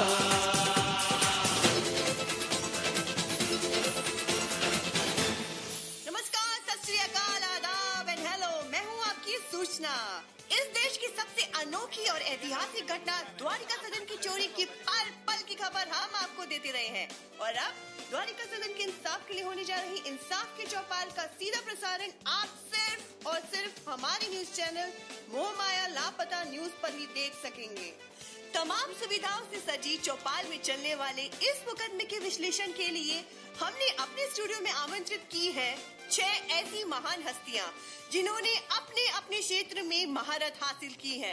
नमस्कार, सत श्री अकाल, आदाब एंड हेलो। मैं हूँ आपकी सूचना। इस देश की सबसे अनोखी और ऐतिहासिक घटना द्वारिका सदन की चोरी की पल पल की खबर हम आपको देते रहे हैं, और अब द्वारिका सदन के इंसाफ के लिए होने जा रही इंसाफ की चौपाल का सीधा प्रसारण आप सिर्फ और सिर्फ हमारे न्यूज चैनल मोह माया लापता न्यूज पर ही देख सकेंगे। तमाम सुविधाओं से सजी चौपाल में चलने वाले इस मुकदमे के विश्लेषण के लिए हमने अपने स्टूडियो में आमंत्रित की है छह ऐसी महान हस्तियां जिन्होंने अपने अपने क्षेत्र में महारत हासिल की है।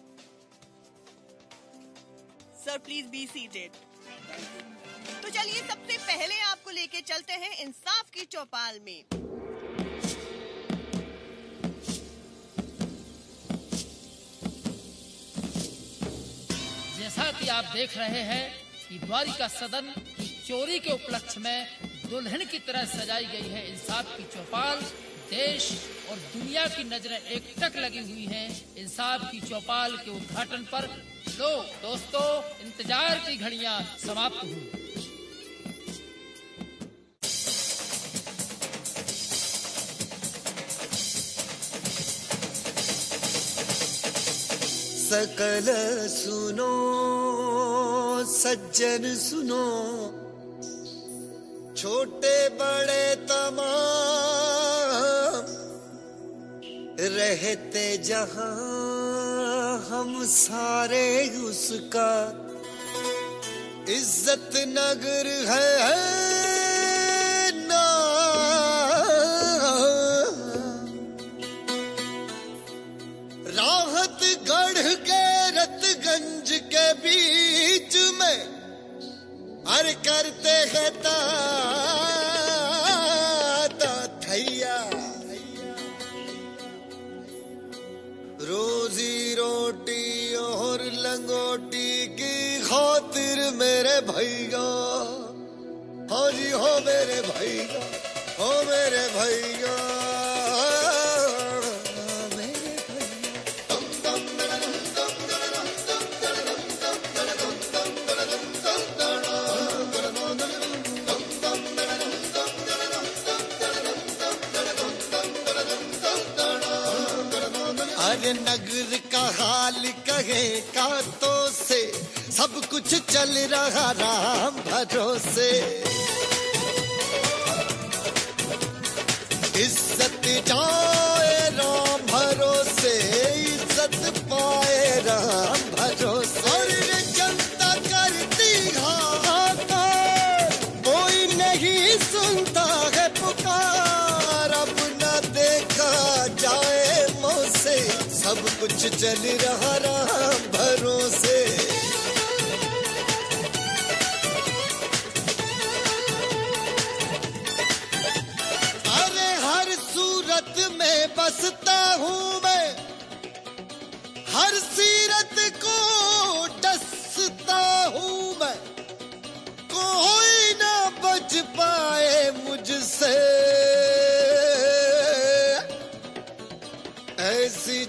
Sir please be seated. तो चलिए सबसे पहले आपको लेके चलते हैं इंसाफ की चौपाल में। जैसा कि आप देख रहे हैं कि द्वारिका सदन की चोरी के उपलक्ष्य में दुल्हन की तरह सजाई गई है इंसाफ की चौपाल। देश और दुनिया की नजरें एकटक लगी हुई हैं इंसाफ की चौपाल के उद्घाटन पर। लो दोस्तों, इंतजार की घड़ियां समाप्त हुई। सकल सुनो सज्जन सुनो, छोटे बड़े तमाम रहते जहां हम सारे उसका इज्जत नगर है, है ना। राहत गढ़ के रतगंज के बीच में हर करते हैं ता थैया। रोजी रोटी और लंगोटी की खातिर मेरे भैया, हो जी हो मेरे भैया, हो मेरे भैया। अरे नगर का हाल कहे का तो से सब कुछ चल रहा राम भरोसे। इज्जत जाए राम भरोसे, इज्जत पाए राम भरोसे। और ये जनता करती हाहाकार, कोई नहीं सुनता है पुकार। अब न देखा जाए से सब कुछ चल रहा राम भरोसे। अरे हर सूरत रास्ता हूँ मैं, हर सीरत को डसता हूँ मैं, कोई ना बच पाए मुझसे, ऐसी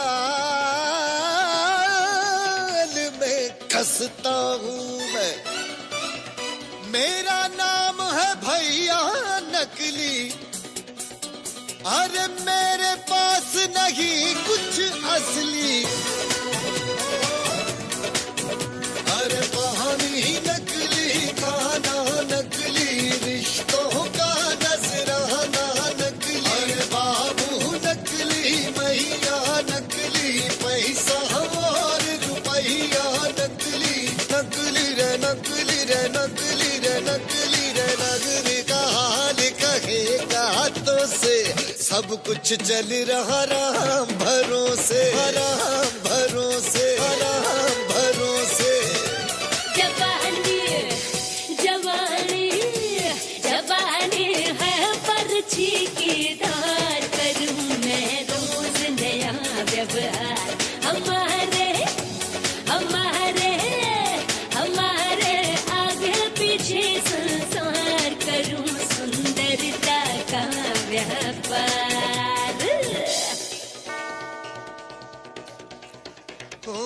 जाल में कसता हूँ मैं। मेरा नाम है भैया नकली, अरे मेरे पास नहीं कुछ असली, अरे पानी नकली, खाना नकली, रिश्तों का नजराना नकली, अरे बाबू नकली, मैया नकली, पैसा और रुपया नकली, नकली रे नकली रे नकली रे नकली रे, नगर का हाल कहेगा तो से, सब कुछ चल रहा राम भरोसे, राम भरोसे, राम भरोसे। जवानी जवानी जवानी है पर्ची की धार, करूं मैं रोज नया व्यवहार, हमारे हमारे हमारे आगे पीछे संसार, करूं सुंदरता का व्यापार। ओ,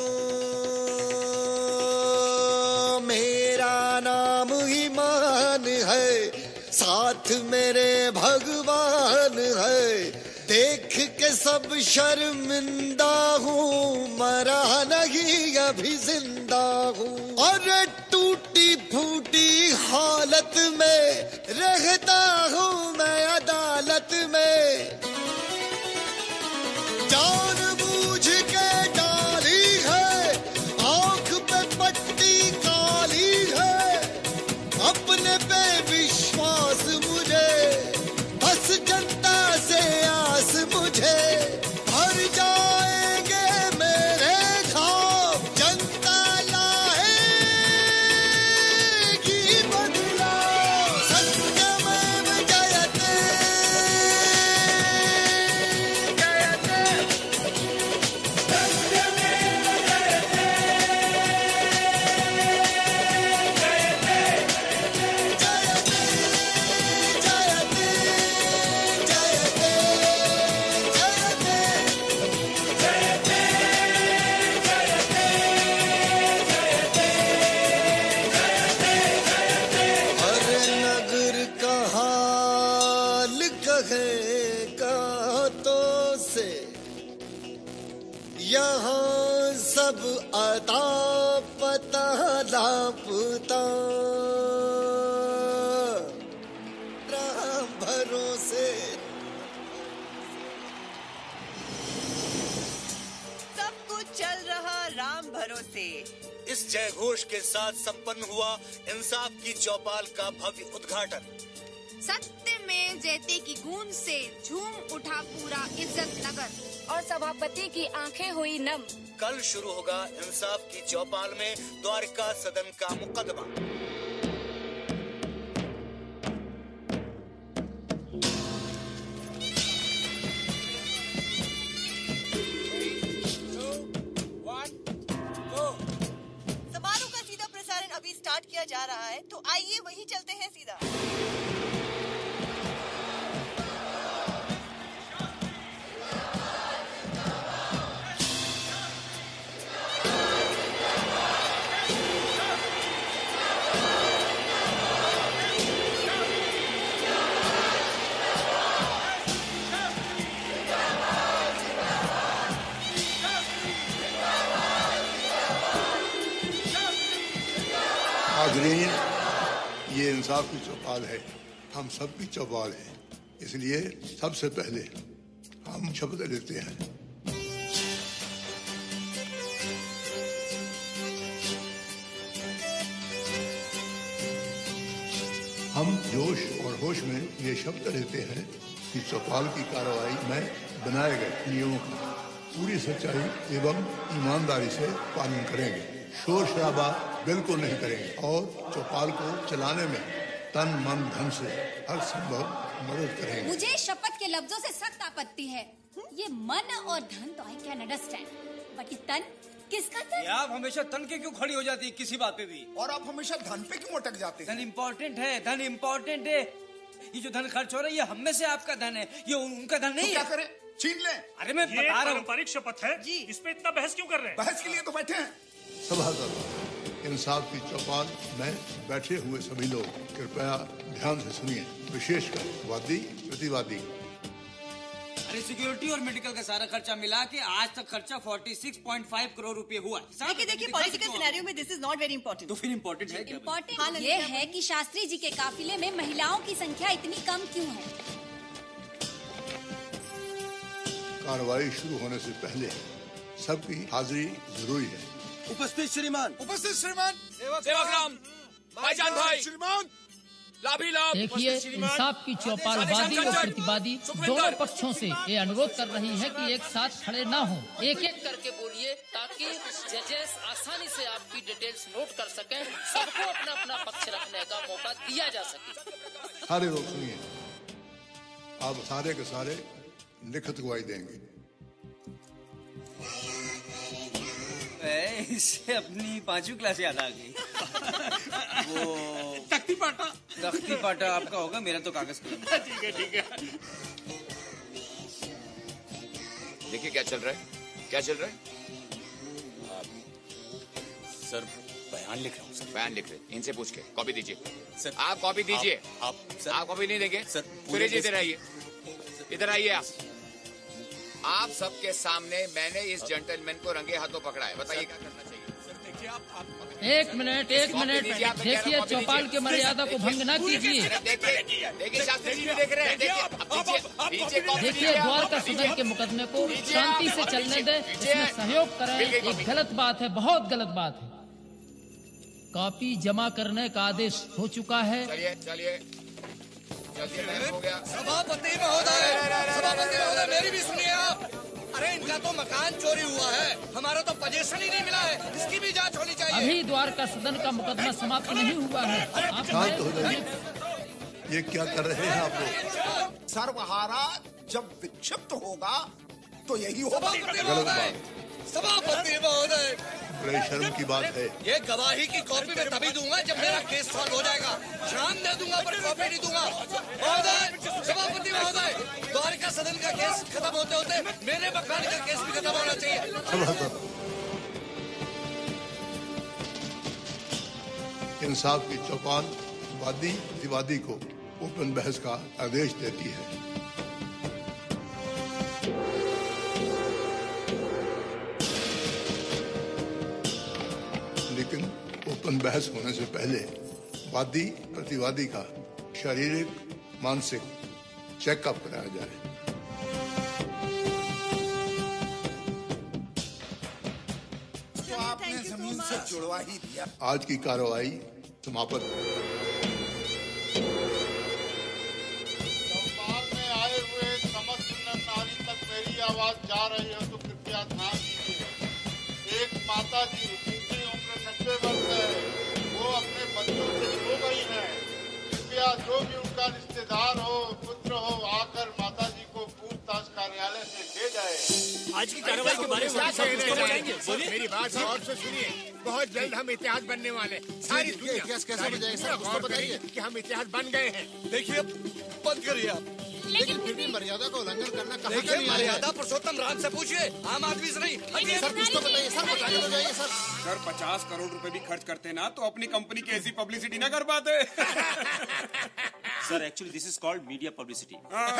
मेरा नाम ईमान है, साथ मेरे भगवान है, देख के सब शर्मिंदा हूँ, मरा नहीं अभी जिंदा हूँ, और टूटी फूटी हालत में रहता हूँ मैं अदालत में, जानबूझ के डाली है आंख पे पट्टी काली है, अपने पे विश्वास मुझे, बस जनता से आस मुझे, भर जाएंगे मेरे घाव, जनता लाएगी बदलाव, सत्यमेव जयते जयते सत्यमेव जयते अरे नगर का हाल कहेगा तो से, यहाँ सब अता पता लापता, राम भरोसे। सब कुछ चल रहा राम भरोसे। इस जय घोष के साथ संपन्न हुआ इंसाफ की चौपाल का भव्य उद्घाटन। सत्य में जयते की गूंज से झूम उठा पूरा इज्जत नगर, और सभापति की आंखें हुई नम। कल शुरू होगा इंसाफ की चौपाल में द्वारका सदन का मुकदमा। समारोह का सीधा प्रसारण अभी स्टार्ट किया जा रहा है, तो आइए वहीं चलते हैं सीधा। हाज़रीन, ये इंसाफ की चौपाल है, हम सब की चौपाल है, इसलिए सबसे पहले हम शपथ लेते हैं। हम जोश और होश में ये शपथ लेते हैं कि चौपाल की कार्रवाई में बनाए गए नियमों का पूरी सच्चाई एवं ईमानदारी से पालन करेंगे, शोर शराबा बिल्कुल नहीं करेंगे और चौपाल को चलाने में तन मन धन से हर संभव मदद करेंगे। मुझे शपथ के लफ्जों से सख्त आपत्ति है। ये मन और धन तो आई कैन अंडरस्टैंड, बट ये तन, किसका तन? आप हमेशा तन के क्यों खड़ी हो जाती है किसी बात पे भी? और आप हमेशा धन पे क्यों अटक जाते हैं? धन इम्पोर्टेंट है, धन इम्पोर्टेंट है। ये जो धन खर्च हो रहा है ये हम में से आपका धन है, ये उनका धन नहीं है। क्या करें? छीन ले। अरे मैं बता रहा हूँ। पारंपरिक शपथ है जी, इस पे इतना बहस क्यों कर रहे हैं? बहस के लिए तो बैठे हैं। सभासद, इंसाफ की चौपाल में बैठे हुए सभी लोग कृपया ध्यान से सुनिए, विशेषकर वादी प्रतिवादी। अरे सिक्योरिटी और मेडिकल का सारा खर्चा मिला के आज तक खर्चा छियालीस पॉइंट पाँच करोड़ रुपए हुआ। देखिए देखिए पॉलिटिकल सिनेरियो में this is not very important. तो फिर इम्पोर्टेंट है क्या? इम्पोर्टेंट ये है कि शास्त्री जी के काफिले में महिलाओं की संख्या इतनी कम क्यों है? कार्रवाई शुरू होने से पहले सबकी हाजिरी जरूरी है। उपस्थित श्रीमान, उपस्थित श्रीमान, सेवाग्राम, भाईजान भाई, श्रीमान, लाभी लाभ। देखिए, इंसाफ की चौपाल वादी और प्रतिवादी दोनों पक्षों से ये अनुरोध कर रही है कि एक साथ खड़े ना हो। एक एक करके बोलिए ताकि जजेस आसानी से आपकी डिटेल्स नोट कर सकें, सबको अपना अपना पक्ष रखने का मौका दिया जा सके। सारे लोग सुनिए, आप सारे के सारे लिखित गवाही देंगे। इससे अपनी पांचवी क्लास याद आ गई। वो तख्ती पाटा, तख्ती पाटा आपका होगा, मेरा तो कागज कलम। ठीक है ठीक है। देखिए क्या चल रहा है, क्या चल रहा है? सर बयान लिख रहा हूँ सर। बयान लिख रहे, इनसे पूछ के कॉपी दीजिए सर। आप कॉपी दीजिए। आप, आप सर आप कॉपी नहीं देंगे सर? सुरेश इधर आइए, इधर आइए। आप आप सबके सामने मैंने इस जेंटलमैन को रंगे हाथों पकड़ा है, बताइए क्या करना चाहिए? एक मिनट एक मिनट देखिए, चौपाल के मर्यादा को भंग ना कीजिए। देखिए शास्त्री जी भी देख रहे हैं। देखिए, द्वार का सदन के मुकदमे को शांति से चलने दें, इसमें सहयोग करें। एक गलत बात है, बहुत गलत बात है। कॉपी जमा करने का आदेश हो चुका है। चलिए चलिए सभापति महोदय, सभापति महोदय, मेरी भी सुनिए आप। अरे इनका तो मकान चोरी हुआ है, हमारा तो पोजीशन ही नहीं मिला है, इसकी भी जांच होनी चाहिए। अभी द्वार का सदन का मुकदमा समाप्त नहीं हुआ है। आप शांत हो जाइए, ये क्या कर रहे हैं आप लोग? सर्वहारा जब विक्षिप्त होगा तो यही होगा। गलत बात, सभापति महोदय, बड़े शर्म की बात है। ये गवाही की कॉपी में तभी दूंगा जब मेरा केस सॉल्व हो जाएगा। शाम दे दूंगा पर कॉपी नहीं दूंगा। महोदय, सभापति महोदय, द्वारका सदन का केस खत्म होते होते मेरे मकान का केस भी खत्म होना चाहिए। इंसाफ की चौपाल वादी प्रतिवादी को ओपन बहस का आदेश देती है। लेकिन ओपन बहस होने से पहले वादी प्रतिवादी का शारीरिक मानसिक चेकअप कराया जाए। तो आपने जमीन से जुड़वा ही दिया। आज की कार्रवाई समाप्त। चौपाल में आए हुए समस्त नर नारी तक मेरी आवाज जा रही है तो कृपया ध्यान दीजिए। एक माता जी जिनकी उम्र नब्बे वर्ष है, वो अपने बच्चों से खो गई है। कृपया जो भी उनका रिश्तेदार हो, पुत्र हो, आकर माता जी को पूछताछ कार्यालय से ले जाए। आज की कार्रवाई के बारे में क्या बोलिए, मेरी बात और से सुनिए। बहुत जल्द हम इतिहास बनने वाले। सारी दुनिया इतिहास कैसे बन जाएगा सर, कुछ तो बताइए। कि हम इतिहास बन गए हैं। देखिए, बंद करिए आप। लेकिन फिर भी मर्यादा का उल्लंघन करना कहाँ देखिए, मर्यादा पुरुषोत्तम राम से पूछिए, आम आदमी से नहीं। सर कुछ तो बताइए सर, बता के तो जाइए सर। सर पचास करोड़ रुपए भी खर्च करते ना तो अपनी कंपनी की ऐसी पब्लिसिटी ना कर पाते। Sir actually this is called media publicity.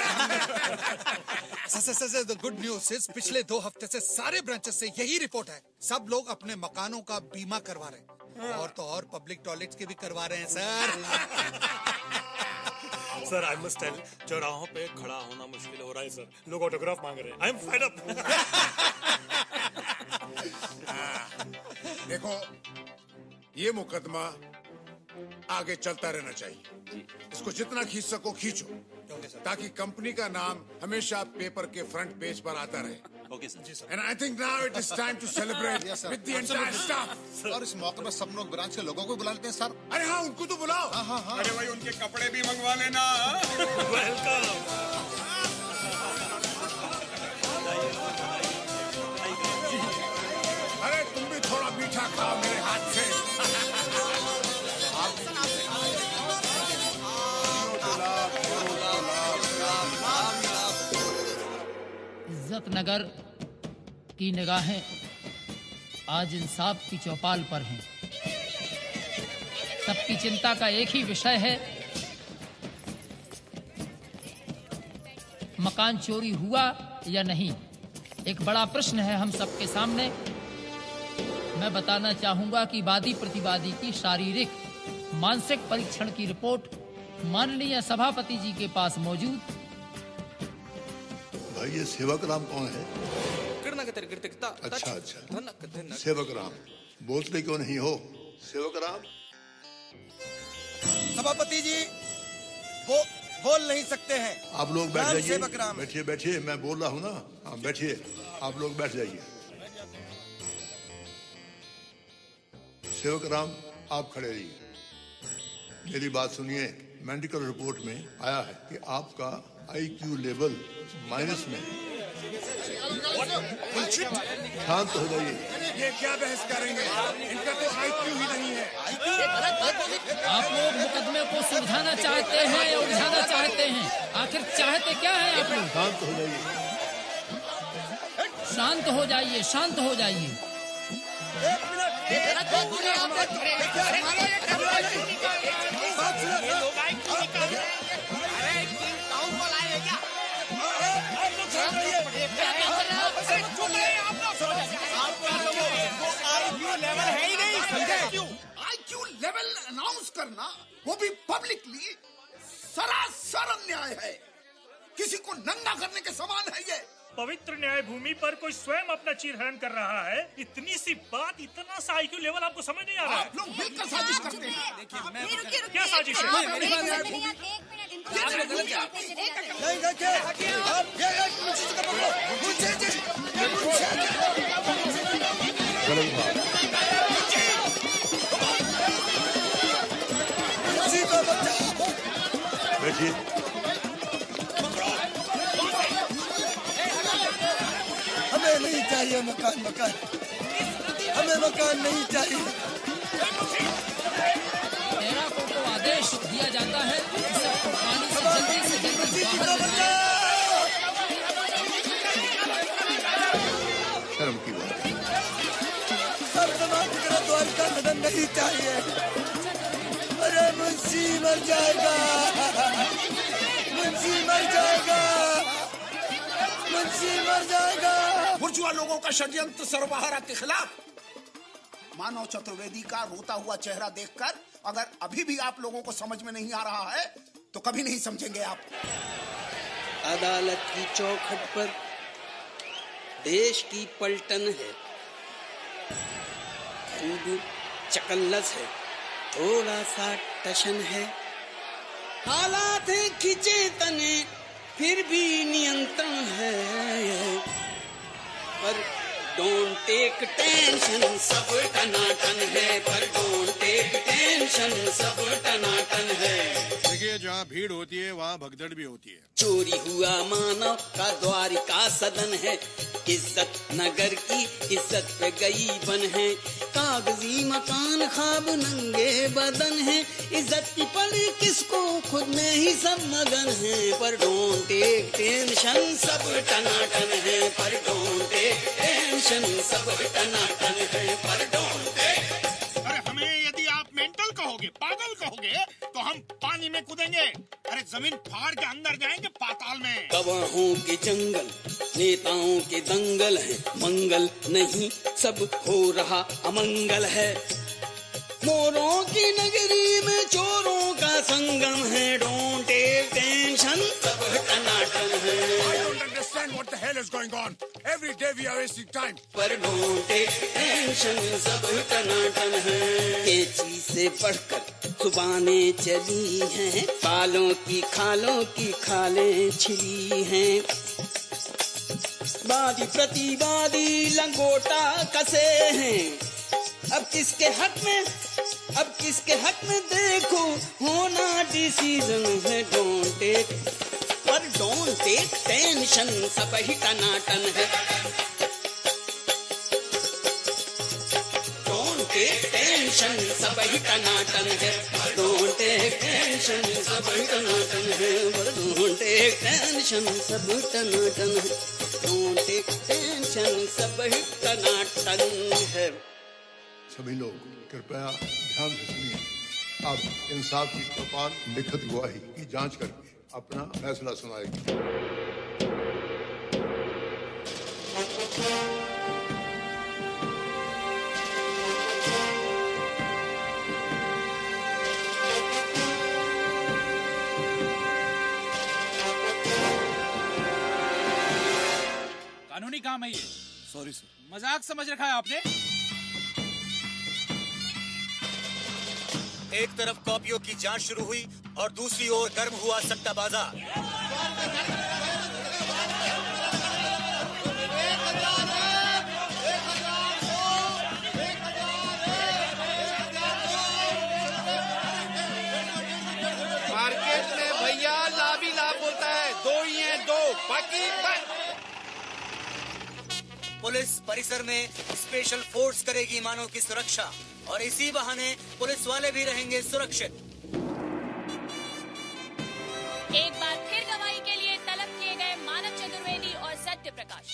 Sir sir sir the good news is पिछले दो हफ्ते से सारे ब्रांचेस से यही रिपोर्ट है, सब लोग अपने मकानों का बीमा करवा रहे हैं। और तो और पब्लिक टॉयलेट्स के भी करवा रहे हैं sir. Sir I must tell, चौराहों पे खड़ा होना मुश्किल हो रहा है सर, लोग ऑटोग्राफ मांग रहे हैं। I am fed up. देखो, ये मुकदमा आगे चलता रहना चाहिए। इसको जितना खींच सको खींचो, ताकि कंपनी का नाम हमेशा पेपर के फ्रंट पेज पर आता रहे। Okay sir. And I think now it is time to celebrate with the entire staff. और इस मौके पर सब लोग ब्रांच के लोगों को बुला लेते हैं सर। अरे हाँ, उनको तो बुलाओ। हाँ हाँ हाँ। अरे भाई उनके कपड़े भी मंगवा लेना। वेलकम। अरे तुम भी थोड़ा मीठा खाओ मेरे हाथ से। इज्जत नगर की निगाहें आज इंसाफ की चौपाल पर हैं। सबकी चिंता का एक ही विषय है, मकान चोरी हुआ या नहीं। एक बड़ा प्रश्न है हम सबके सामने। मैं बताना चाहूंगा कि वादी प्रतिवादी की शारीरिक मानसिक परीक्षण की रिपोर्ट माननीय सभापति जी के पास मौजूद। भाई ये सेवक राम कौन है? अच्छा अच्छा, सेवक राम बोलते क्यों नहीं हो? सेवक राम सभापति जी वो बोल नहीं सकते हैं। आप लोग बैठ राम जाइए, सेवक राम। बैठिए बैठिए, मैं बोल रहा हूँ ना। हाँ बैठिए, आप लोग बैठ जाइए। सेवक राम आप खड़े रहिए, मेरी बात सुनिए। मेडिकल रिपोर्ट में आया है कि आपका आईक्यू लेवल माइनस में। शांत हो जाइए। ये क्या बहस करेंगे? इनका तो आईक्यू ही नहीं है। आप लोग मुकदमे को सुलझाना चाहते हैं या उलझाना चाहते हैं? आखिर चाहते क्या है आप लोग? शांत हो जाइए, शांत हो जाइए, शांत हो जाइए। आईक्यू लेवल अनाउंस करना, वो भी पब्लिकली, सरासर अन्याय है। किसी को नंगा करने के समान है ये। पवित्र न्याय भूमि पर कोई स्वयं अपना चीरहरण कर रहा है। इतनी सी बात, इतना सा आईक्यू लेवल आपको समझ नहीं आ रहा है? आप लोग मिलकर साजिश करते हैं। क्या साजिश है? नहीं देखिए, आप ये एक मुझे से पकड़ो, मुझे जी, मुझे को बचाओ। बैठिए। हमें नहीं चाहिए मकान, मकान हमें मकान नहीं चाहिए। तेरह को तो आदेश दिया जाता है कि सबको पानी से जल्दी से जल्दी बाहर ले जाए। शर्म की बात है। सब समाप्त करो, द्वारिका सदन नहीं चाहिए। अरे मुंशी मर जाएगा, मुंशी मर जाएगा, मुंशी मर जाएगा। बुर्जुआ लोगों का षड्यंत्र सर्वहारा के खिलाफ मानव चतुर्वेदी का रोता हुआ चेहरा देखकर अगर अभी भी आप लोगों को समझ में नहीं आ रहा है तो कभी नहीं समझेंगे आप। अदालत की चौखट पर देश की पलटन है, खूब चकल्लस है, थोड़ा सा टशन है, हालात है खिंचे तने फिर भी नियंत्रण है। पर डोंट टेक टेंशन, सब टनाटन है। पर डोंट टेक टेंशन, सब टनाटन है। देखिए, जहाँ भीड़ होती है वहाँ भगदड़ भी होती है। चोरी हुआ मानव का द्वारिका सदन है, इज्जत नगर की इज्जत पे गई बन है। कागजी मकान ख्वाब नंगे बदन है, इज्जत की पड़ी किसको खुद में ही सब मगन है। पर डोंट टेक टेंशन, सब टनाटन है। पर डोंट टेक टेंशन, सब टनाटन है। पर डोंट टेक। अरे हमें यदि आप मेंटल कहोगे, पागल कहोगे, तो हम पानी में कूदेंगे। अरे जमीन फाड़ के अंदर जाएंगे पाताल में। गवाहों के जंगल, नेताओं के दंगल है, मंगल नहीं सब हो रहा अमंगल है। मोरों की नगरी में चोरों का संगम है। डोंट टेक टेंशन, सब टनाटन है। I don't understand what the hell is going on. Every day we are wasting time. पर डोंट टेक टेंशन, सब टनाटन है। कैंची से बढ़कर जुबानें चली हैं, बालों की खालों की खालें छिली हैं। वादी प्रतिवादी लंगोटा कसे हैं। अब किसके हक में अब किसके हक में देखो होना डिसीजन है। डोंट टेक पर डोंट टेक टेंशन, सब ही टनाटन है। डोंट टेक टेंशन, सब ही टनाटन है। डोंट टेक टेंशन, सब ही टनाटन है। डोंट टेक टेंशन, सब टनाटन है। डोंट टेक टेंशन, सब ही टनाटन है। सभी लोग कृपया ध्यान से सुनिए। अब इंसाफ की चौपाल लिखित गवाही की जांच करके अपना फैसला सुनाएगी। कानूनी काम है ये। Sorry sir. मजाक समझ रखा है आपने? एक तरफ कॉपियों की जांच शुरू हुई और दूसरी ओर गर्म हुआ सट्टा बाजार। मार्केट में भैया लाभ ही लाभ होता है। दो ही हैं, दो बाकी बस। पुलिस परिसर में स्पेशल फोर्स करेगी मानव की सुरक्षा और इसी बहाने पुलिस वाले भी रहेंगे सुरक्षित। एक बार फिर गवाही के लिए तलब किए गए मानव चतुर्वेदी और सत्य प्रकाश।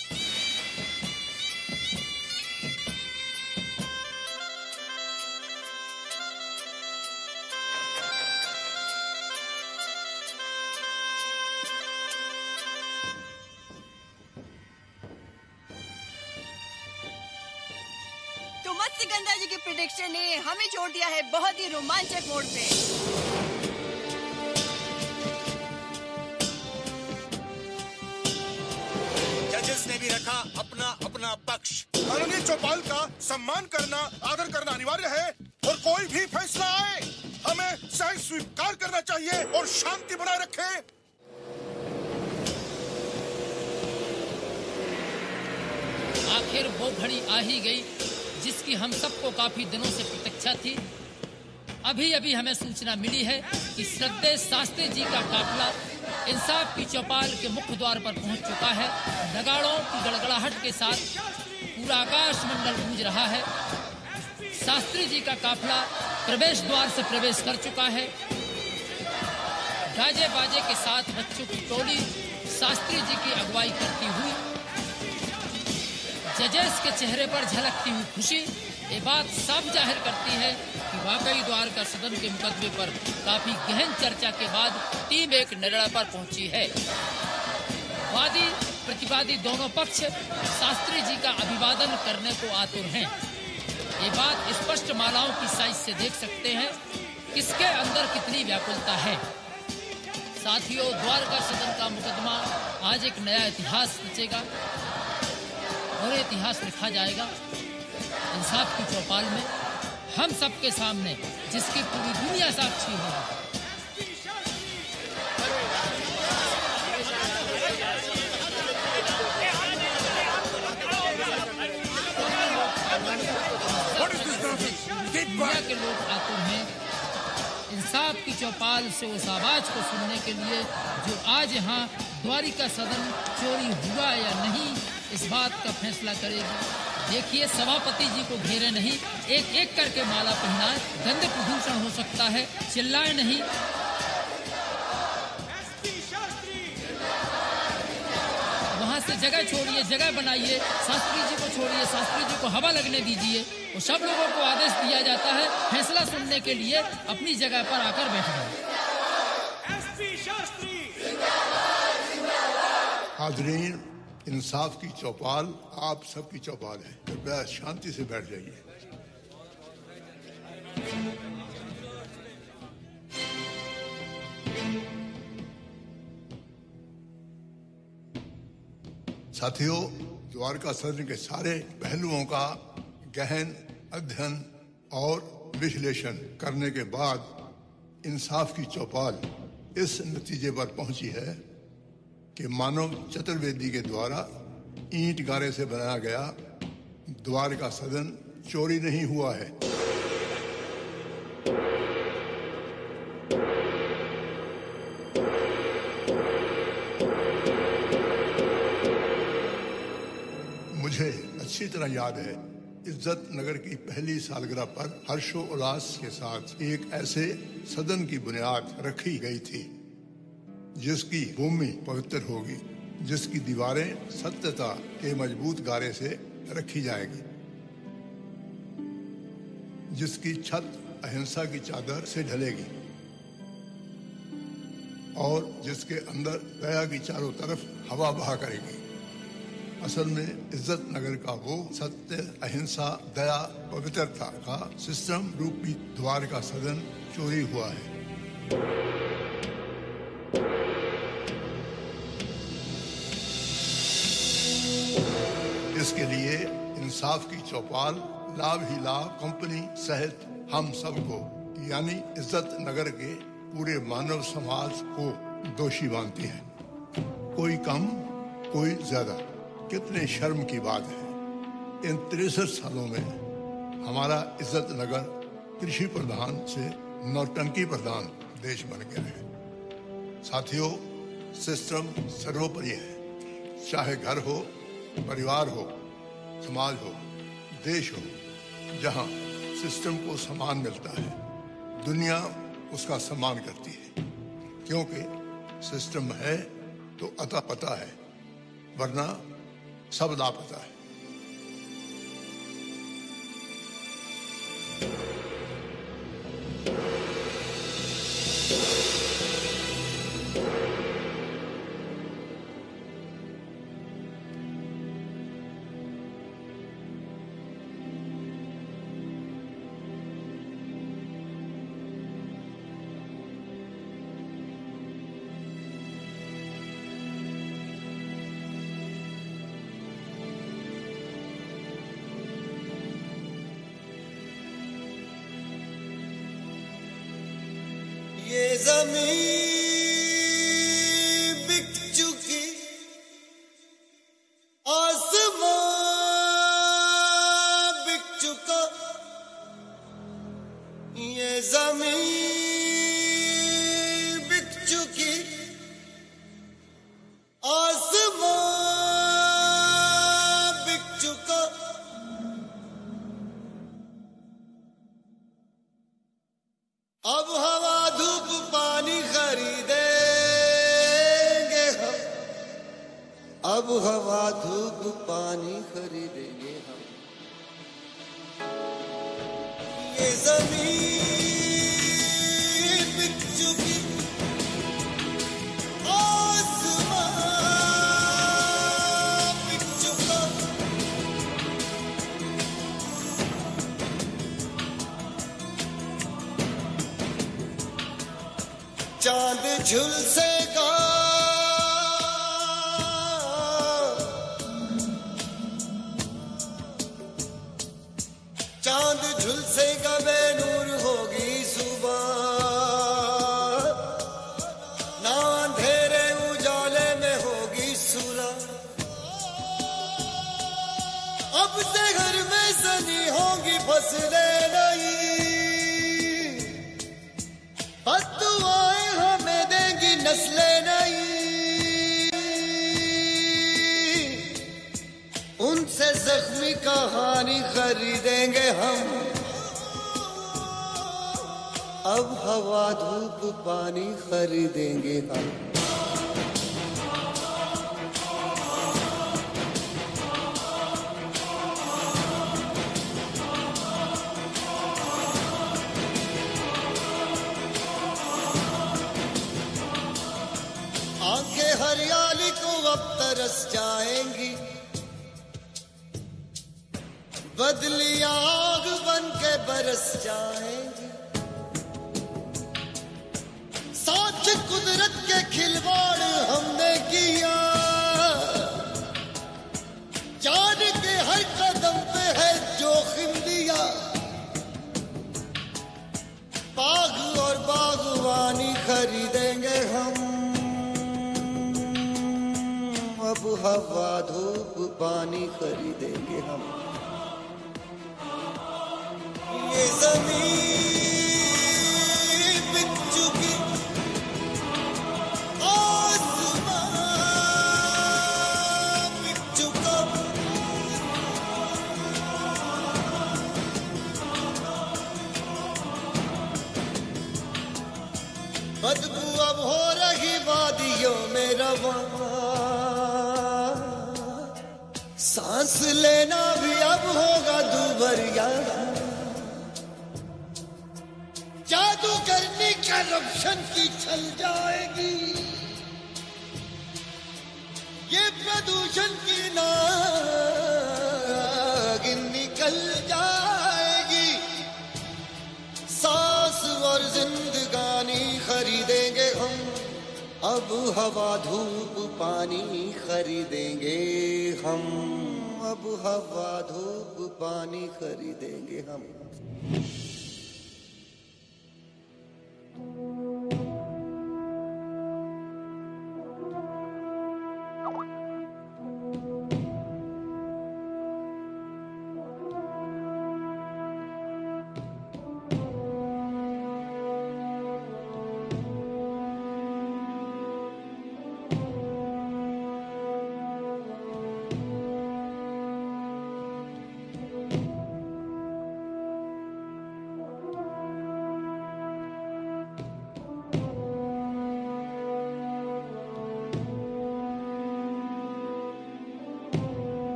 तो मत्स्यगंधा जी की प्रेडिक्शन ने हमें छोड़ दिया है बहुत ही रोमांचक मोड़ पे। जजेस ने भी रखा अपना अपना पक्ष। कानूनी चौपाल का सम्मान करना, आदर करना अनिवार्य है और कोई भी फैसला आए हमें सही स्वीकार करना चाहिए और शांति बनाए रखें। आखिर वो घड़ी आ ही गई जिसकी हम सबको काफी दिनों से प्रतीक्षा थी। अभी अभी हमें सूचना मिली है कि श्रद्धेय शास्त्री जी का काफिला इंसाफ की चौपाल के मुख्य द्वार पर पहुंच चुका है। नगाड़ों की गड़गड़ाहट के साथ पूरा आकाश मंडल गूंज रहा है। शास्त्री जी का काफिला प्रवेश द्वार से प्रवेश कर चुका है। गाजे बाजे के साथ बच्चों की टोली शास्त्री जी की अगुवाई करती हुई। जजेस के चेहरे पर झलकती हुई खुशी ये बात साफ जाहिर करती है कि वाकई द्वारका सदन के मुकदमे पर काफी गहन चर्चा के बाद टीम एक निर्णय पर पहुंची है। वादी प्रतिवादी दोनों पक्ष शास्त्री जी का अभिवादन करने को आतुर हैं। ये बात स्पष्ट मालाओं की साइज से देख सकते हैं किसके अंदर कितनी व्याकुलता है। साथियों, द्वारका सदन का मुकदमा आज एक नया इतिहास रचेगा और इतिहास लिखा जाएगा इंसाफ की चौपाल में हम सबके सामने, जिसकी पूरी दुनिया साक्षी होगी। दुनिया के लोग आतुर हैं इंसाफ की चौपाल से उस आवाज को सुनने के लिए जो आज यहाँ द्वारिका सदन चोरी हुआ या नहीं इस बात का फैसला करेगी। देखिए, सभापति जी को घेरे नहीं, एक एक करके माला पहनाए। गंध प्रदूषण हो सकता है, चिल्लाए नहीं। वहां से जगह छोड़िए, जगह बनाइए। शास्त्री जी को छोड़िए, शास्त्री जी को हवा लगने दीजिए। और सब लोगों को आदेश दिया जाता है फैसला सुनने के लिए अपनी जगह पर आकर बैठ जाए। हाज़रीन, इंसाफ की चौपाल आप सबकी चौपाल है। कृपया शांति से बैठ जाइए। साथियों, द्वारका सदन के सारे पहलुओं का गहन अध्ययन और विश्लेषण करने के बाद इंसाफ की चौपाल इस नतीजे पर पहुंची है कि मानव चतुर्वेदी के द्वारा ईंट गारे से बनाया गया द्वार का सदन चोरी नहीं हुआ है। मुझे अच्छी तरह याद है, इज्जत नगर की पहली सालगिरह पर हर्षोल्लास के साथ एक ऐसे सदन की बुनियाद रखी गई थी जिसकी भूमि पवित्र होगी, जिसकी दीवारें सत्यता के मजबूत गारे से रखी जाएगी, जिसकी छत अहिंसा की चादर से ढलेगी और जिसके अंदर दया की चारों तरफ हवा बहा करेगी। असल में इज्जत नगर का वो सत्य, अहिंसा, दया, पवित्रता का सिस्टम रूपी द्वार का सदन चोरी हुआ है। इसके लिए इंसाफ की चौपाल लाभ ही लाभ कंपनी सहित हम सबको यानी इज्जत नगर के पूरे मानव समाज को दोषी मानती है। कोई कम कोई ज्यादा। कितने शर्म की बात है, इन तिरसठ सालों में हमारा इज्जत नगर कृषि प्रधान से नौटंकी प्रधान देश बन गया है। साथियों, सिस्टम सर्वोपरि है, चाहे घर हो, परिवार हो, समाज हो, देश हो। जहां सिस्टम को सम्मान मिलता है, दुनिया उसका सम्मान करती है, क्योंकि सिस्टम है तो अता पता है, वरना सब लापता है। ये ज़मीन बिक चुकी, आसमां बिक चुका। ये ज़मीन बिक चुकी, आसमां बिक चुका। अब हवा धूप पानी खरीदेंगे हम, अब हवा धूप पानी खरीदेंगे हम। ये ज़मीन बिक चुकी, आसमां बिक चुका। चांद झुलसेगा, चांद झुलसेगा, बेनूर होगी सुबह। ना अंधेरे उजाले में होगी सुलह। अब से घर में सनी होंगी फसलें नहीं, बद्दुआएं हमें देंगी नस्लें नहीं। उनसे जख्मी कहानी खरीदेंगे हम, अब हवा धूप पानी खरीदेंगे हम। आंखें हरियाली को अब तरस जाएंगी, बदली आग बन के बरस जाएंगी। साथ कुदरत के खिलवाड़ हमने किया, जान के हर कदम पे है जोखिम दिया। बाग और बागवानी खरीदेंगे हम, अब अब हवा धूप पानी खरीदेंगे हम। ये ज़मीन बिक चुकी, आसमान बिक चुका, बदबू अब हो रही वादियों में रवां, सांस लेना भी अब होगा दूभरिया। जादू करनी करप्शन की छल जाएगी, ये प्रदूषण की नागिन निकल जाएगी। सांस और जिंदगानी खरीदेंगे हम, अब हवा धूप पानी खरीदेंगे हम, अब हवा धूप पानी खरीदेंगे हम।